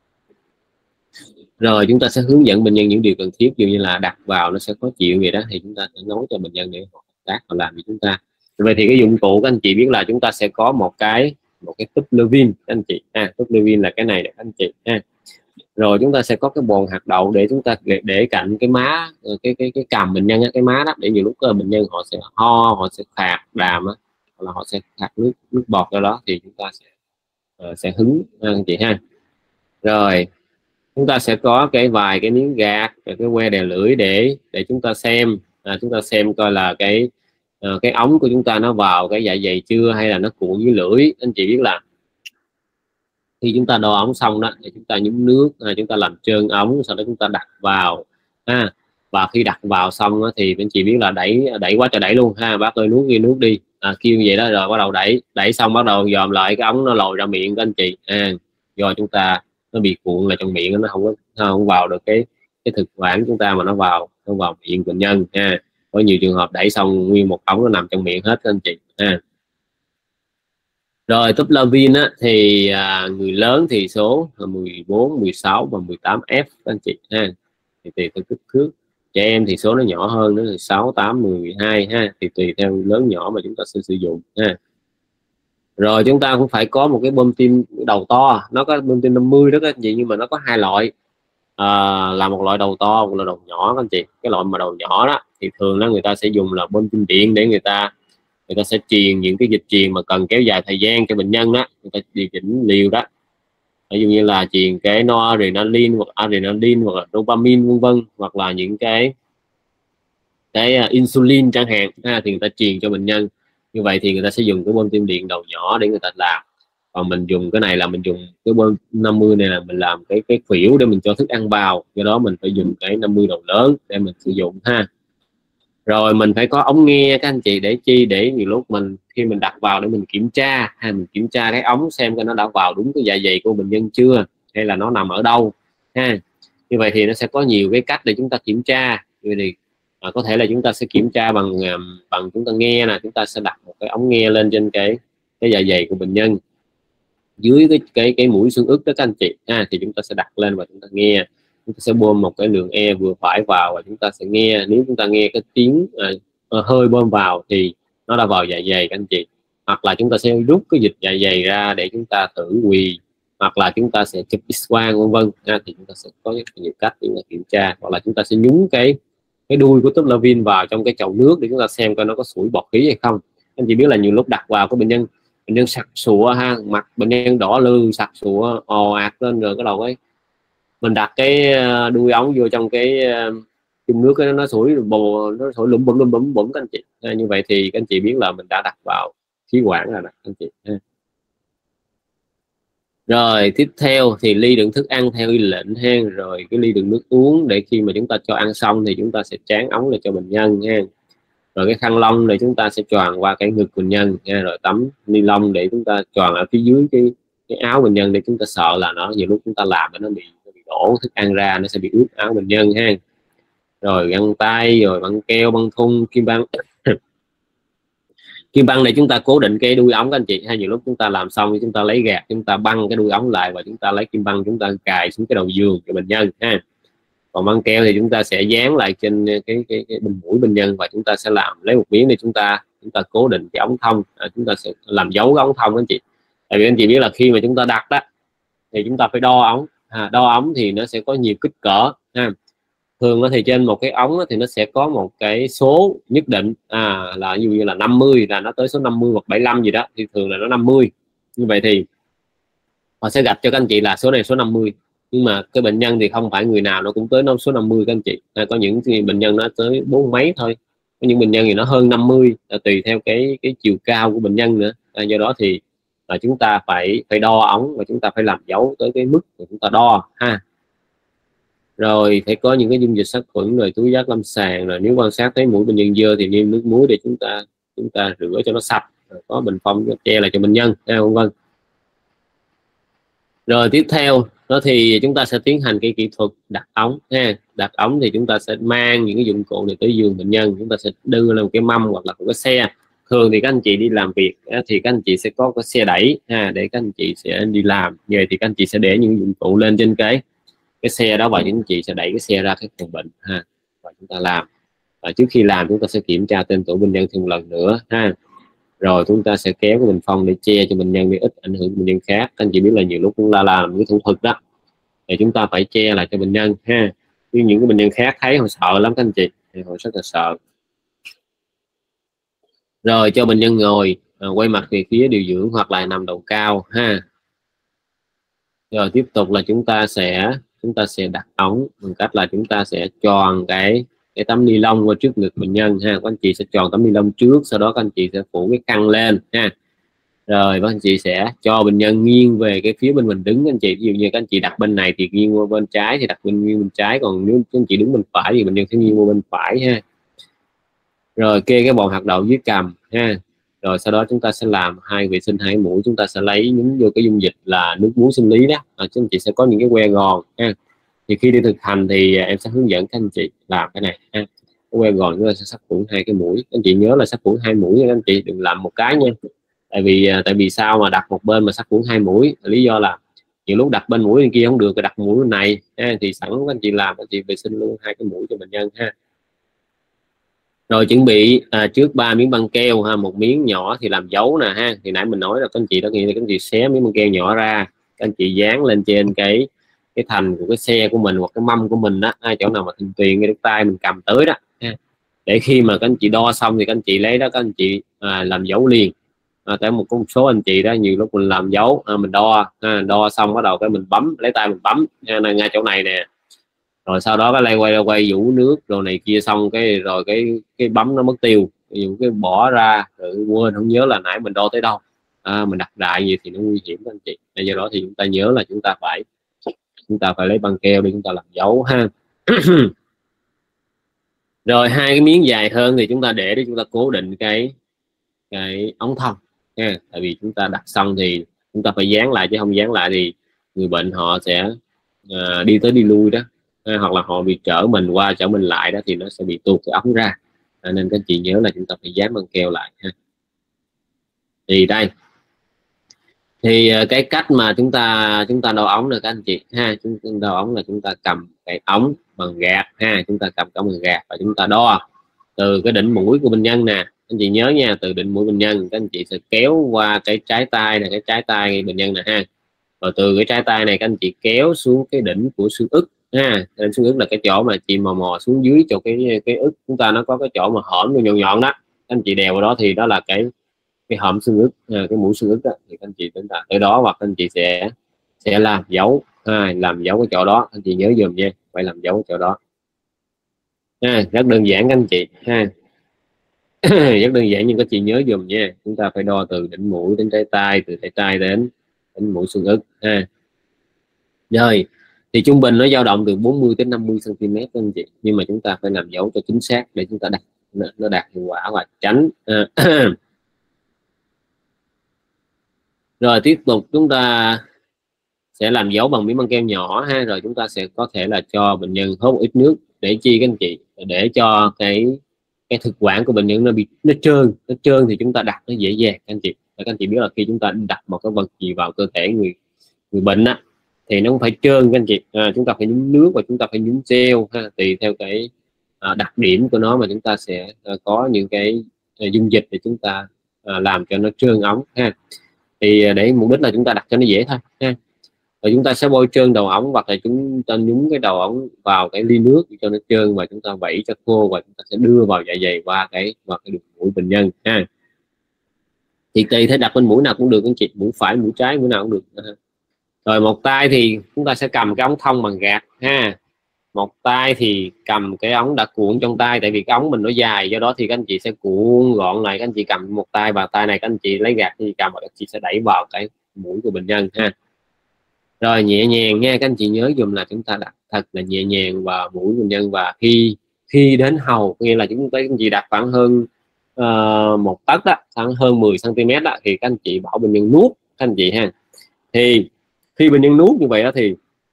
Rồi chúng ta sẽ hướng dẫn bệnh nhân những điều cần thiết, ví dụ như là đặt vào nó sẽ khó chịu vậy đó, thì chúng ta sẽ nói cho bệnh nhân để họ hợp tác, họ làm với chúng ta. Vậy thì cái dụng cụ các anh chị biết là chúng ta sẽ có một cái túp lơ vin các anh chị túp lơ vin là cái này để các anh chị Rồi chúng ta sẽ có cái bồn hạt đậu để chúng ta để cạnh cái má, cái cằm bệnh nhân, cái má đó, để nhiều lúc bệnh nhân họ sẽ ho, họ sẽ khạc đàm hoặc là họ sẽ khạc nước bọt ra đó, thì chúng ta sẽ hứng anh chị ha. Rồi chúng ta sẽ có vài cái miếng gạt, cái que đè lưỡi để chúng ta xem, coi là cái ống của chúng ta nó vào cái dạ dày chưa, hay là nó cuộn với lưỡi. Anh chị biết là khi chúng ta đo ống xong đó thì chúng ta nhúng nước, chúng ta làm trơn ống, sau đó chúng ta đặt vào và khi đặt vào xong đó, thì anh chị biết là đẩy quá trời đẩy luôn ha, bác ơi nuốt nước đi, kêu vậy đó, rồi bắt đầu đẩy xong bắt đầu dòm lại cái ống nó lồi ra miệng các anh chị do chúng ta nó bị cuộn lại trong miệng, nó không vào được cái thực quản chúng ta, mà nó vào miệng bệnh nhân có nhiều trường hợp đẩy xong nguyên một ống nó nằm trong miệng hết các anh chị Rồi túp lơ vin thì người lớn thì số 14, 16 và 18F các anh chị thì tùy theo kích thước. Trẻ em thì số nó nhỏ hơn, nó là 6, 8, 12 thì tùy theo lớn nhỏ mà chúng ta sẽ sử dụng Rồi chúng ta cũng phải có một cái bơm tim đầu to, nó có bơm tim 50 đó các anh chị, nhưng mà nó có hai loại, là một loại đầu to, một loại đầu nhỏ các anh chị. Cái loại mà đầu nhỏ đó thì thường là người ta sẽ dùng là bơm tim điện, để người ta sẽ truyền những cái dịch truyền mà cần kéo dài thời gian cho bệnh nhân đó, người ta điều chỉnh liều đó, ví dụ như là truyền cái noradrenaline hoặc adrenaline hoặc là dopamine vân vân, hoặc là những cái insulin chẳng hạn thì người ta truyền cho bệnh nhân. Như vậy thì người ta sẽ dùng cái bơm tim điện đầu nhỏ để người ta làm, còn mình dùng cái này là mình dùng cái bơm 50 này là mình làm cái khuỷu để mình cho thức ăn vào, do đó mình phải dùng cái 50 đầu lớn để mình sử dụng Rồi mình phải có ống nghe các anh chị, để nhiều lúc khi mình đặt vào để mình kiểm tra, mình kiểm tra cái ống xem coi nó đã vào đúng cái dạ dày của bệnh nhân chưa, hay là nó nằm ở đâu Như vậy thì nó sẽ có nhiều cái cách để chúng ta kiểm tra. Vậy thì có thể là chúng ta sẽ kiểm tra bằng chúng ta nghe chúng ta sẽ đặt một cái ống nghe lên trên cái dạ dày của bệnh nhân, dưới cái mũi xương ức đó các anh chị thì chúng ta sẽ đặt lên và chúng ta nghe. Chúng ta sẽ bơm một cái lượng e vừa phải vào và chúng ta sẽ nghe. Nếu chúng ta nghe cái tiếng hơi bơm vào thì nó đã vào dạ dày các anh chị, hoặc là chúng ta sẽ rút cái dịch dạ dày ra để chúng ta thử quỳ, hoặc là chúng ta sẽ chụp X-quang vân vân thì chúng ta sẽ có nhiều cách để kiểm tra, hoặc là chúng ta sẽ nhúng cái đuôi của túp lơ vin vào trong cái chậu nước để chúng ta xem coi nó có sủi bọt khí hay không. Anh chị biết là nhiều lúc đặt vào của bệnh nhân sặc sụa mặt bệnh nhân đỏ lư, sặc sụa ồ ạt lên, rồi cái đầu ấy mình đặt cái đuôi ống vô trong cái chung nước nó sủi lủm bủm các anh chị. Như vậy thì các anh chị biết là mình đã đặt vào khí quản rồi đó anh chị Rồi tiếp theo thì ly đựng thức ăn theo y lệnh rồi cái ly đựng nước uống để khi mà chúng ta cho ăn xong thì chúng ta sẽ tráng ống lại cho bệnh nhân Rồi cái khăn lông để chúng ta sẽ choàng qua cái ngực bệnh nhân rồi tấm ni lông để chúng ta choàng ở phía dưới cái áo bệnh nhân, để chúng ta sợ là nó nhiều lúc chúng ta làm nó bị đổ thức ăn ra, nó sẽ bị ướt áo bệnh nhân Rồi găng tay, rồi băng keo, băng thun, kim băng kim băng để chúng ta cố định cái đuôi ống các anh chị nhiều lúc chúng ta làm xong thì chúng ta lấy gạt, chúng ta băng cái đuôi ống lại và chúng ta lấy kim băng chúng ta cài xuống cái đầu giường cho bệnh nhân Còn băng keo thì chúng ta sẽ dán lại trên cái bên mũi bệnh nhân, và chúng ta sẽ lấy một miếng để chúng ta cố định cái ống thông, chúng ta sẽ làm dấu cái ống thông anh chị. Tại vì anh chị biết là khi mà chúng ta đặt đó thì chúng ta phải đo ống, đo ống thì nó sẽ có nhiều kích cỡ Thường thì trên một cái ống thì nó sẽ có một cái số nhất định, là ví dụ như là 50 là nó tới số 50 hoặc 75 gì đó, thì thường là nó 50. Như vậy thì họ sẽ gạch cho các anh chị là số này số 50, nhưng mà cái bệnh nhân thì không phải người nào nó cũng tới số 50 các anh chị. Có những bệnh nhân nó tới 40 mấy thôi, có những bệnh nhân thì nó hơn 50, tùy theo cái chiều cao của bệnh nhân nữa. Do đó thì chúng ta phải đo ống và chúng ta phải làm dấu tới cái mức của chúng ta đo Rồi phải có những cái dung dịch sát khuẩn, rồi túi giác lâm sàng, rồi nếu quan sát thấy mũi bệnh nhân dơ thì nêm nước muối để chúng ta rửa cho nó sạch, rồi có bình phong che lại cho bệnh nhân vân vân. Rồi tiếp theo đó thì chúng ta sẽ tiến hành cái kỹ thuật đặt ống ha. Đặt ống thì chúng ta sẽ mang những cái dụng cụ này tới giường bệnh nhân, chúng ta sẽ đưa lên một cái mâm hoặc là một cái xe. Thường thì các anh chị đi làm việc thì các anh chị sẽ có cái xe đẩy ha, để các anh chị sẽ đi làm về thì các anh chị sẽ để những dụng cụ lên trên cái xe đó và những anh chị sẽ đẩy cái xe ra cái phòng bệnh ha, và chúng ta làm. Và trước khi làm chúng ta sẽ kiểm tra tên tuổi bệnh nhân thêm một lần nữa ha, rồi chúng ta sẽ kéo cái bình phong để che cho bệnh nhân để ít ảnh hưởng bệnh nhân khác. Các anh chị biết là nhiều lúc chúng ta làm cái thủ thuật đó thì chúng ta phải che lại cho bệnh nhân ha, nhưng những cái bệnh nhân khác thấy họ sợ lắm các anh chị, thì họ rất là sợ. Rồi cho bệnh nhân ngồi quay mặt về phía điều dưỡng hoặc là nằm đầu cao ha. Rồi tiếp tục là chúng ta sẽ đặt ống bằng cách là chúng ta sẽ tròn cái tấm ni lông qua trước ngực bệnh nhân ha. Các anh chị sẽ tròn tấm ni lông trước, sau đó các anh chị sẽ phủ cái khăn lên ha. Rồi các anh chị sẽ cho bệnh nhân nghiêng về cái phía bên mình đứng. Các anh chị ví dụ như các anh chị đặt bên này thì nghiêng qua bên trái thì đặt nghiêng bên trái, còn nếu các anh chị đứng bên phải thì bệnh nhân sẽ nghiêng qua bên phải ha. Rồi kê cái bồn hạt đậu dưới cằm ha. Rồi sau đó chúng ta sẽ làm vệ sinh hai mũi, chúng ta sẽ lấy nhúng vô cái dung dịch là nước muối sinh lý đó. Các anh chị sẽ có những cái que gòn ha. Thì khi đi thực hành thì em sẽ hướng dẫn các anh chị làm cái này ha. Cái que gòn chúng ta sẽ sát khuẩn 2 cái mũi. Các anh chị nhớ là sát khuẩn 2 mũi, các anh chị đừng làm một cái nha. Tại vì sao mà đặt một bên mà sát khuẩn 2 mũi? Lý do là nhiều lúc đặt bên mũi bên kia không được, cái đặt mũi bên này ha. Thì sẵn các anh chị làm, các anh chị vệ sinh luôn 2 cái mũi cho bệnh nhân ha. Rồi chuẩn bị trước 3 miếng băng keo ha, một miếng nhỏ thì làm dấu nè ha. Thì nãy mình nói là các anh chị đó, nghĩa là các anh chị xé miếng băng keo nhỏ ra, các anh chị dán lên trên cái thành của cái xe của mình hoặc cái mâm của mình đó, chỗ nào mà thành tuyền cái tay mình cầm tới đó ha. Để khi mà các anh chị đo xong thì các anh chị lấy đó, các anh chị làm dấu liền. Tại một số anh chị đó nhiều lúc mình làm dấu mình đo xong bắt đầu cái mình bấm, lấy tay mình bấm ngay chỗ này nè, rồi sau đó cái quay vũ nước rồi này kia xong rồi cái bấm nó mất tiêu, ví dụ cái bỏ ra rồi quên không nhớ là nãy mình đo tới đâu, mình đặt đại gì thì nó nguy hiểm các anh chị. Do đó thì chúng ta nhớ là chúng ta phải lấy băng keo để chúng ta làm dấu ha. Rồi 2 cái miếng dài hơn thì chúng ta để chúng ta cố định cái ống thông ha. Tại vì chúng ta đặt xong thì chúng ta phải dán lại, chứ không dán lại thì người bệnh họ sẽ đi tới đi lui đó, hoặc là họ bị trở mình qua trở mình lại đó thì nó sẽ bị tuột cái ống ra. Nên các chị nhớ là chúng ta phải dán băng keo lại ha. Thì đây thì cái cách mà chúng ta đo ống là các anh chị ha, chúng đo ống là chúng ta cầm cái ống bằng gạt ha, chúng ta cầm ống bằng gạt và chúng ta đo từ cái đỉnh mũi của bệnh nhân nè. Anh chị nhớ nha, từ đỉnh mũi bệnh nhân các anh chị sẽ kéo qua cái trái tay này, cái trái tay bệnh nhân nè ha. Rồi từ cái trái tay này các anh chị kéo xuống cái đỉnh của xương ức ha. Đỉnh xương ức là cái chỗ mà chị mò xuống dưới chỗ cái ức chúng ta, nó có cái chỗ mà hõm nhọn nhọn đó, các anh chị đèo vào đó thì đó là cái hõm xương ức, cái mũi xương ức đó. Thì các anh chị chúng ta tới đó hoặc các anh chị sẽ làm dấu làm dấu cái chỗ đó. Anh chị nhớ dùm nha, phải làm dấu cái chỗ đó rất đơn giản các anh chị ha. Rất đơn giản nhưng các chị nhớ dùm nha, chúng ta phải đo từ đỉnh mũi đến trái tay, từ trái tay đến mũi xương ức ha. Rồi thì trung bình nó dao động từ 40 đến 50 cm các anh chị, nhưng mà chúng ta phải làm dấu cho chính xác để chúng ta đặt nó đạt hiệu quả và tránh Rồi tiếp tục chúng ta sẽ làm dấu bằng miếng băng keo nhỏ ha. Rồi chúng ta sẽ có thể là cho bệnh nhân hốt một ít nước để chi các anh chị, để cho cái thực quản của bệnh nhân nó trơn thì chúng ta đặt nó dễ dàng các anh chị. Các anh chị biết là khi chúng ta đặt một cái vật gì vào cơ thể người bệnh á thì nó cũng phải trơn các anh chị. Chúng ta phải nhúng nước và chúng ta phải nhúng gel ha, tùy theo cái đặc điểm của nó mà chúng ta sẽ có những cái dung dịch để chúng ta làm cho nó trơn ống ha. Thì để mục đích là chúng ta đặt cho nó dễ thôi ha. Rồi chúng ta sẽ bôi trơn đầu ống hoặc là chúng ta nhúng cái đầu ống vào cái ly nước cho nó trơn và chúng ta vẩy cho khô và chúng ta sẽ đưa vào dạ dày qua cái đường mũi bệnh nhân ha. Thì tùy thế đặt bên mũi nào cũng được anh chị, mũi phải mũi trái mũi nào cũng được. Rồi một tay thì chúng ta sẽ cầm cái ống thông bằng gạt ha, một tay thì cầm cái ống đã cuộn trong tay, tại vì cái ống mình nó dài, do đó thì các anh chị sẽ cuộn gọn lại. Các anh chị cầm một tay và tay này các anh chị lấy gạt thì cầm và các anh chị sẽ đẩy vào cái mũi của bệnh nhân ha. Rồi nhẹ nhàng nha, các anh chị nhớ dùm là chúng ta đặt thật là nhẹ nhàng vào mũi bệnh nhân, và khi đến hầu, nghĩa là chúng ta các anh chị đặt khoảng hơn 1 tấc đó, khoảng hơn 10 cm đó, thì các anh chị bảo bệnh nhân nuốt các anh chị ha. Thì khi bệnh nhân nuốt như vậy đó thì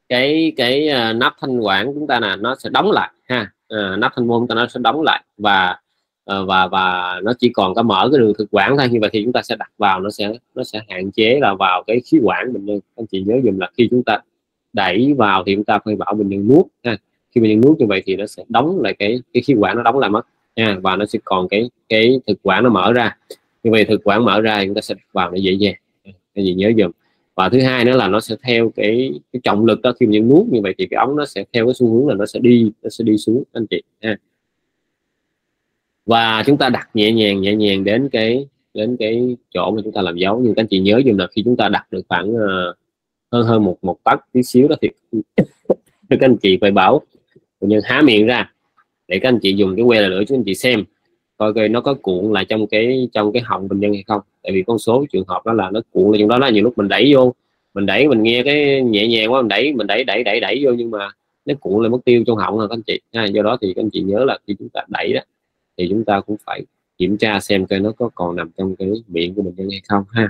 cái nắp thanh quản chúng ta là nó sẽ đóng lại ha. Nắp thanh môn chúng ta nó sẽ đóng lại và nó chỉ còn có mở cái đường thực quản thôi. Như vậy thì chúng ta sẽ đặt vào, nó sẽ hạn chế là vào cái khí quản bệnh nhân. Anh chị nhớ dùm là khi chúng ta đẩy vào thì chúng ta phải bảo bệnh nhân nuốt ha. Khi bệnh nhân nuốt như vậy thì nó sẽ đóng lại cái khí quản, nó đóng lại mất nha, và nó sẽ còn cái thực quản nó mở ra. Như vậy thực quản mở ra thì chúng ta sẽ đặt vào nó dễ dàng. Cái gì nhớ dùm. Và thứ hai nữa là nó sẽ theo cái trọng lực đó, khi mình nuốt như vậy thì cái ống nó sẽ theo cái xu hướng là nó sẽ đi xuống anh chị ha. Và chúng ta đặt nhẹ nhàng đến cái chỗ mà chúng ta làm dấu. Nhưng các anh chị nhớ dùm là khi chúng ta đặt được khoảng hơn một tấc tí xíu đó thì các anh chị phải bảo bệnh nhân há miệng ra để các anh chị dùng cái que là lưỡi cho anh chị xem coi nó có cuộn lại trong cái họng bệnh nhân hay không. Tại vì có số trường hợp đó là nó cuộn lại trong đó, là nhiều lúc mình đẩy vô, mình nghe cái nhẹ nhàng quá, mình đẩy vô nhưng mà nó cuộn lại mất tiêu trong họng rồi các anh chị ha. Do đó thì các anh chị nhớ là khi chúng ta đẩy đó thì chúng ta cũng phải kiểm tra xem coi nó có còn nằm trong cái miệng của bệnh nhân hay không ha.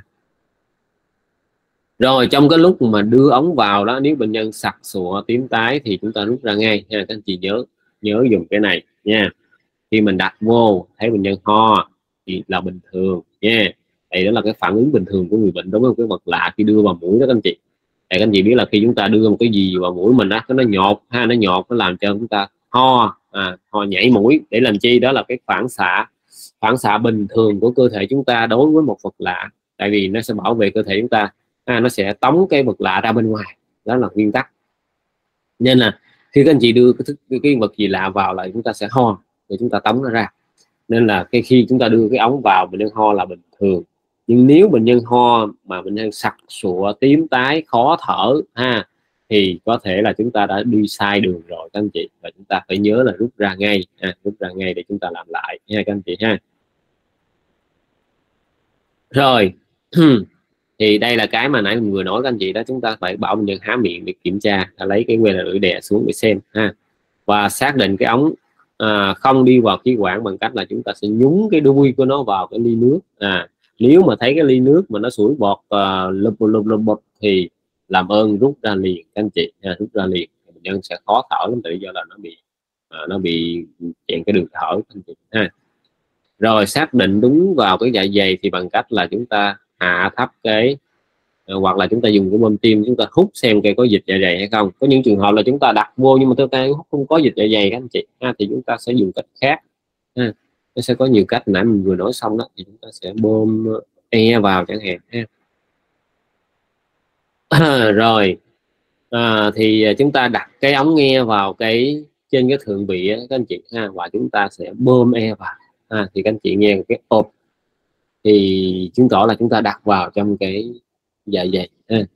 Rồi trong cái lúc mà đưa ống vào đó, nếu bệnh nhân sặc sụa tím tái thì chúng ta rút ra ngay ha. Các anh chị nhớ dùng cái này nha. Khi mình đặt vô thấy bệnh nhân ho thì là bình thường nha. Đây đó là cái phản ứng bình thường của người bệnh đối với một cái vật lạ khi đưa vào mũi đó các anh chị. Các anh chị biết là khi chúng ta đưa một cái gì vào mũi mình đó, nó nhột ha, nó làm cho chúng ta ho nhảy mũi. Để làm chi? Đó là cái phản xạ bình thường của cơ thể chúng ta đối với một vật lạ. Tại vì nó sẽ bảo vệ cơ thể chúng ta, nó sẽ tống cái vật lạ ra bên ngoài. Đó là nguyên tắc. Nên là khi các anh chị đưa cái vật gì lạ vào là chúng ta sẽ ho để chúng ta tống nó ra. Nên là khi chúng ta đưa cái ống vào, bệnh nhân ho là bình thường. Nhưng nếu bệnh nhân ho mà bệnh nhân sặc sụa tím tái khó thở ha, thì có thể là chúng ta đã đi sai đường rồi các anh chị, và chúng ta phải nhớ là rút ra ngay để chúng ta làm lại nha các anh chị ha. Rồi thì đây là cái mà nãy mình vừa nói các anh chị đó. Chúng ta phải bảo bệnh nhân há miệng để kiểm tra, lấy cái que lưỡi đè xuống để xem ha, và xác định cái ống không đi vào khí quản bằng cách là chúng ta sẽ nhúng cái đuôi của nó vào cái ly nước. Nếu mà thấy cái ly nước mà nó sủi bọt lụp thì làm ơn rút ra liền các anh chị, rút ra liền. Bệnh nhân sẽ khó thở lắm, tại do là nó bị chèn cái đường thở các anh chị ha. Rồi xác định đúng vào cái dạ dày thì bằng cách là chúng ta hạ thấp cái hoặc là chúng ta dùng cái bơm tim, chúng ta hút xem coi có dịch dạ dày hay không. Có những trường hợp là chúng ta đặt vô nhưng mà thực tế không có dịch dạ dày các anh chị thì chúng ta sẽ dùng cách khác nó sẽ có nhiều cách nãy mình vừa nói xong đó. Thì chúng ta sẽ bơm vào chẳng hạn rồi thì chúng ta đặt cái ống nghe vào trên cái thượng vị các anh chị và chúng ta sẽ bơm vào thì các anh chị nghe cái ộp thì chứng tỏ là chúng ta đặt vào trong cái dạ dày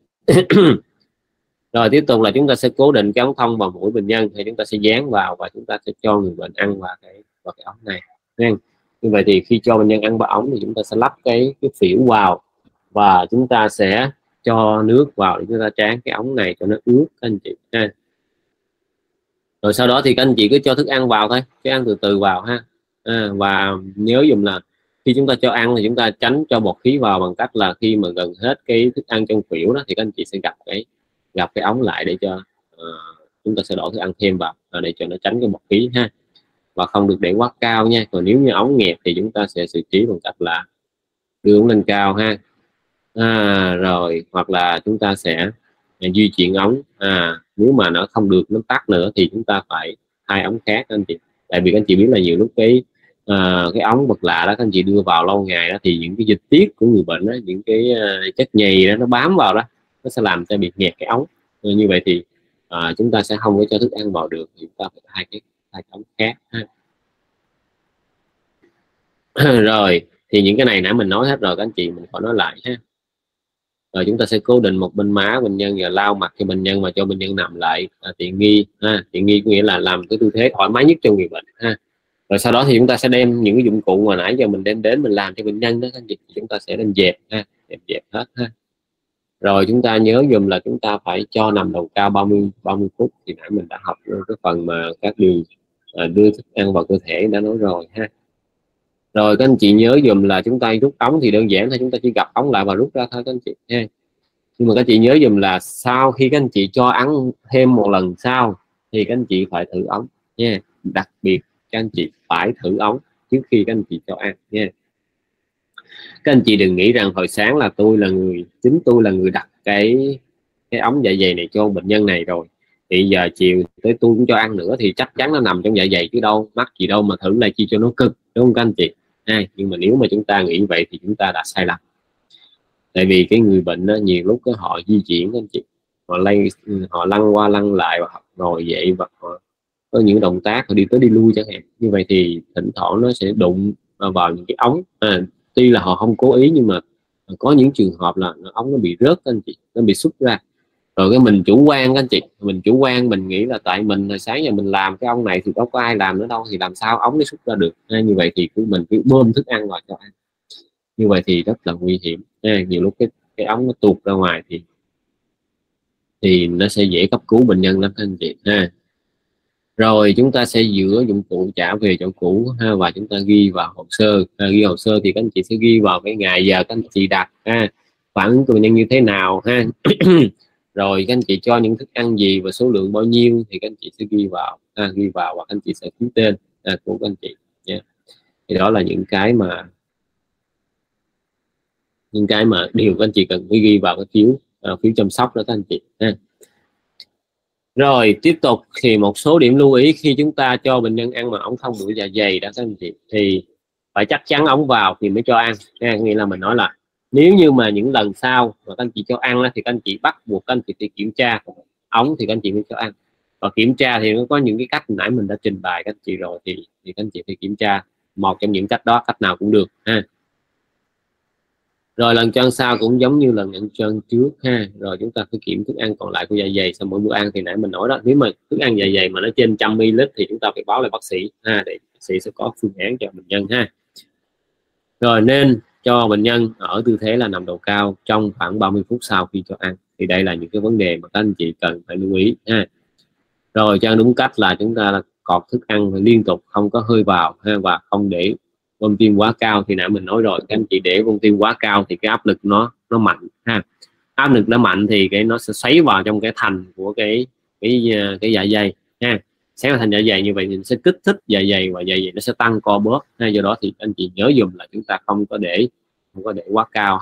Rồi tiếp tục là chúng ta sẽ cố định cái ống thông vào mũi bệnh nhân, thì chúng ta sẽ dán vào và chúng ta sẽ cho người bệnh ăn vào cái ống này. Như vậy thì khi cho bệnh nhân ăn vào ống thì chúng ta sẽ lắp cái phễu vào và chúng ta sẽ cho nước vào để chúng ta tráng cái ống này cho nó ướt các anh chị ha. Rồi sau đó thì các anh chị cứ cho thức ăn vào thôi, cái ăn từ từ vào ha. Và nhớ dùng là khi chúng ta cho ăn thì chúng ta tránh cho bọt khí vào bằng cách là khi mà gần hết cái thức ăn trong phễu đó thì các anh chị sẽ gặp cái ống lại để cho chúng ta sẽ đổ thức ăn thêm vào để cho nó tránh cái bọt khí ha. Và không được để quá cao nha. Còn nếu như ống nghẹt thì chúng ta sẽ xử trí bằng cách là đưa ống lên cao ha. Rồi hoặc là chúng ta sẽ di chuyển ống. Nếu mà nó không được, nó tắc nữa thì chúng ta phải thay ống khác anh chị. Tại vì các anh chị biết là nhiều lúc cái ống vật lạ đó các anh chị đưa vào lâu ngày đó thì những cái dịch tiết của người bệnh đó, những cái chất nhầy đó nó bám vào đó, nó sẽ làm cho bị nghẹt cái ống. Như vậy thì chúng ta sẽ không có cho thức ăn vào được, thì chúng ta phải thay cái ống khác ha. Rồi thì những cái này nãy mình nói hết rồi các anh chị, mình khỏi nói lại ha. Rồi chúng ta sẽ cố định một bên má bệnh nhân và lau mặt cho bệnh nhân và cho bệnh nhân nằm lại tiện nghi ha. Tiện nghi có nghĩa là làm cái tư thế thoải mái nhất cho người bệnh ha. Rồi sau đó thì chúng ta sẽ đem những cái dụng cụ mà nãy giờ mình đem đến mình làm cho bệnh nhân đó các anh chị, chúng ta sẽ đem dẹp ha, dẹp hết ha. Rồi chúng ta nhớ dùm là chúng ta phải cho nằm đầu cao 30 phút. Thì nãy mình đã học cái phần mà các điều đưa thức ăn vào cơ thể đã nói rồi ha. Rồi các anh chị nhớ dùm là chúng ta rút ống thì đơn giản thôi, chúng ta chỉ gập ống lại và rút ra thôi các anh chị ha. Nhưng mà các chị nhớ dùm là sau khi các anh chị cho ăn thêm một lần sau thì các anh chị phải thử ống nha. Đặc biệt các anh chị phải thử ống trước khi các anh chị cho ăn nha. Các anh chị đừng nghĩ rằng hồi sáng là chính tôi là người đặt cái ống dạ dày này cho bệnh nhân này rồi, thì giờ chiều tới tôi cũng cho ăn nữa thì chắc chắn nó nằm trong dạ dày chứ đâu, mắc gì đâu mà thử lại chi cho nó cực, đúng không các anh chị? Nhưng mà nếu mà chúng ta nghĩ vậy thì chúng ta đã sai lầm. Tại vì cái người bệnh đó, nhiều lúc họ di chuyển các anh chị, họ lăn qua lăn lại và họ ngồi dậy và họ có những động tác họ đi tới đi lui chẳng hạn. Như vậy thì thỉnh thoảng nó sẽ đụng vào những cái ống. Tuy là họ không cố ý nhưng mà có những trường hợp là ống nó bị rớt các anh chị, nó bị xuất ra. Rồi cái mình chủ quan các anh chị, mình chủ quan, mình nghĩ là tại mình hồi sáng giờ mình làm cái ống này thì đâu có ai làm nữa đâu, thì làm sao ống nó xuất ra được. Như vậy thì mình cứ bơm thức ăn vào cho ăn, như vậy thì rất là nguy hiểm. Nhiều lúc cái ống nó tuột ra ngoài thì nó sẽ dễ cấp cứu bệnh nhân lắm các anh chị Rồi chúng ta sẽ dựa dụng cụ trả về chỗ cũ và chúng ta ghi vào hồ sơ. Ghi hồ sơ thì các anh chị sẽ ghi vào cái ngày giờ các anh chị đặt phản ứng của bệnh nhân như thế nào rồi các anh chị cho những thức ăn gì và số lượng bao nhiêu thì các anh chị sẽ ghi vào và các anh chị sẽ ký tên của các anh chị nha. Thì đó là những cái mà điều các anh chị cần phải ghi vào cái phiếu chăm sóc đó các anh chị Rồi tiếp tục thì một số điểm lưu ý khi chúng ta cho bệnh nhân ăn mà ống thông mũi dạ dày đó các anh chị, thì phải chắc chắn ống vào thì mới cho ăn nghĩa là mình nói là nếu như mà những lần sau mà các anh chị cho ăn thì các anh chị bắt buộc các anh chị phải kiểm tra ống thì các anh chị mới cho ăn. Và kiểm tra thì nó có những cái cách nãy mình đã trình bày các anh chị rồi, thì các anh chị phải kiểm tra một trong những cách đó, cách nào cũng được Rồi lần cho ăn sau cũng giống như lần ăn cho ăn trước Rồi chúng ta phải kiểm thức ăn còn lại của dạ dày sau mỗi bữa ăn. Thì nãy mình nói đó, nếu mà thức ăn dạ dày mà nó trên 100 ml thì chúng ta phải báo lại bác sĩ để bác sĩ sẽ có phương án cho bệnh nhân Rồi nên cho bệnh nhân ở tư thế là nằm đầu cao trong khoảng 30 phút sau khi cho ăn. Thì đây là những cái vấn đề mà các anh chị cần phải lưu ý Rồi cho ăn đúng cách là chúng ta cọt thức ăn liên tục, không có hơi vào và không để bơm tim quá cao. Thì nãy mình nói rồi, các anh chị để bơm tim quá cao thì cái áp lực nó mạnh áp lực nó mạnh thì nó sẽ xoáy vào trong cái thành của cái dạ dày xoáy vào thành dạ dày, như vậy thì sẽ kích thích dạ dày và dạ dày nó sẽ tăng co bóp do đó thì anh chị nhớ dùm là chúng ta không có để quá cao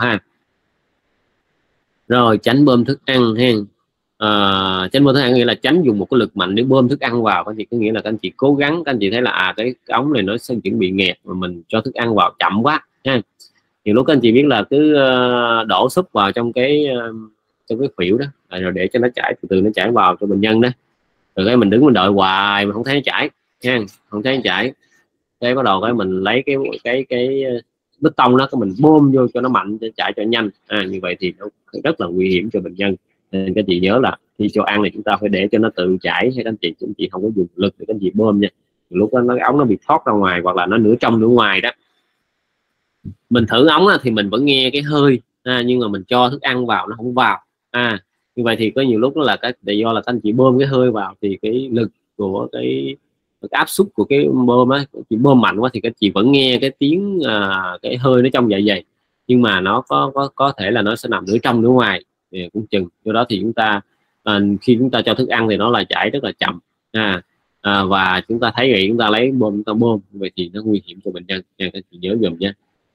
Rồi tránh bơm thức ăn tránh bơm thức ăn nghĩa là tránh dùng một cái lực mạnh để bơm thức ăn vào. Các anh chị có nghĩa là các anh chị cố gắng, các anh chị thấy là cái ống này nó sẽ chuẩn bị nghẹt mà mình cho thức ăn vào chậm quá nhiều lúc các anh chị biết là cứ đổ súp vào trong cái khuỷu đó rồi để cho nó chảy từ từ, nó chảy vào cho bệnh nhân đó, rồi cái mình đứng mình đợi hoài mà không thấy nó chảy không thấy nó chảy, cái bắt đầu cái mình lấy cái bít tông đó, cái mình bơm vô cho nó mạnh, cho chạy cho nhanh như vậy thì nó rất là nguy hiểm cho bệnh nhân. Nên các chị nhớ là khi cho ăn này chúng ta phải để cho nó tự chảy, hay các anh chị không có dùng lực để các anh chị bơm nha. Lúc đó cái ống nó bị thoát ra ngoài hoặc là nó nửa trong nửa ngoài đó, mình thử ống thì mình vẫn nghe cái hơi nhưng mà mình cho thức ăn vào nó không vào như vậy thì có nhiều lúc đó là do là các anh chị bơm cái hơi vào thì cái lực của cái áp suất của cái bơm chị bơm mạnh quá thì các chị vẫn nghe cái tiếng cái hơi nó trong dạ dày, nhưng mà nó có thể là nó sẽ nằm nửa trong nửa ngoài thì cũng chừng. Do đó thì chúng ta khi chúng ta cho thức ăn thì nó là chảy rất là chậm và chúng ta thấy vậy chúng ta lấy bơm, chúng ta bơm, vậy thì nó nguy hiểm cho bệnh nhân nha, các chị nhớ dùm nha.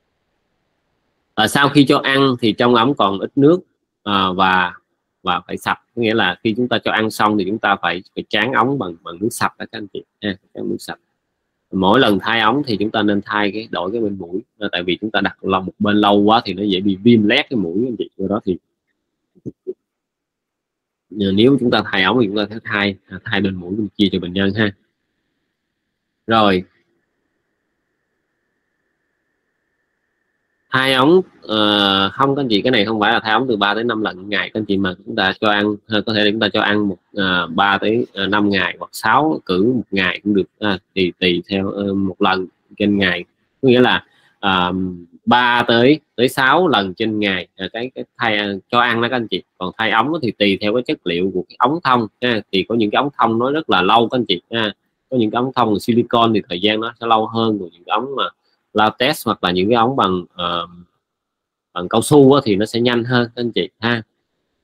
Sau khi cho ăn thì trong ống còn ít nước và phải sạch, nghĩa là khi chúng ta cho ăn xong thì chúng ta phải tráng ống bằng nước sạch đó các anh chị nước sạch. Mỗi lần thay ống thì chúng ta nên đổi cái bên mũi, tại vì chúng ta đặt lòng một bên lâu quá thì nó dễ bị viêm lét cái mũi anh chị. Do đó thì nếu chúng ta thay ống thì chúng ta phải thay bên mũi bên kia cho bệnh nhân Rồi thay ống không các anh chị, cái này không phải là thay ống từ 3 tới 5 lần ngày các anh chị, mà chúng ta cho ăn có thể là chúng ta cho ăn 3 tới 5 ngày hoặc 6 cử một ngày cũng được, thì tùy theo một lần trên ngày, có nghĩa là 3 tới 6 lần trên ngày cái thay cho ăn đó các anh chị. Còn thay ống thì tùy theo cái chất liệu của cái ống thông thì có những cái ống thông nó rất là lâu các anh chị có những cái ống thông silicon thì thời gian nó sẽ lâu hơn, rồi những cái ống mà latex hoặc là những cái ống bằng cao su thì nó sẽ nhanh hơn các anh chị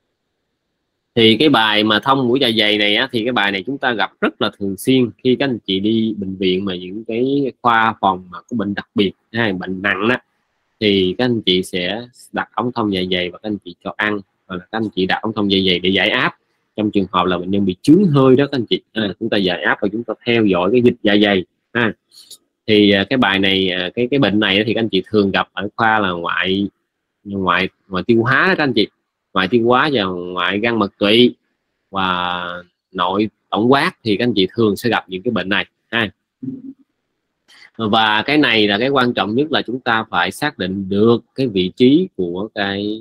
Thì cái bài mà thông mũi dạ dày này á, thì cái bài này chúng ta gặp rất là thường xuyên khi các anh chị đi bệnh viện mà những cái khoa phòng mà có bệnh đặc biệt hay bệnh nặng đó, thì các anh chị sẽ đặt ống thông dạ dày và các anh chị cho ăn, hoặc là các anh chị đặt ống thông dạ dày để giải áp trong trường hợp là bệnh nhân bị chướng hơi đó các anh chị. Chúng ta giải áp và chúng ta theo dõi cái dịch dạ dày. Thì cái bài này, cái bệnh này thì các anh chị thường gặp ở khoa là ngoại tiêu hóa đó các anh chị, ngoại tiêu hóa và ngoại gan mật tụy và nội tổng quát, thì các anh chị thường sẽ gặp những cái bệnh này ha. Và cái này là cái quan trọng nhất là chúng ta phải xác định được cái vị trí của cái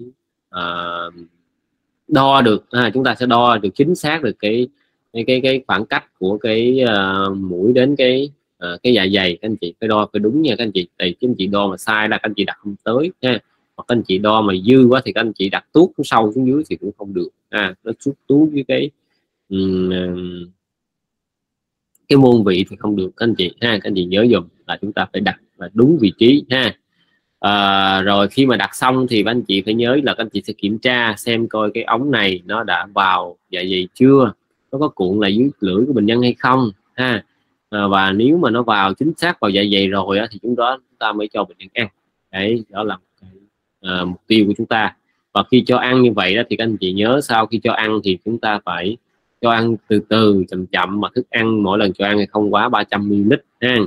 đo được, chúng ta sẽ đo được chính xác được cái khoảng cách của cái mũi đến cái dạ dày. Các anh chị phải đo phải đúng nha các anh chị, tại các anh chị đo mà sai là các anh chị đặt không tới ha, hoặc các anh chị đo mà dư quá thì các anh chị đặt tuốt sâu xuống dưới thì cũng không được, nó xuất tuốt với cái môn vị thì không được các anh chị ha. Các anh chị nhớ dùm là chúng ta phải đặt là đúng vị trí ha. Rồi khi mà đặt xong thì các anh chị phải nhớ là các anh chị sẽ kiểm tra xem coi cái ống này nó đã vào dạ dày chưa, nó có cuộn lại dưới lưỡi của bệnh nhân hay không ha. Và nếu mà nó vào chính xác vào dạ dày rồi á, thì chúng ta mới cho bệnh nhân ăn. Đấy, đó là mục tiêu của chúng ta. Và khi cho ăn như vậy đó thì các anh chị nhớ sau khi cho ăn thì chúng ta phải cho ăn từ từ chậm chậm, mà thức ăn mỗi lần cho ăn thì không quá 300 ml ha.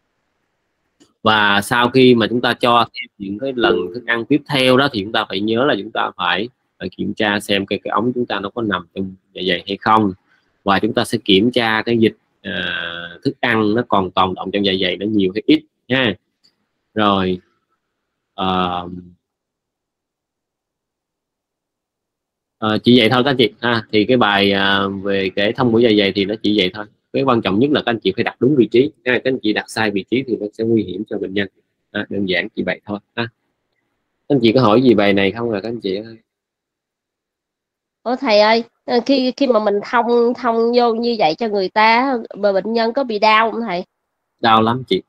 Và sau khi mà chúng ta cho những cái lần thức ăn tiếp theo đó thì chúng ta phải nhớ là chúng ta phải kiểm tra xem cái ống chúng ta nó có nằm trong dạ dày hay không, và chúng ta sẽ kiểm tra cái dịch thức ăn nó còn tồn động trong dạ dày nó nhiều hay ít ha. Rồi chỉ vậy thôi các anh chị ha. Thì cái bài về cái thông mũi dạ dày thì nó chỉ vậy thôi. Cái quan trọng nhất là các anh chị phải đặt đúng vị trí ha. Các anh chị đặt sai vị trí thì nó sẽ nguy hiểm cho bệnh nhân. Đơn giản chỉ vậy thôi ha. Các anh chị có hỏi gì bài này không là các anh chị ơi? Ủa thầy ơi, khi mà mình thông vô như vậy cho người ta, bệnh nhân có bị đau không thầy? Đau lắm chị.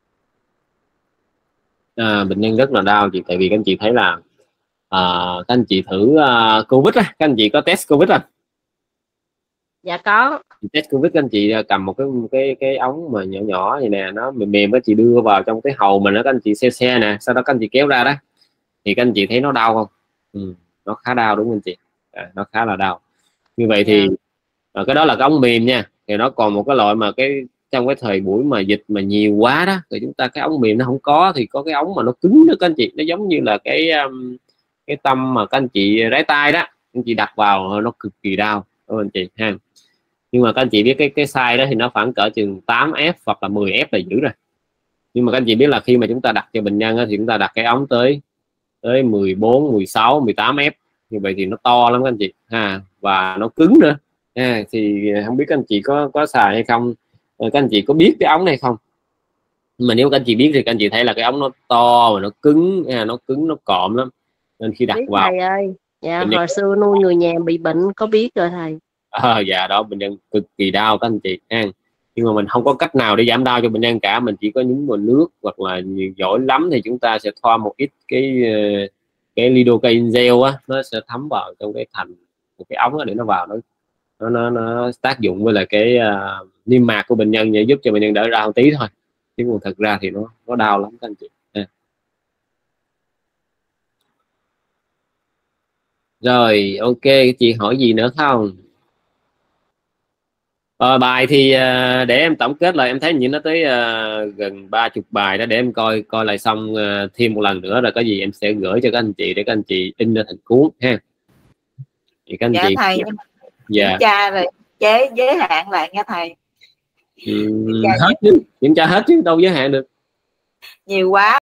Bệnh nhân rất là đau chị, tại vì các anh chị thấy là các anh chị thử Covid á, các anh chị có test Covid không? Dạ có. Test Covid các anh chị cầm một cái ống mà nhỏ nhỏ vậy nè, nó mềm các chị đưa vào trong cái hầu mình, nó các anh chị xe nè, sau đó các anh chị kéo ra đó, thì các anh chị thấy nó đau không? Nó khá đau đúng không anh chị? Nó khá là đau. Như vậy thì cái đó là cái ống mềm nha. Thì nó còn một cái loại mà trong cái thời buổi mà dịch mà nhiều quá đó, thì chúng ta cái ống mềm nó không có, thì có cái ống mà nó cứng nữa các anh chị, nó giống như là cái tâm mà các anh chị rái tay đó, anh chị đặt vào nó cực kỳ đau các anh chị ha. Nhưng mà các anh chị biết cái size đó thì nó khoảng cỡ chừng 8F hoặc là 10F là dữ rồi. Nhưng mà các anh chị biết là khi mà chúng ta đặt cho bệnh nhân thì chúng ta đặt cái ống tới 14, 16, 18F, như vậy thì nó to lắm các anh chị ha, và nó cứng nữa ha. Thì không biết các anh chị có xài hay không, các anh chị có biết cái ống này không? Nhưng mà nếu các anh chị biết thì các anh chị thấy là cái ống nó to và nó cứng, nó cộm lắm, nên khi đặt biết vào thầy ơi. Dạ, hồi xưa nuôi người nhà bị bệnh có biết rồi thầy. Dạ đó, bệnh nhân cực kỳ đau các anh chị ha. Nhưng mà mình không có cách nào để giảm đau cho bệnh nhân cả, mình chỉ có nhúng vào nước, hoặc là giỏi lắm thì chúng ta sẽ thoa một ít cái lidocaine gel á, nó sẽ thấm vào trong cái thành một cái ống đó để nó vào nó tác dụng với lại cái niêm mạc của bệnh nhân để giúp cho bệnh nhân đỡ đau một tí thôi, chứ còn thật ra thì nó đau lắm các anh chị ha. Rồi ok, chị hỏi gì nữa không? Bài thì để em tổng kết lại, em thấy như nó tới gần 30 bài đó, để em coi lại xong thêm một lần nữa, rồi có gì em sẽ gửi cho các anh chị để các anh chị in ra thành cuốn ha. Thì các anh chị thầy kiểm tra rồi giới hạn lại nha thầy. Hết chứ, kiểm tra hết chứ đâu giới hạn được, nhiều quá.